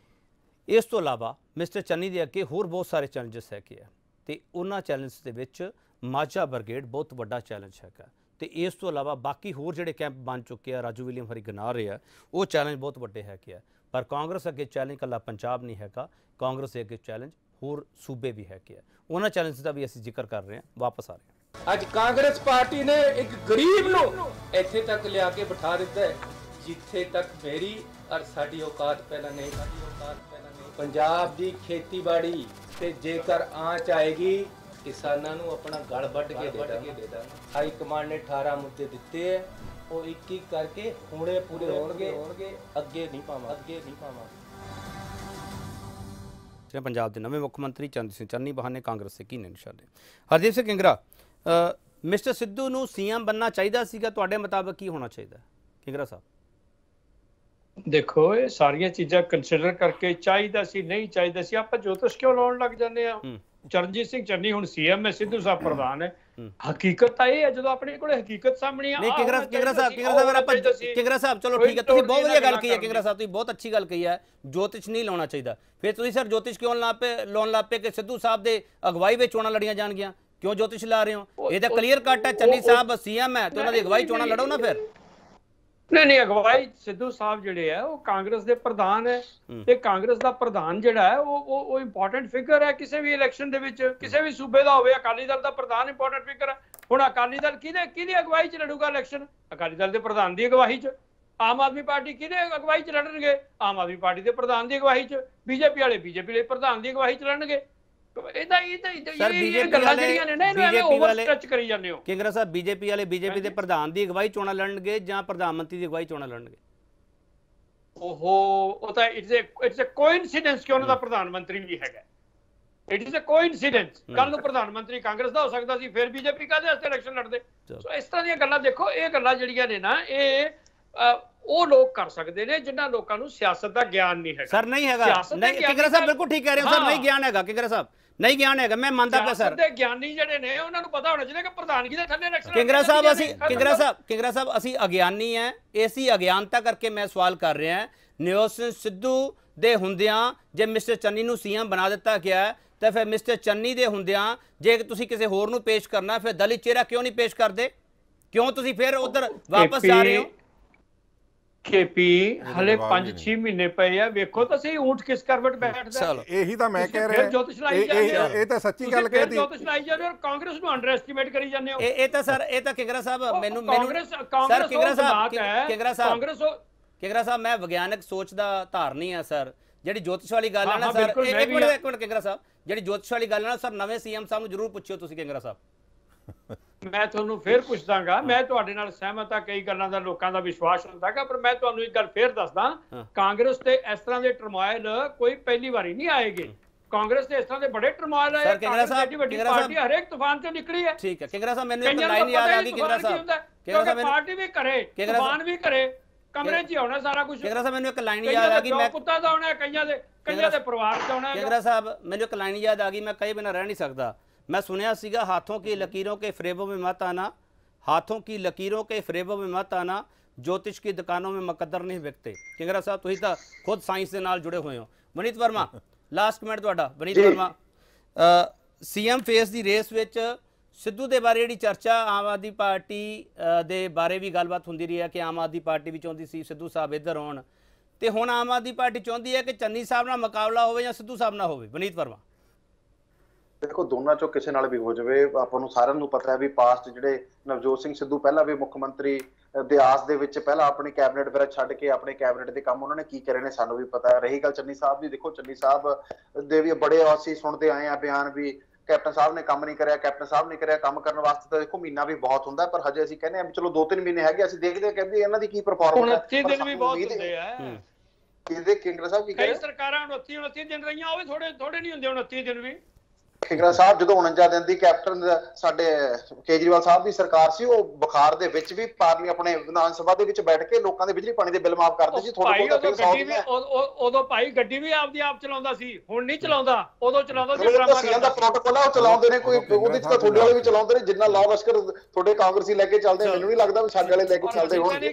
ਇਸ ਤੋਂ ਇਲਾਵਾ ਮਿਸਟਰ ਚੰਨੀ ਦੇ ਅੱਗੇ ਹੋਰ ਬਹੁਤ ਸਾਰੇ ਚੈਲੰਜਸ ਹੈਗੇ ਆ, ਤੇ ਉਹਨਾਂ ਚੈਲੰਜਸ ਦੇ ਵਿੱਚ ਮਾਝਾ ਬ੍ਰਿਗੇਡ ਬਹੁਤ ਵੱਡਾ ਚੈਲੰਜ ਹੈਗਾ। ਤੇ ਇਸ ਤੋਂ ਇਲਾਵਾ ਬਾਕੀ ਹੋਰ ਜਿਹੜੇ ਕੈਂਪ ਬਣ ਚੁੱਕੇ ਆ, ਰਾਜੂ ਵਿਲੀਅਮ ਹਰੀ ਗਿਣਾ ਰਹੇ ਆ, ਉਹ ਚੈਲੰਜ ਬਹੁਤ ਵੱਡੇ ਹੈਗੇ ਆ। ਪਰ ਕਾਂਗਰਸ ਅੱਗੇ ਚੈਲੰਜ ਇਕੱਲਾ ਪੰਜਾਬ ਨਹੀਂ ਹੈਗਾ, ਕਾਂਗਰਸ ਦੇ ਅੱਗੇ ਚੈਲੰਜ ਹੋਰ ਸੂਬੇ ਵੀ ਹੈਗੇ ਆ। ਉਹਨਾਂ ਚੈਲੰਜ ਦਾ ਵੀ ਅਸੀਂ ਜ਼ਿਕਰ ਕਰ ਰਹੇ ਹਾਂ। ਵਾਪਸ ਆ ਰਹੇ ਹਾਂ। ਅੱਜ ਕਾਂਗਰਸ ਪਾਰਟੀ ਨੇ ਇੱਕ ਗਰੀਬ ਨੂੰ ਇੱਥੇ ਤੱਕ ਲਿਆ ਕੇ ਬਿਠਾ ਦਿੱਤਾ ਹੈ ਜਿੱਥੇ ਤੱਕ ਮੇਰੀ ਔਰ ਸਾਡੀ ਔਕਾਤ ਪਹਿਲਾਂ ਨਹੀਂ ਸਾਡੀ ਔਕਾਤ ਪਹਿਲਾਂ ਨਹੀਂ। ਪੰਜਾਬ ਦੀ ਖੇਤੀਬਾੜੀ ਤੇ ਜੇਕਰ ਆਂਚ ਆਏਗੀ, ਕਿਸਾਨਾਂ ਨੂੰ ਆਪਣਾ ਗਲ ਵੱਢ ਕੇ ਦੇ ਦਾਂਗੇ। ਹਾਈ ਕਮਾਂਡ ਨੇ ਅਠਾਰਾਂ ਮੁੱਦੇ ਦਿੱਤੇ ਹੈ, ਉਹ ਇੱਕ ਇੱਕ ਕਰਕੇ ਹੁਣੇ ਪੂਰੇ ਹੋਣਗੇ, ਅੱਗੇ ਨਹੀਂ ਪਾਵਾਂ ਅੱਗੇ ਨਹੀਂ ਪਾਵਾਂ ਪੰਜਾਬ ਦੇ ਨਵੇਂ ਮੁੱਖ ਮੰਤਰੀ ਚਰਨਜੀਤ ਸਿੰਘ ਚੰਨੀ ਬਹਾਨੇ ਕਾਂਗਰਸ ਦੇ ਕੀ ਨੇ ਨਿਸ਼ਾਨੇ? ਹਰਦੀਪ ਸਿੰਘ ਕਿੰਗਰਾ, ਮਿਸਟਰ ਸਿੱਧੂ ਨੂੰ ਸੀਐਮ बनना ਚਾਹੀਦਾ ਸੀਗਾ ਤੁਹਾਡੇ ਮੁਤਾਬਕ ਕੀ ਹੋਣਾ ਚਾਹੀਦਾ ਕਿੰਗਰਾ ਸਾਹਿਬ? ਦੇਖੋ ਇਹ ਸਾਰੀਆਂ ਚੀਜ਼ਾਂ ਕੰਸੀਡਰ ਕਰਕੇ ਚਾਹੀਦਾ ਸੀ ਨਹੀਂ ਚਾਹੀਦਾ ਸੀ ਆਪਾਂ ਜੋਤਿਸ਼ ਕਿਉਂ ਲਾਉਣ ਲੱਗ ਜਾਂਦੇ ਆ। ਚਰਨਜੀਤ ਸਿੰਘ ਚੰਨੀ ਹੁਣ ਸੀਐਮ ਹੈ, ਸਿੱਧੂ ਸਾਹਿਬ ਪ੍ਰਧਾਨ ਹੈ। ਹਕੀਕਤ ਤਾਂ ਇਹ ਹੈ ਜਦੋਂ ਆਪਣੇ ਕੋਲੇ ਹਕੀਕਤ ਸਾਹਮਣੇ ਆ। ਨਹੀਂ ਕਿੰਗਰਾ ਕਿੰਗਰਾ ਸਾਹਿਬ ਕਿੰਗਰਾ ਸਾਹਿਬ ਆਪਾਂ ਕਿੰਗਰਾ ਸਾਹਿਬ ਚਲੋ ਠੀਕ ਹੈ, ਤੁਸੀਂ ਬਹੁਤ ਵਧੀਆ ਗੱਲ ਕਹੀ ਹੈ ਕਿੰਗਰਾ ਸਾਹਿਬ, ਤੁਸੀਂ ਬਹੁਤ ਅੱਛੀ ਗੱਲ ਕਹੀ ਹੈ, ਜੋਤਿਸ਼ ਨਹੀਂ ਲਾਉਣਾ ਚਾਹੀਦਾ। ਫਿਰ ਤੁਸੀਂ ਸਰ ਜੋਤਿਸ਼ ਕਿਉਂ ਲਾ ਪੇ ਲਾਉਣ ਲੱਗ ਪਏ ਕਿ ਸਿੱਧੂ ਸਾਹਿਬ ਦੇ ਅਗਵਾਈ ਵਿੱਚ ਚੋਣਾਂ ਲੜੀਆਂ ਜਾਣਗੀਆਂ? ਕਿਉਂ ਜੋਤਿਸ਼ ਲਾ ਰਹੇ ਹੋ? ਇਹ ਤਾਂ ਕਲੀਅਰ ਕੱਟ ਹੈ, ਚੰਨੀ ਸਾਹਿਬ ਸੀਐਮ ਹੈ ਤੇ ਉਹਨਾਂ ਦੀ ਅਗਵਾਈ ਚੋਣਾਂ ਲੜੋ ਨਾ ਫਿਰ। ਨਹੀਂ ਨਹੀਂ ਅਗਵਾਈ ਸਿੱਧੂ ਸਾਹਿਬ ਜਿਹੜੇ ਆ ਉਹ ਕਾਂਗਰਸ ਦੇ ਪ੍ਰਧਾਨ ਹੈ ਤੇ ਕਾਂਗਰਸ ਦਾ ਪ੍ਰਧਾਨ ਜਿਹੜਾ ਹੈ ਉਹ ਉਹ ਇੰਪੋਰਟੈਂਟ ਫਿਗਰ ਹੈ ਕਿਸੇ ਵੀ ਇਲੈਕਸ਼ਨ ਦੇ ਵਿੱਚ, ਕਿਸੇ ਵੀ ਸੂਬੇ ਦਾ ਹੋਵੇ। ਅਕਾਲੀ ਦਲ ਦਾ ਪ੍ਰਧਾਨ ਇੰਪੋਰਟੈਂਟ ਫਿਗਰ ਹੈ। ਹੁਣ ਅਕਾਲੀ ਦਲ ਕਿਹਦੇ ਕਿਹਦੀ ਅਗਵਾਈ 'ਚ ਲੜੂਗਾ ਇਲੈਕਸ਼ਨ? ਅਕਾਲੀ ਦਲ ਦੇ ਪ੍ਰਧਾਨ ਦੀ ਅਗਵਾਈ 'ਚ। ਆਮ ਆਦਮੀ ਪਾਰਟੀ ਕਿਹਦੇ ਅਗਵਾਈ 'ਚ ਲੜਨਗੇ? ਆਮ ਆਦਮੀ ਪਾਰਟੀ ਦੇ ਪ੍ਰਧਾਨ ਦੀ ਅਗਵਾਈ 'ਚ। ਬੀਜੇਪੀ ਵਾਲੇ ਬੀਜੇਪੀ ਦੇ ਪ੍ਰਧਾਨ ਦੀ ਅਗਵਾਈ 'ਚ ਲੜਨਗੇ। ਇਹਦਾ ਇਹ ਤਾਂ ਇਹ ਗੱਲਾਂ ਜਿਹੜੀਆਂ ਨੇ ਨਾ ਇਹਨੂੰ ਐਵੇਂ ਓਵਰ ਸਟ੍ਰੈਚ ਕਰੀ ਜਾਂਦੇ ਹੋ। ਕਿੰਗਰਾ ਸਾਹਿਬ ਬੀਜੇਪੀ ਵਾਲੇ ਬੀਜੇਪੀ ਦੇ ਪ੍ਰਧਾਨ ਦੀ ਅਗਵਾਈ ਚੋਣਾਂ ਲੜਨਗੇ ਜਾਂ ਪ੍ਰਧਾਨ ਮੰਤਰੀ ਦੀ ਅਗਵਾਈ ਚੋਣਾਂ ਲੜਨਗੇ? ਓਹੋ ਉਹ ਤਾਂ it's a it's a coincidence ਕਿ ਉਹਨਾਂ ਦਾ ਪ੍ਰਧਾਨ ਮੰਤਰੀ ਵੀ ਹੈਗਾ। It is a coincidence. ਕੱਲ ਨੂੰ ਪ੍ਰਧਾਨ ਮੰਤਰੀ ਕਾਂਗਰਸ ਦਾ ਹੋ ਸਕਦਾ ਸੀ, ਫਿਰ ਬੀਜੇਪੀ ਕਾਹਦੇ ਵਾਸਤੇ ਇਲੈਕਸ਼ਨ ਲੜਦੇ? ਸੋ ਇਸ ਤਰ੍ਹਾਂ ਦੀਆਂ ਗੱਲਾਂ ਦੇਖੋ, ਇਹ ਗੱਲਾਂ ਜਿਹੜੀਆਂ ਨੇ ਨਾ ਇਹ ਉਹ ਲੋਕ ਕਰ ਸਕਦੇ ਨੇ ਜਿਨ੍ਹਾਂ ਲੋਕਾਂ ਨੂੰ ਸਿਆਸਤ ਦਾ ਗਿਆਨ ਨਹੀਂ ਹੈਗਾ। ਸਰ ਨਹੀਂ ਹੈਗਾ, ਨਹੀਂ ਕਿੰਗਰਾ ਸਾਹਿਬ ਬਿਲਕੁਲ ਠੀਕ ਕਹਿ ਰਹੇ ਹੋ ਸਰ, ਨਹੀਂ ਗਿਆਨ ਹੈਗਾ ਕਿੰਗਰਾ ਸਾਹਿਬ, ਨਹੀਂ ਗਿਆਨ ਹੈਗਾ, ਮੈਂ ਮੰਨਦਾ ਪਿਆ ਸਰ। ਦੇ ਗਿਆਨੀ ਜਿਹੜੇ ਨੇ ਉਹਨਾਂ ਨੂੰ ਪਤਾ ਹੋਣਾ ਚਾਹੀਦਾ ਕਿ ਪ੍ਰਧਾਨਗੀ ਦੇ ਥੱਲੇ ਇਲੈਕਸ਼ਨ। ਕਿੰਗਰਾ ਸਾਹਿਬ ਅਸੀਂ ਕਿੰਗਰਾ ਸਾਹਿਬ ਕਿੰਗਰਾ ਸਾਹਿਬ ਅਸੀਂ ਅਗਿਆਨੀ ਹੈ, ਇਸੀ ਅਗਿਆਨਤਾ ਕਰਕੇ ਮੈਂ ਸਵਾਲ ਕਰ ਰਿਹਾ। ਨਵਜੋਤ ਸਿੰਘ ਸਿੱਧੂ ਦੇ ਹੁੰਦਿਆਂ ਜੇ ਮਿਸਟਰ ਚੰਨੀ ਨੂੰ ਸੀਐਮ ਬਣਾ ਦਿੱਤਾ ਗਿਆ ਤਾਂ ਫਿਰ ਮਿਸਟਰ ਚੰਨੀ ਦੇ ਹੁੰਦਿਆਂ ਜੇ ਤੁਸੀਂ ਕਿਸੇ ਹੋਰ ਨੂੰ ਪੇਸ਼ ਕਰਨਾ ਫਿਰ ਦਲਿਤ ਚਿਹਰਾ ਕਿਉਂ ਨਹੀਂ ਪੇਸ਼ ਕਰਦੇ? ਕਿਉਂ ਤੁਸੀਂ ਫਿਰ ਉਧਰ ਵਾਪਸ ਜਾ ਰਹੇ ਹੋ? ਕੇਪੀ ਹਲੇ ਪੰਜ ਛੇ ਮਹੀਨੇ ਪਏ ਆ, ਵੇਖੋ ਤਾਂ ਸਹੀ ਊਂਠ ਕਿਸ ਕਰਵਟ ਬੈਠਦਾ। ਇਹੀ ਤਾਂ ਮੈਂ ਕਹਿ ਰਿਹਾ, ਇਹ ਤਾਂ ਸੱਚੀ ਗੱਲ ਕਹਿਤੀ। ਜੋਤਿਸ਼ ਲਾਈ ਜਾਂਦੇ ਹੋ, ਕਾਂਗਰਸ ਨੂੰ ਅੰਡਰ ਐਸਟੀਮੇਟ ਕਰੀ ਜਾਂਦੇ ਹੋ। ਇਹ ਤਾਂ ਸਰ ਇਹ ਤਾਂ ਕਿੰਗਰਾ ਸਾਹਿਬ ਮੈਨੂੰ ਮੈਨੂੰ ਸਰ ਕਿੰਗਰਾ ਸਾਹਿਬ ਕਿੰਗਰਾ ਸਾਹਿਬ ਕਿੰਗਰਾ ਸਾਹਿਬ ਮੈਂ ਵਿਗਿਆਨਕ ਸੋਚ ਦਾ ਧਾਰਨੀ ਆ ਸਰ। ਜਿਹੜੀ ਜੋਤਿਸ਼ ਵਾਲੀ ਗੱਲ ਹੈ ਨਾ ਸਰ, ਇੱਕ ਮਿੰਟ ਇੱਕ ਮਿੰਟ ਕਿੰਗਰਾ ਸਾਹਿਬ, ਜਿਹੜੀ ਜੋਤਿਸ਼ ਵਾਲੀ ਗੱਲ ਹੈ ਨਾ ਸਰ, ਨਵੇਂ ਸੀਐਮ ਸਾਹਿਬ ਨੂੰ ਜ਼ਰੂਰ ਪੁੱਛਿਓ ਤੁਸੀਂ ਕਿੰਗਰਾ ਸਾਹਿਬ। ਮੈਂ ਤੁਹਾਨੂੰ ਫੇਰ ਪੁੱਛਦਾਗਾ, ਮੈਂ ਤੁਹਾਡੇ ਨਾਲ ਸਹਿਮਤ ਆ, ਕਈ ਗੱਲਾਂ ਦਾ ਲੋਕਾਂ ਦਾ ਵਿਸ਼ਵਾਸ ਹੁੰਦਾਗਾ, ਪਰ ਮੈਂ ਤੁਹਾਨੂੰ ਇੱਕ ਗੱਲ ਫੇਰ ਦੱਸਦਾ, ਕਾਂਗਰਸ ਤੇ ਇਸ ਤਰ੍ਹਾਂ ਦੇ ਟਰਮੋਇਲ ਕੋਈ ਪਹਿਲੀ ਵਾਰੀ ਨਹੀਂ ਆਏਗੇ। ਕਾਂਗਰਸ ਦੇ ਇਸ ਤਰ੍ਹਾਂ ਦੇ ਬੜੇ ਟਰਮੋਇਲ ਆਏ, ਕਾਂਗਰਸ ਦੀ ਵੱਡੀ ਪਾਰਟੀ ਹਰੇਕ ਤੂਫਾਨ ਚੋਂ ਨਿਕਲੀ ਹੈ। ਠੀਕ ਹੈ ਕਿੰਗਰਾ ਸਾਹਿਬ, ਮੈਨੂੰ ਇੱਕ ਲਾਈਨ ਯਾਦ ਆ ਗਈ ਕਿੰਗਰਾ ਸਾਹਿਬ, ਕਿੰਗਰਾ ਸਾਹਿਬ ਪਾਰਟੀ ਵੀ ਕਰੇ ਤੂਫਾਨ ਵੀ ਕਰੇ, ਕਮਰੇ 'ਚ ਹੀ ਹੋਣਾ ਸਾਰਾ ਕੁਝ। ਕਿੰਗਰਾ ਸਾਹਿਬ ਮੈਨੂੰ ਇੱਕ ਲਾਈਨ ਯਾਦ ਆ ਗਈ, ਮੈਂ ਕੁੱਤਾ ਦਾ ਹੋਣਾ, ਕਈਆਂ ਦੇ ਕਈਆਂ ਦੇ ਪਰਿਵਾਰ ਦਾ ਹੋਣਾ। ਕਿੰਗਰਾ ਸਾਹਿਬ ਮੈਨੂੰ ਇੱਕ ਲਾਈਨ ਯਾਦ ਆ ਗਈ, ਮੈਂ ਕਈ ਬਿਨਾਂ ਰਹਿ ਨਹੀਂ ਸਕਦਾ। मैं सुनया सीगा हाथों की लकीरों के फरेबों में मत आना, हाथों की लकीरों के फरेबों में मत आना, ज्योतिष की दुकानों में मुकद्दर नहीं बिकते। किंगरा साहब तुसीं तां खुद साइंस के नाल जुड़े हुए हो। वनीत वर्मा लास्ट कमेंट तुहाडा। वनीत वर्मा सीएम फेस की रेस विच सिद्धू दे बारे जिहड़ी चर्चा आम आदमी पार्टी दे बारे भी गलबात हुंदी रही है कि आम आदमी पार्टी भी चाहुंदी सी सिद्धू साहब इधर आउण, ते हुण आम आदमी पार्टी चाहुंदी है कि चन्नी साहब नाल मुकाबला होवे जां सिद्धू साहब नाल होवे। वनीत वर्मा देखो दोनों चो किसी नाल भी हो जाए, ਆਪਾਂ ਨੂੰ ਸਾਰਿਆਂ ਨੂੰ ਪਤਾ ਹੈ ਵੀ ਪਾਸਟ ਜਿਹੜੇ ਨਵਜੋਤ ਸਿੰਘ ਸਿੱਧੂ ਪਹਿਲਾਂ ਵੀ ਮੁੱਖ ਮੰਤਰੀ ਦੇ ਆਸ ਦੇ ਵਿੱਚ ਪਹਿਲਾਂ ਆਪਣੀ ਕੈਬਨਿਟ ਵਗੈਰਾ ਛੱਡ ਕੇ ਆਪਣੇ ਕੈਬਨਿਟ ਦੇ ਕੰਮ ਉਹਨਾਂ ਨੇ ਕੀ ਕਰੇ ਨੇ ਸਾਨੂੰ ਵੀ ਪਤਾ ਹੈ। ਰਹੀ ਗੱਲ ਚੰਨੀ ਸਾਹਿਬ ਦੀ, ਦੇਖੋ ਚੰਨੀ ਸਾਹਿਬ ਦੇ ਵੀ ਬੜੇ ਅਸੀਂ ਸੁਣਦੇ ਆਏ ਆ ਬਿਆਨ ਵੀ ਕੈਪਟਨ ਸਾਹਿਬ ਨੇ ਕੰਮ ਨਹੀਂ ਕਰਿਆ, ਕੈਪਟਨ ਸਾਹਿਬ ਨੇ ਕਰਿਆ। ਕੰਮ ਕਰਨ ਵਾਸਤੇ ਤਾਂ ਦੇਖੋ ਮਹੀਨਾ ਵੀ ਬਹੁਤ ਹੁੰਦਾ, ਪਰ ਹਜੇ ਅਸੀਂ ਕਹਿੰਦੇ ਆ ਚਲੋ ਦੋ ਤਿੰਨ ਮਹੀਨੇ ਹੈਗੇ, ਅਸੀਂ ਦੇਖਦੇ ਆ ਕਹਿੰਦੇ ਇਹਨਾਂ ਦੀ ਕੀ ਪਰਫਾਰਮੈਂਸ ਹੈ। ਉਨੱਤੀ ਦਿਨ ਵੀ ਬਹੁਤ ਹੁੰਦੇ ਆ ਕਿਹਦੇ ਕਿੰਗਰਾ ਸਾਹਿਬ ਕੀ ਕਹੇ, ਕਈ ਸਰਕਾਰਾਂ ਉਨੱਤੀ ਉਨੱਤੀ ਦਿਨ ਰਹੀਆਂ, ਉਹ ਵੀ ਥੋੜੇ ਥੋੜੇ ਨਹੀਂ ਹੁੰਦੇ ਉਨੱਤੀ ਦਿਨ ਵੀ। ਕਿੰਗਰਾ ਸਾਹਿਬ ਜਦੋਂ ਉਣੰਜਾ ਦਿਨ ਦੀ ਕੈਪਟਨ ਸਾਡੇ ਕੇਜਰੀਵਾਲ ਸਾਹਿਬ ਦੀ ਸਰਕਾਰ ਸੀ, ਉਹ ਬੁਖਾਰ ਦੇ ਵਿੱਚ ਵੀ ਪਾਰਲੀ ਆਪਣੇ ਵਿਧਾਨ ਸਭਾ ਦੇ ਵਿੱਚ ਬੈਠ ਕੇ ਲੋਕਾਂ ਦੇ ਬਿਜਲੀ ਪਾਣੀ ਦੇ ਬਿੱਲ ਮਾਫ ਕਰਦੇ ਸੀ। ਥੋੜੀ ਬਹੁਤ ਉਦੋਂ ਭਾਈ ਗੱਡੀ ਵੀ ਆਪਦੀ ਆਪ ਚਲਾਉਂਦਾ ਸੀ, ਹੁਣ ਨਹੀਂ ਚਲਾਉਂਦਾ, ਉਦੋਂ ਚਲਾਉਂਦਾ ਸੀ। ਸੀਐਮ ਦਾ ਪ੍ਰੋਟੋਕਾਲ ਆ, ਉਹ ਚਲਾਉਂਦੇ ਨੇ, ਕੋਈ ਉਹਦੇ ਚ ਤਾਂ ਤੁਹਾਡੇ ਵਾਲੇ ਵੀ ਚਲਾਉਂਦੇ ਨੇ। ਜਿੰਨਾ ਲਾਅ ਲਸ਼ਕਰ ਤੁਹਾਡੇ ਕਾਂਗਰਸੀ ਲੈ ਕੇ ਚੱਲਦੇ, ਮੈਨੂੰ ਨਹੀਂ ਲੱਗਦਾ ਵੀ ਸਾਡੇ ਵਾਲੇ ਲੈ ਕੇ ਚੱਲਦੇ ਹੋਣਗੇ।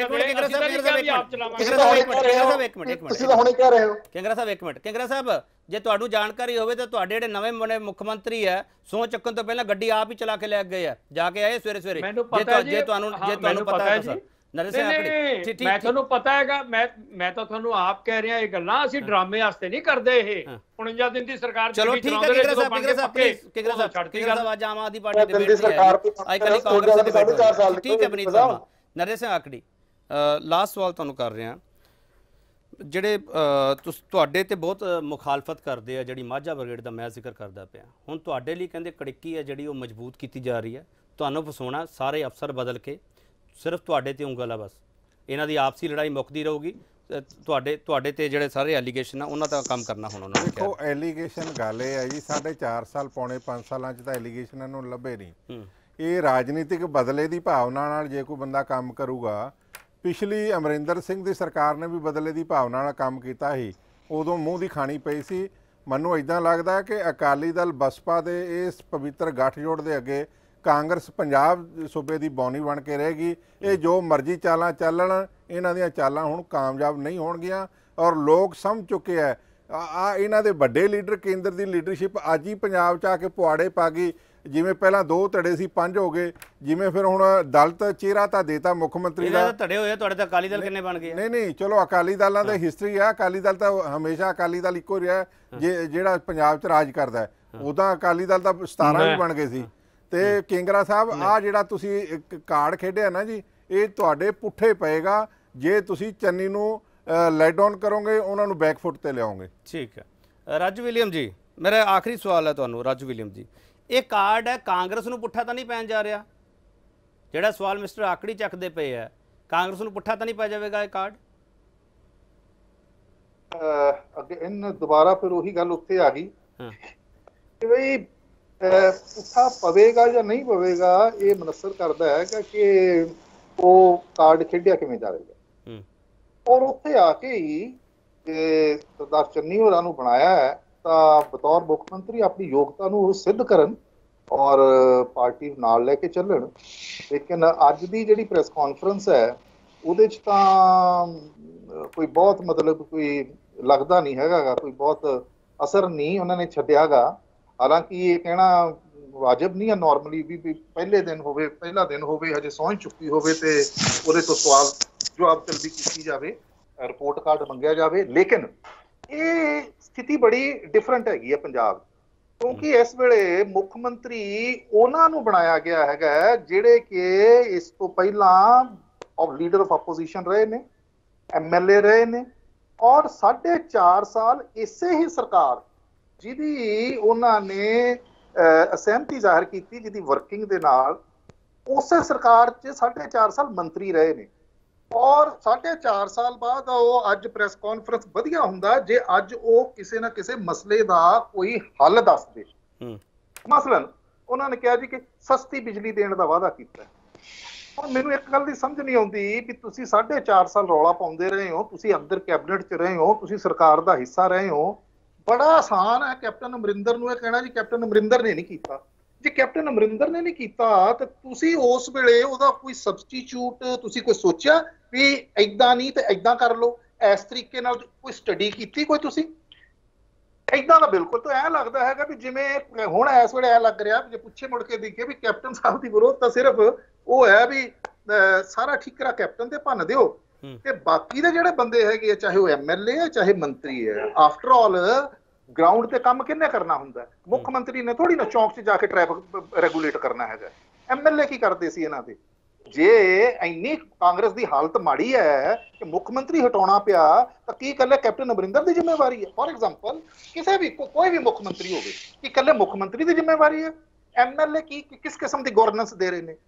ਤੁਸੀਂ ਤਾਂ ਹੁਣੇ ਕਹਿ ਰਹੇ ਹੋ ਕਿੰਗਰਾ ਸਾਹਿਬ। ਇੱਕ ਮਿੰਟ ਕਿੰਗਰਾ ਸਾਹਿਬ, ਜੇ ਤੁਹਾਨੂੰ ਜਾਣਕਾਰੀ ਹੋਵੇ ਤਾਂ ਤੁਹਾਡੇ ਜਿਹੜੇ ਨਵੇਂ ਬਣੇ ਮੁੱਖ ਮੰਤਰੀ ਹੈ ਸਹੁੰ ਚੱਕਣ ਤੋਂ ਪਹਿਲਾਂ ਗੱਡੀ ਆਪ ਹੀ ਚਲਾ ਕੇ ਲੈ ਗਏ ਆ, ਜਾ ਕੇ ਆਏ ਸਵੇਰੇ ਸਵੇਰੇ। ਜੇ ਤੁਹਾਨੂੰ ਜੇ ਤੁਹਾਨੂੰ ਪਤਾ ਹੈ ਸਰ ਨਰੇ ਸਿੰਘ ਆਕੜੀ, ਠੀਕ ਮੈਂ ਤੁਹਾਨੂੰ ਪਤਾ ਹੈਗਾ, ਮੈਂ ਮੈਂ ਤਾਂ ਤੁਹਾਨੂੰ ਆਪ ਕਹਿ ਰਿਹਾ ਇਹ ਗੱਲਾਂ ਅਸੀਂ ਡਰਾਮੇ ਵਾਸਤੇ ਨਹੀਂ ਕਰਦੇ। ਇਹ ਉਣੰਜਾ ਦਿਨ ਦੀ ਸਰਕਾਰ ਚਲੋ ਠੀਕ ਹੈ ਕਿੰਗਰਾ ਸਾਹਿਬ, ਕਿੰਗਰਾ ਸਾਹਿਬ ਪਲੀਜ਼ ਕਿੰਗਰਾ ਸਾਹਿਬ ਕਿੰਗਰਾ ਸਾਹਿਬ ਅੱਜ ਆਮ ਆਦਮੀ ਪਾਰਟੀ ਦੇ ਵਿੱਚ ਸਰਕਾਰ ਆਈ ਕੱਲੀ ਕਾਂਗਰਸ ਦੇ ਸਾਢੇ ਚਾਰ ਸਾਲ। ਠੀਕ ਹੈ ਵਨੀਤ ਵਰਮਾ। ਨਰੇ ਸਿੰਘ ਆਕੜੀ ਲਾਸਟ ਸਵਾਲ ਤੁਹਾਨੂੰ ਕਰ ਰਿਹਾ, ਜਿਹੜੇ ਤੁਹਾਡੇ ਤੇ ਬਹੁਤ ਮੁਖਾਲਫਤ ਕਰਦੇ ਆ ਜਿਹੜੀ ਮਾਝਾ ਬ੍ਰਿਗੇਡ ਦਾ ਮੈਂ ਜ਼ਿਕਰ ਕਰਦਾ ਪਿਆ, ਹੁਣ ਤੁਹਾਡੇ ਲਈ ਕਹਿੰਦੇ ਕੜਿੱਕੀ ਹੈ ਜਿਹੜੀ ਉਹ ਮਜ਼ਬੂਤ ਕੀਤੀ ਜਾ ਰਹੀ ਹੈ, ਤੁਹਾਨੂੰ ਫਸਾਉਣਾ, ਸਾਰੇ ਅਫਸਰ ਬਦਲ ਕੇ ਸਿਰਫ ਤੁਹਾਡੇ ਤੇ ਉਂਗਲ ਆ, ਬਸ ਇਹਨਾਂ ਦੀ ਆਪਸੀ ਲੜਾਈ ਮੁੱਕਦੀ ਰਹੂਗੀ, ਤੁਹਾਡੇ ਤੁਹਾਡੇ ਤੇ ਜਿਹੜੇ ਸਾਰੇ ਐਲੀਗੇਸ਼ਨ ਆ ਉਹਨਾਂ ਦਾ ਕੰਮ ਕਰਨਾ ਹੁਣ ਉਹਨਾਂ ਨੇ ਕਿਹਾ। ਦੇਖੋ ਐਲੀਗੇਸ਼ਨ ਗੱਲ ਇਹ ਹੈ ਜੀ, ਸਾਢੇ ਚਾਰ ਸਾਲ ਪੌਣੇ ਪੰਜ ਸਾਲਾਂ 'ਚ ਤਾਂ ਐਲੀਗੇਸ਼ਨਾਂ ਨੂੰ ਲੱਭੇ ਨਹੀਂ। ਇਹ ਰਾਜਨੀਤਿਕ ਬਦਲੇ ਦੀ ਭਾਵਨਾ ਨਾਲ ਜੇ ਕੋਈ ਬੰਦਾ ਕੰਮ ਕਰੂਗਾ, ਪਿਛਲੀ ਅਮਰਿੰਦਰ ਸਿੰਘ ਦੀ ਸਰਕਾਰ ਨੇ ਵੀ ਬਦਲੇ ਦੀ ਭਾਵਨਾ ਨਾਲ ਕੰਮ ਕੀਤਾ ਸੀ, ਉਦੋਂ ਮੂੰਹ ਦੀ ਖਾਣੀ ਪਈ ਸੀ। ਮੈਨੂੰ ਇਦਾਂ ਲੱਗਦਾ ਕਿ ਅਕਾਲੀ ਦਲ ਬਸਪਾ ਦੇ ਇਸ ਪਵਿੱਤਰ ਗੱਠਜੋੜ ਦੇ ਅੱਗੇ ਕਾਂਗਰਸ ਪੰਜਾਬ ਸੂਬੇ ਦੀ ਬੌਨੀ ਬਣ ਕੇ ਰਹੇਗੀ। ਇਹ ਜੋ ਮਰਜ਼ੀ ਚਾਲਾਂ ਚੱਲਣ, ਇਹਨਾਂ ਦੀਆਂ ਚਾਲਾਂ ਹੁਣ ਕਾਮਯਾਬ ਨਹੀਂ ਹੋਣਗੀਆਂ ਔਰ ਲੋਕ ਸਮਝ ਚੁੱਕੇ ਹੈ। ਆ ਇਹਨਾਂ ਦੇ ਵੱਡੇ ਲੀਡਰ ਕੇਂਦਰ ਦੀ ਲੀਡਰਸ਼ਿਪ ਅੱਜ ਹੀ ਪੰਜਾਬ 'ਚ ਆ ਕੇ ਪੁਆੜੇ ਪਾ ਗਈ। ਜਿਵੇਂ ਪਹਿਲਾਂ ਦੋ ਧੜੇ ਸੀ, ਪੰਜ ਹੋ ਗਏ। ਜਿਵੇਂ ਫਿਰ ਹੁਣ ਦਲਿਤ ਚਿਹਰਾ ਤਾਂ ਦੇਤਾ ਮੁੱਖ ਮੰਤਰੀ ਦਾ। ਧੜੇ ਹੋਏ ਤੁਹਾਡੇ ਤਾਂ ਅਕਾਲੀ ਦਲ ਕਿੰਨੇ ਬਣ ਗਏ? ਨਹੀਂ ਨਹੀਂ ਚਲੋ ਅਕਾਲੀ ਦਲਾਂ ਦੀ ਹਿਸਟਰੀ ਆ, ਅਕਾਲੀ ਦਲ ਤਾਂ ਹਮੇਸ਼ਾ ਅਕਾਲੀ ਦਲ ਇੱਕੋ ਰਿਹਾ ਜੇ ਜਿਹੜਾ ਪੰਜਾਬ 'ਚ ਰਾਜ ਕਰਦਾ। ਉਦਾਂ ਅਕਾਲੀ ਦਲ ਤਾਂ ਸਤਾਰਾਂ ਵੀ ਬਣ ਗਏ ਸੀ। ਤੇ ਕਿੰਗਰਾ ਸਾਹਿਬ ਆ ਜਿਹੜਾ ਤੁਸੀਂ ਇੱਕ ਕਾਰਡ ਖੇਡਿਆ ਨਾ ਜੀ, ਇਹ ਤੁਹਾਡੇ ਪੁੱਠੇ ਪਏਗਾ ਜੇ ਤੁਸੀਂ ਚੰਨੀ ਨੂੰ ਲੈਟ ਡਾਊਨ ਕਰੋਗੇ, ਉਹਨਾਂ ਨੂੰ ਬੈਕਫੁੱਟ ਤੇ ਲਿਆਓਗੇ। ਠੀਕ ਹੈ। ਰਾਜੂ ਵਿਲੀਅਮ ਜੀ, ਮੇਰਾ ਆਖਰੀ ਸਵਾਲ ਹੈ ਤੁਹਾਨੂੰ। ਰਾਜੂ ਵਿਲੀਅਮ ਜੀ, ਇਹ ਕਾਰਡ ਹੈ ਕਾਂਗਰਸ ਨੂੰ ਪੁੱਠਾ ਤਾਂ ਨਹੀਂ ਪੈਣ ਜਾ ਰਿਹਾ? ਜਿਹੜਾ ਸਵਾਲ ਮਿਸਟਰ ਆਕੜੀ ਚੱਕਦੇ ਪਏ ਹੈ, ਕਾਂਗਰਸ ਨੂੰ ਪੁੱਠਾ ਤਾਂ ਨਹੀਂ ਪੈ ਜਾਵੇਗਾ ਇਹ ਕਾਰਡ? ਅੱਗੇ ਇਹਨਾਂ ਦੁਬਾਰਾ ਫਿਰ ਉਹੀ ਗੱਲ ਉੱਥੇ ਆ ਗਈ ਕਿ ਬਈ ਪੁੱਠਾ ਪਵੇਗਾ ਜਾਂ ਨਹੀਂ ਪਵੇਗਾ, ਇਹ ਮਨਸਰ ਕਰਦਾ ਹੈ ਕਿ ਉਹ ਕਾਰਡ ਖੇਡਿਆ ਕਿਵੇਂ ਜਾਵੇਗਾ। ਔਰ ਉੱਥੇ ਆ ਕੇ ਹੀ ਸਰਦਾਰ ਚੰਨੀ ਹੋਰਾਂ ਨੂੰ ਬਣਾਇਆ ਹੈ ਤਾਂ ਬਤੌਰ ਮੁੱਖ ਮੰਤਰੀ ਆਪਣੀ ਯੋਗਤਾ ਨੂੰ ਸਿੱਧ ਕਰਨ ਔਰ ਪਾਰਟੀ ਨਾਲ ਲੈ ਕੇ ਚੱਲਣ। ਲੇਕਿਨ ਅੱਜ ਦੀ ਜਿਹੜੀ ਪ੍ਰੈਸ ਕਾਨਫਰੰਸ ਹੈ ਉਹਦੇ 'ਚ ਤਾਂ ਕੋਈ ਬਹੁਤ ਮਤਲਬ ਕੋਈ ਲੱਗਦਾ ਨਹੀਂ ਹੈਗਾ, ਕੋਈ ਬਹੁਤ ਅਸਰ ਨਹੀਂ ਉਹਨਾਂ ਨੇ ਛੱਡਿਆਗਾ। ਹਾਲਾਂਕਿ ਇਹ ਕਹਿਣਾ ਵਾਜਬ ਨਹੀਂ ਹੈ ਨਾਰਮਲੀ ਵੀ ਪਹਿਲੇ ਦਿਨ ਹੋਵੇ, ਪਹਿਲਾ ਦਿਨ ਹੋਵੇ, ਹਜੇ ਸਹੁੰ ਚੁੱਕੀ ਹੋਵੇ ਤੇ ਉਹਦੇ ਤੋਂ ਸਵਾਲ ਜਵਾਬ ਜਲਦੀ ਕੀਤੀ ਜਾਵੇ, ਰਿਪੋਰਟ ਕਾਰਡ ਮੰਗਿਆ ਜਾਵੇ। ਲੇਕਿਨ ਇਹ ਸਥਿਤੀ ਬੜੀ ਡਿਫਰੈਂਟ ਹੈਗੀ ਹੈ ਪੰਜਾਬ, ਕਿਉਂਕਿ ਇਸ ਵੇਲੇ ਮੁੱਖ ਮੰਤਰੀ ਉਹਨਾਂ ਨੂੰ ਬਣਾਇਆ ਗਿਆ ਹੈਗਾ ਜਿਹੜੇ ਕਿ ਇਸ ਤੋਂ ਪਹਿਲਾਂ ਲੀਡਰ ਆਫ ਆਪੋਜੀਸ਼ਨ ਰਹੇ ਨੇ, ਐਮ ਐਲ ਏ ਰਹੇ ਨੇ ਔਰ ਸਾਢੇ ਚਾਰ ਸਾਲ ਇਸੇ ਹੀ ਸਰਕਾਰ ਜਿਹਦੀ ਉਹਨਾਂ ਨੇ ਅਸਹਿਮਤੀ ਜ਼ਾਹਿਰ ਕੀਤੀ, ਜਿਹਦੀ ਵਰਕਿੰਗ ਦੇ ਨਾਲ ਉਸੇ ਸਰਕਾਰ 'ਚ ਸਾਢੇ ਚਾਰ ਸਾਲ ਮੰਤਰੀ ਰਹੇ ਨੇ। ਔਰ ਸਾਢੇ ਚਾਰ ਸਾਲ ਬਾਅਦ ਉਹ ਅੱਜ ਪ੍ਰੈਸ ਕਾਨਫਰੰਸ ਵਧੀਆ ਹੁੰਦਾ ਜੇ ਅੱਜ ਉਹ ਕਿਸੇ ਨਾ ਕਿਸੇ ਮਸਲੇ ਦਾ ਕੋਈ ਹੱਲ ਦੱਸ ਦੇ। ਮਸਲਨ ਉਹਨਾਂ ਨੇ ਕਿਹਾ ਜੀ ਕਿ ਸਸਤੀ ਬਿਜਲੀ ਦੇਣ ਦਾ ਵਾਅਦਾ ਕੀਤਾ। ਹੁਣ ਮੈਨੂੰ ਇੱਕ ਗੱਲ ਦੀ ਸਮਝ ਨਹੀਂ ਆਉਂਦੀ ਵੀ ਤੁਸੀਂ ਸਾਢੇ ਚਾਰ ਸਾਲ ਰੌਲਾ ਪਾਉਂਦੇ ਰਹੇ ਹੋ, ਤੁਸੀਂ ਅੰਦਰ ਕੈਬਨਿਟ 'ਚ ਰਹੇ ਹੋ, ਤੁਸੀਂ ਸਰਕਾਰ ਦਾ ਹਿੱਸਾ ਰਹੇ ਹੋ। ਬੜਾ ਆਸਾਨ ਹੈ ਕੈਪਟਨ ਅਮਰਿੰਦਰ ਨੂੰ ਇਹ ਕਹਿਣਾ ਜੀ ਕੈਪਟਨ ਅਮਰਿੰਦਰ ਨੇ ਨਹੀਂ ਕੀਤਾ। ਜੇ ਕੈਪਟਨ ਅਮਰਿੰਦਰ ਨੇ ਨਹੀਂ ਕੀਤਾ ਤਾਂ ਤੁਸੀਂ ਉਸ ਵੇਲੇ ਉਹਦਾ ਕੋਈ ਸਬਸਟੀਚਿਊਟ ਤੁਸੀਂ ਕੋਈ ਸੋਚਿਆ ਵੀ ਏਦਾਂ ਨਹੀਂ ਤੇ ਏਦਾਂ ਕਰ ਲਓ, ਇਸ ਤਰੀਕੇ ਨਾਲ ਕੋਈ ਸਟੱਡੀ ਕੀਤੀ ਕੋਈ ਤੁਸੀਂ? ਏਦਾਂ ਦਾ ਬਿਲਕੁਲ ਤਾਂ ਐਂ ਲੱਗਦਾ ਹੈਗਾ ਵੀ ਜਿਵੇਂ ਹੁਣ ਇਸ ਵੇਲੇ ਐਂ ਲੱਗ ਰਿਹਾ ਜੇ ਪੁੱਛੇ ਮੁੜ ਕੇ ਦੇਖੀਏ ਵੀ ਕੈਪਟਨ ਸਾਹਿਬ ਦੀ ਵਿਰੋਧ ਤਾਂ ਸਿਰਫ ਉਹ ਹੈ ਵੀ ਸਾਰਾ ਠੀਕਰਾ ਕੈਪਟਨ ਤੇ ਭੰਨ ਦਿਓ ਤੇ ਬਾਕੀ ਦੇ ਜਿਹੜੇ ਬੰਦੇ ਹੈਗੇ ਆ ਚਾਹੇ ਉਹ ਐਮ ਐਲ ਏ ਹੈ ਚਾਹੇ ਮੰਤਰੀ ਹੈ, ਆਫਟਰ ਆਲ ਗਰਾਊਂਡ ਤੇ ਕੰਮ ਕਿੰਨੇ ਕਰਨਾ ਹੁੰਦਾ? ਮੁੱਖ ਮੰਤਰੀ ਨੇ ਥੋੜੀ ਨਾ ਚੌਂਕ 'ਚ ਜਾ ਕੇ ਟ੍ਰੈਫਿਕ ਰੈਗੂਲੇਟ ਕਰਨਾ ਹੈਗਾ। ਐਮ ਐਲ ਏ ਕੀ ਕਰਦੇ ਸੀ ਇਹਨਾਂ ਦੇ? ਜੇ ਇੰਨੀ ਕਾਂਗਰਸ ਦੀ ਹਾਲਤ ਮਾੜੀ ਹੈ ਕਿ ਮੁੱਖ ਮੰਤਰੀ ਹਟਾਉਣਾ ਪਿਆ ਤਾਂ ਕੀ ਇਕੱਲੇ ਕੈਪਟਨ ਅਮਰਿੰਦਰ ਦੀ ਜ਼ਿੰਮੇਵਾਰੀ ਹੈ? ਫੋਰ ਐਗਜ਼ਾਮਪਲ ਕਿਸੇ ਵੀ ਕੋਈ ਵੀ ਮੁੱਖ ਮੰਤਰੀ ਹੋਵੇ ਕਿ ਇਕੱਲੇ ਮੁੱਖ ਮੰਤਰੀ ਦੀ ਜ਼ਿੰਮੇਵਾਰੀ ਹੈ? ਐਮ ਐਲ ਏ ਕੀ ਕਿਸ ਕਿਸਮ ਦੀ ਗਵਰਨੈਂਸ ਦੇ ਰਹੇ ਨੇ?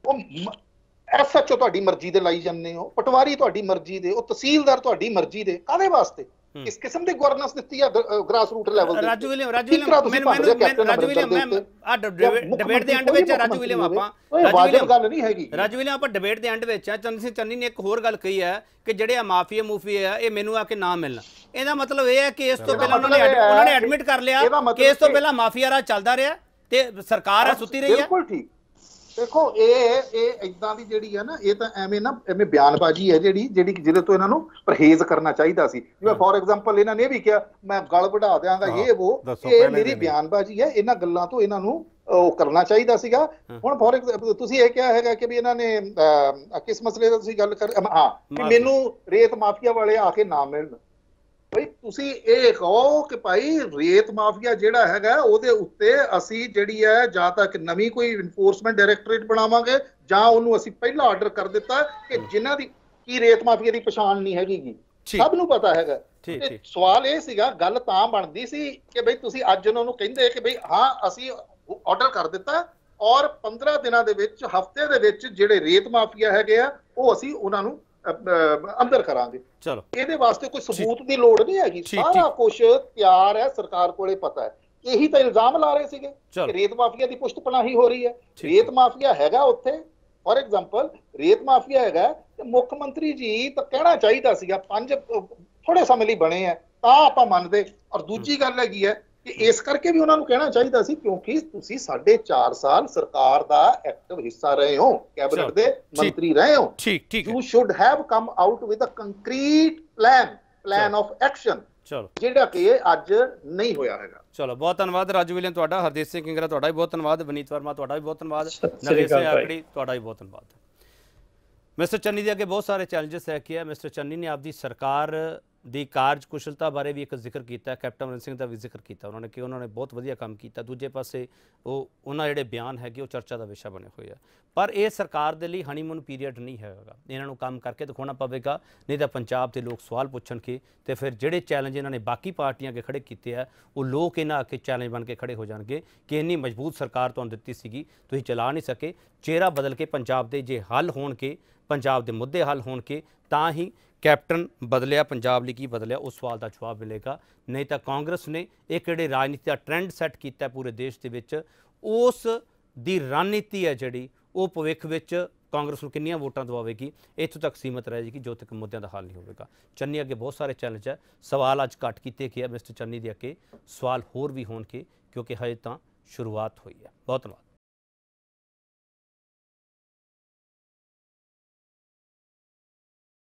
ਉਹ ਐਸ ਐਚ ਓ ਤੁਹਾਡੀ ਮਰਜ਼ੀ ਦੇ ਲਾਈ ਜਾਂਦੇ ਹੋ, ਪਟਵਾਰੀ ਤੁਹਾਡੀ ਮਰਜ਼ੀ ਦੇ, ਉਹ ਤਹਿਸੀਲਦਾਰ ਤੁਹਾਡੀ ਮਰਜ਼ੀ ਦੇ, ਕਾਹਦੇ ਵਾਸਤੇ? ਇਸ ਕਿਸਮ ਦੀ ਗਵਰਨੈਂਸ ਦਿੱਤੀ ਆ ਗ੍ਰਾਸ ਰੂਟ ਲੈਵਲ ਤੇ। Raju William Raju William Raju William ਮੈਂ ਆ ਡਿਬੇਟ ਦੇ ਐਂਡ ਵਿੱਚ ਰਾਜੂ ਵਿਲੀਅਮ ਆਪਾਂ ਵਾਜਬ ਗੱਲ ਨਹੀਂ ਹੈਗੀ। ਰਾਜੂ ਵਿਲੀਅਮ ਆਪਾਂ ਡਿਬੇਟ ਦੇ ਐਂਡ ਵਿੱਚ ਆ। ਚੰਦ ਸਿੰਘ ਚੰਨੀ ਨੇ ਇੱਕ ਹੋਰ ਗੱਲ ਕਹੀ ਹੈ ਕਿ ਜਿਹੜੇ ਆ ਮਾਫੀਆ ਮੂਫੀਆ ਇਹ ਮੈਨੂੰ ਆ ਕੇ ਨਾ ਮਿਲਣਾ। ਇਹਦਾ ਮਤਲਬ ਇਹ ਹੈ ਕਿ ਇਸ ਤੋਂ ਪਹਿਲਾਂ ਉਹਨਾਂ ਨੇ ਉਹਨਾਂ ਨੇ ਐਡਮਿਟ ਕਰ ਲਿਆ ਕਿ ਇਸ ਤੋਂ ਪਹਿਲਾਂ ਮਾਫੀਆ ਰਾਜ ਚੱਲਦਾ ਰਿਹਾ ਤੇ ਸਰਕਾਰ ਆ ਸੁੱਤੀ ਰਹੀ ਹੈ। ਬਿਲਕੁਲ ਠੀਕ। ਦੇਖੋ ਇਹ ਇਹ ਇਦਾਂ ਦੀ ਜਿਹੜੀ ਹੈ ਨਾ ਇਹ ਤਾਂ ਐਵੇਂ ਨਾ ਐਵੇਂ ਬਿਆਨਬਾਜ਼ੀ ਹੈ ਜਿਹੜੀ ਜਿਹੜੀ ਜਿਹਦੇ ਤੋਂ ਇਹਨਾਂ ਨੂੰ ਪਰਹੇਜ਼ ਕਰਨਾ ਚਾਹੀਦਾ ਸੀ। ਜਿਵੇਂ ਫੋਰ ਐਗਜ਼ਾਮਪਲ ਇਹਨਾਂ ਨੇ ਵੀ ਕਿਹਾ ਮੈਂ ਗਲ ਵਢਾ ਦਿਆਂਗਾ ਇਹ ਉਹ, ਇਹ ਮੇਰੀ ਬਿਆਨਬਾਜ਼ੀ ਹੈ। ਇਹਨਾਂ ਗੱਲਾਂ ਤੋਂ ਇਹਨਾਂ ਨੂੰ ਉਹ ਕਰਨਾ ਚਾਹੀਦਾ ਸੀਗਾ। ਹੁਣ ਫੋਰ ਐਗਜ਼ਾਮਪਲ ਤੁਸੀਂ ਇਹ ਕਿਹਾ ਹੈਗਾ ਕਿ ਵੀ ਇਹਨਾਂ ਨੇ ਕਿਸ ਮਸਲੇ ਦਾ ਤੁਸੀਂ ਗੱਲ ਕਰ ਹਾਂ ਕਿ ਮੈਨੂੰ ਰੇਤ ਮਾਫੀਆ ਵਾਲੇ ਆ ਕੇ ਨਾ ਮਿਲਣ। ਭਾਈ ਤੁਸੀਂ ਇਹ ਕਹੋ ਕਿ ਭਾਈ ਰੇਤ ਮਾਫੀਆ ਜਿਹੜਾ ਹੈਗਾ ਉਹਦੇ ਉੱਤੇ ਅਸੀਂ ਜਿਹੜੀ ਹੈ ਜਾਂ ਤਾਂ ਇੱਕ ਨਵੀਂ ਕੋਈ ਇਨਫੋਰਸਮੈਂਟ ਡਾਇਰੈਕਟੋਰੇਟ ਬਣਾਵਾਂਗੇ ਜਾਂ ਉਹਨੂੰ ਅਸੀਂ ਪਹਿਲਾਂ ਆਰਡਰ ਕਰ ਦਿੱਤਾ ਕਿ ਜਿਨ੍ਹਾਂ ਦੀ ਕੀ ਰੇਤ ਮਾਫੀਆ ਦੀ ਪਛਾਣ ਨਹੀਂ ਹੈਗੀ ਸਭ ਨੂੰ ਪਤਾ ਹੈਗਾ। ਤੇ ਸਵਾਲ ਇਹ ਸੀਗਾ ਗੱਲ ਤਾਂ ਬਣਦੀ ਸੀ ਕਿ ਬਈ ਤੁਸੀਂ ਅੱਜ ਉਹਨਾਂ ਨੂੰ ਕਹਿੰਦੇ ਕਿ ਬਈ ਹਾਂ ਅਸੀਂ ਆਰਡਰ ਕਰ ਦਿੱਤਾ ਔਰ ਪੰਦਰਾਂ ਦਿਨਾਂ ਦੇ ਵਿੱਚ ਹਫ਼ਤੇ ਦੇ ਵਿੱਚ ਜਿਹੜੇ ਰੇਤ ਮਾਫੀਆ ਹੈਗੇ ਆ ਉਹ ਅਸੀਂ ਉਹਨਾਂ ਨੂੰ ਅੰਦਰ ਕਰਾਂਗੇ। ਚਲੋ ਇਹਦੇ ਵਾਸਤੇ ਕੋਈ ਸਬੂਤ ਦੀ ਲੋੜ ਨਹੀਂ ਹੈਗੀ, ਸਾਰਾ ਕੁਝ ਤਿਆਰ ਹੈ, ਸਰਕਾਰ ਕੋਲੇ ਪਤਾ ਹੈ। ਇਹੀ ਤਾਂ ਇਲਜ਼ਾਮ ਲਾ ਰਹੇ ਸੀਗੇ ਕਿ ਰੇਤ ਮਾਫੀਆ ਦੀ ਪੁਸ਼ਤ ਪਨਾਹੀ ਹੋ ਰਹੀ ਹੈ। ਰੇਤ ਮਾਫੀਆ ਹੈਗਾ ਉੱਥੇ, ਫੋਰ ਐਗਜ਼ਾਮਪਲ ਰੇਤ ਮਾਫੀਆ ਹੈਗਾ ਤੇ ਮੁੱਖ ਮੰਤਰੀ ਜੀ ਤਾਂ ਕਹਿਣਾ ਚਾਹੀਦਾ ਸੀਗਾ ਪੰਜ ਥੋੜੇ ਸਮੇਂ ਲਈ ਬਣੇ ਆ ਤਾਂ ਆਪਾਂ ਮੰਨਦੇ। ਔਰ ਦੂਜੀ ਗੱਲ ਹੈਗੀ ਹੈ ਕਿ ਇਸ ਕਰਕੇ ਵੀ ਉਹਨਾਂ ਨੂੰ ਕਹਿਣਾ ਚਾਹੀਦਾ ਸੀ ਕਿਉਂਕਿ ਤੁਸੀਂ ਸਾਢੇ ਚਾਰ ਸਾਲ ਸਰਕਾਰ ਦਾ ਐਕਟਿਵ ਹਿੱਸਾ ਰਹੇ ਹੋ, ਕੈਬਨਿਟ ਦੇ ਮੰਤਰੀ ਰਹੇ ਹੋ। ਠੀਕ ਠੀਕ you should have come out with a concrete plan plan of action, ਜਿਹੜਾ ਕਿ ਅੱਜ ਨਹੀਂ ਹੋਇਆ ਹੈਗਾ। ਚਲੋ ਬਹੁਤ ਧੰਨਵਾਦ ਰਾਜੂ ਵਿਲੀਅਮ ਤੁਹਾਡਾ, ਹਰਦੀਪ ਸਿੰਘ ਕਿੰਗਰਾ ਤੁਹਾਡਾ ਵੀ ਬਹੁਤ ਧੰਨਵਾਦ, ਵਨੀਤ ਵਰਮਾ ਤੁਹਾਡਾ ਵੀ ਬਹੁਤ ਧੰਨਵਾਦ, ਨਰੇਸ਼ ਸਿੰਘ ਆਕੜੀ ਤੁਹਾਡਾ ਵੀ ਬਹੁਤ ਧੰਨਵਾਦ। ਮਿਸਟਰ ਚੰਨੀ ਦੇ ਅੱਗੇ ਬਹੁਤ ਸਾਰੇ ਚੈਲੰਜਸ ਹੈ ਕਿ ਮਿਸਟਰ ਚੰਨੀ ਨੇ ਆਪਦੀ ਸਰਕਾਰ ਦੀ ਕਾਰਜਕੁਸ਼ਲਤਾ ਬਾਰੇ ਵੀ ਇੱਕ ਜ਼ਿਕਰ ਕੀਤਾ, ਕੈਪਟਨ ਅਮਰਿੰਦਰ ਸਿੰਘ ਦਾ ਵੀ ਜ਼ਿਕਰ ਕੀਤਾ ਉਹਨਾਂ ਨੇ ਕਿ ਉਹਨਾਂ ਨੇ ਬਹੁਤ ਵਧੀਆ ਕੰਮ ਕੀਤਾ। ਦੂਜੇ ਪਾਸੇ ਉਹ ਉਹਨਾਂ ਜਿਹੜੇ ਬਿਆਨ ਹੈਗੇ ਉਹ ਚਰਚਾ ਦਾ ਵਿਸ਼ਾ ਬਣੇ ਹੋਏ ਆ। ਪਰ ਇਹ ਸਰਕਾਰ ਦੇ ਲਈ ਹਨੀਮੂਨ ਪੀਰੀਅਡ ਨਹੀਂ ਹੈਗਾ, ਇਹਨਾਂ ਨੂੰ ਕੰਮ ਕਰਕੇ ਦਿਖਾਉਣਾ ਪਵੇਗਾ, ਨਹੀਂ ਤਾਂ ਪੰਜਾਬ ਦੇ ਲੋਕ ਸਵਾਲ ਪੁੱਛਣਗੇ ਤੇ ਫਿਰ ਜਿਹੜੇ ਚੈਲੰਜ ਇਹਨਾਂ ਨੇ ਬਾਕੀ ਪਾਰਟੀਆਂ ਅੱਗੇ ਖੜੇ ਕੀਤੇ ਆ ਉਹ ਲੋਕ ਇਹਨਾਂ ਅੱਗੇ ਚੈਲੰਜ ਬਣ ਕੇ ਖੜੇ ਹੋ ਜਾਣਗੇ ਕਿ ਇੰਨੀ ਮਜ਼ਬੂਤ ਸਰਕਾਰ ਤੁਹਾਨੂੰ ਦਿੱਤੀ ਸੀਗੀ, ਤੁਸੀਂ ਚਲਾ ਨਹੀਂ ਸਕੇ। ਚਿਹਰਾ ਬਦਲ ਕੇ ਪੰਜਾਬ ਦੇ ਜੇ ਹੱਲ ਹੋਣਗੇ, ਪੰਜਾਬ ਦੇ ਮੁੱਦੇ ਹੱਲ ਹੋਣਗੇ ਤਾਂ ਹੀ ਕੈਪਟਨ ਬਦਲਿਆ, ਪੰਜਾਬ ਲਈ ਕੀ ਬਦਲਿਆ, ਉਸ ਸਵਾਲ ਦਾ ਜਵਾਬ ਮਿਲੇਗਾ। ਨਹੀਂ ਤਾਂ ਕਾਂਗਰਸ ਨੇ ਇੱਕ ਜਿਹੜੇ ਰਾਜਨੀਤੀ ਦਾ ਟ੍ਰੈਂਡ ਸੈੱਟ ਕੀਤਾ ਪੂਰੇ ਦੇਸ਼ ਦੇ ਵਿੱਚ, ਉਸ ਦੀ ਰਣਨੀਤੀ ਹੈ ਜਿਹੜੀ ਉਹ ਭਵਿੱਖ ਵਿੱਚ ਕਾਂਗਰਸ ਨੂੰ ਕਿੰਨੀਆਂ ਵੋਟਾਂ ਦਵਾਵੇਗੀ ਇੱਥੋਂ ਤੱਕ ਸੀਮਤ ਰਹਿ ਜਾਏਗੀ ਜਦੋਂ ਤੱਕ ਮੁੱਦਿਆਂ ਦਾ ਹੱਲ ਨਹੀਂ ਹੋਵੇਗਾ। ਚੰਨੀ ਅੱਗੇ ਬਹੁਤ ਸਾਰੇ ਚੈਲੰਜ ਹੈ, ਸਵਾਲ ਅੱਜ ਘੱਟ ਕੀਤੇ ਗਏ ਮਿਸਟਰ ਚੰਨੀ ਦੇ ਅੱਗੇ, ਸਵਾਲ ਹੋਰ ਵੀ ਹੋਣਗੇ ਕਿਉਂਕਿ ਹਜੇ ਤਾਂ ਸ਼ੁਰੂਆਤ ਹੋਈ ਹੈ। ਬਹੁਤ ਧੰਨਵਾਦ।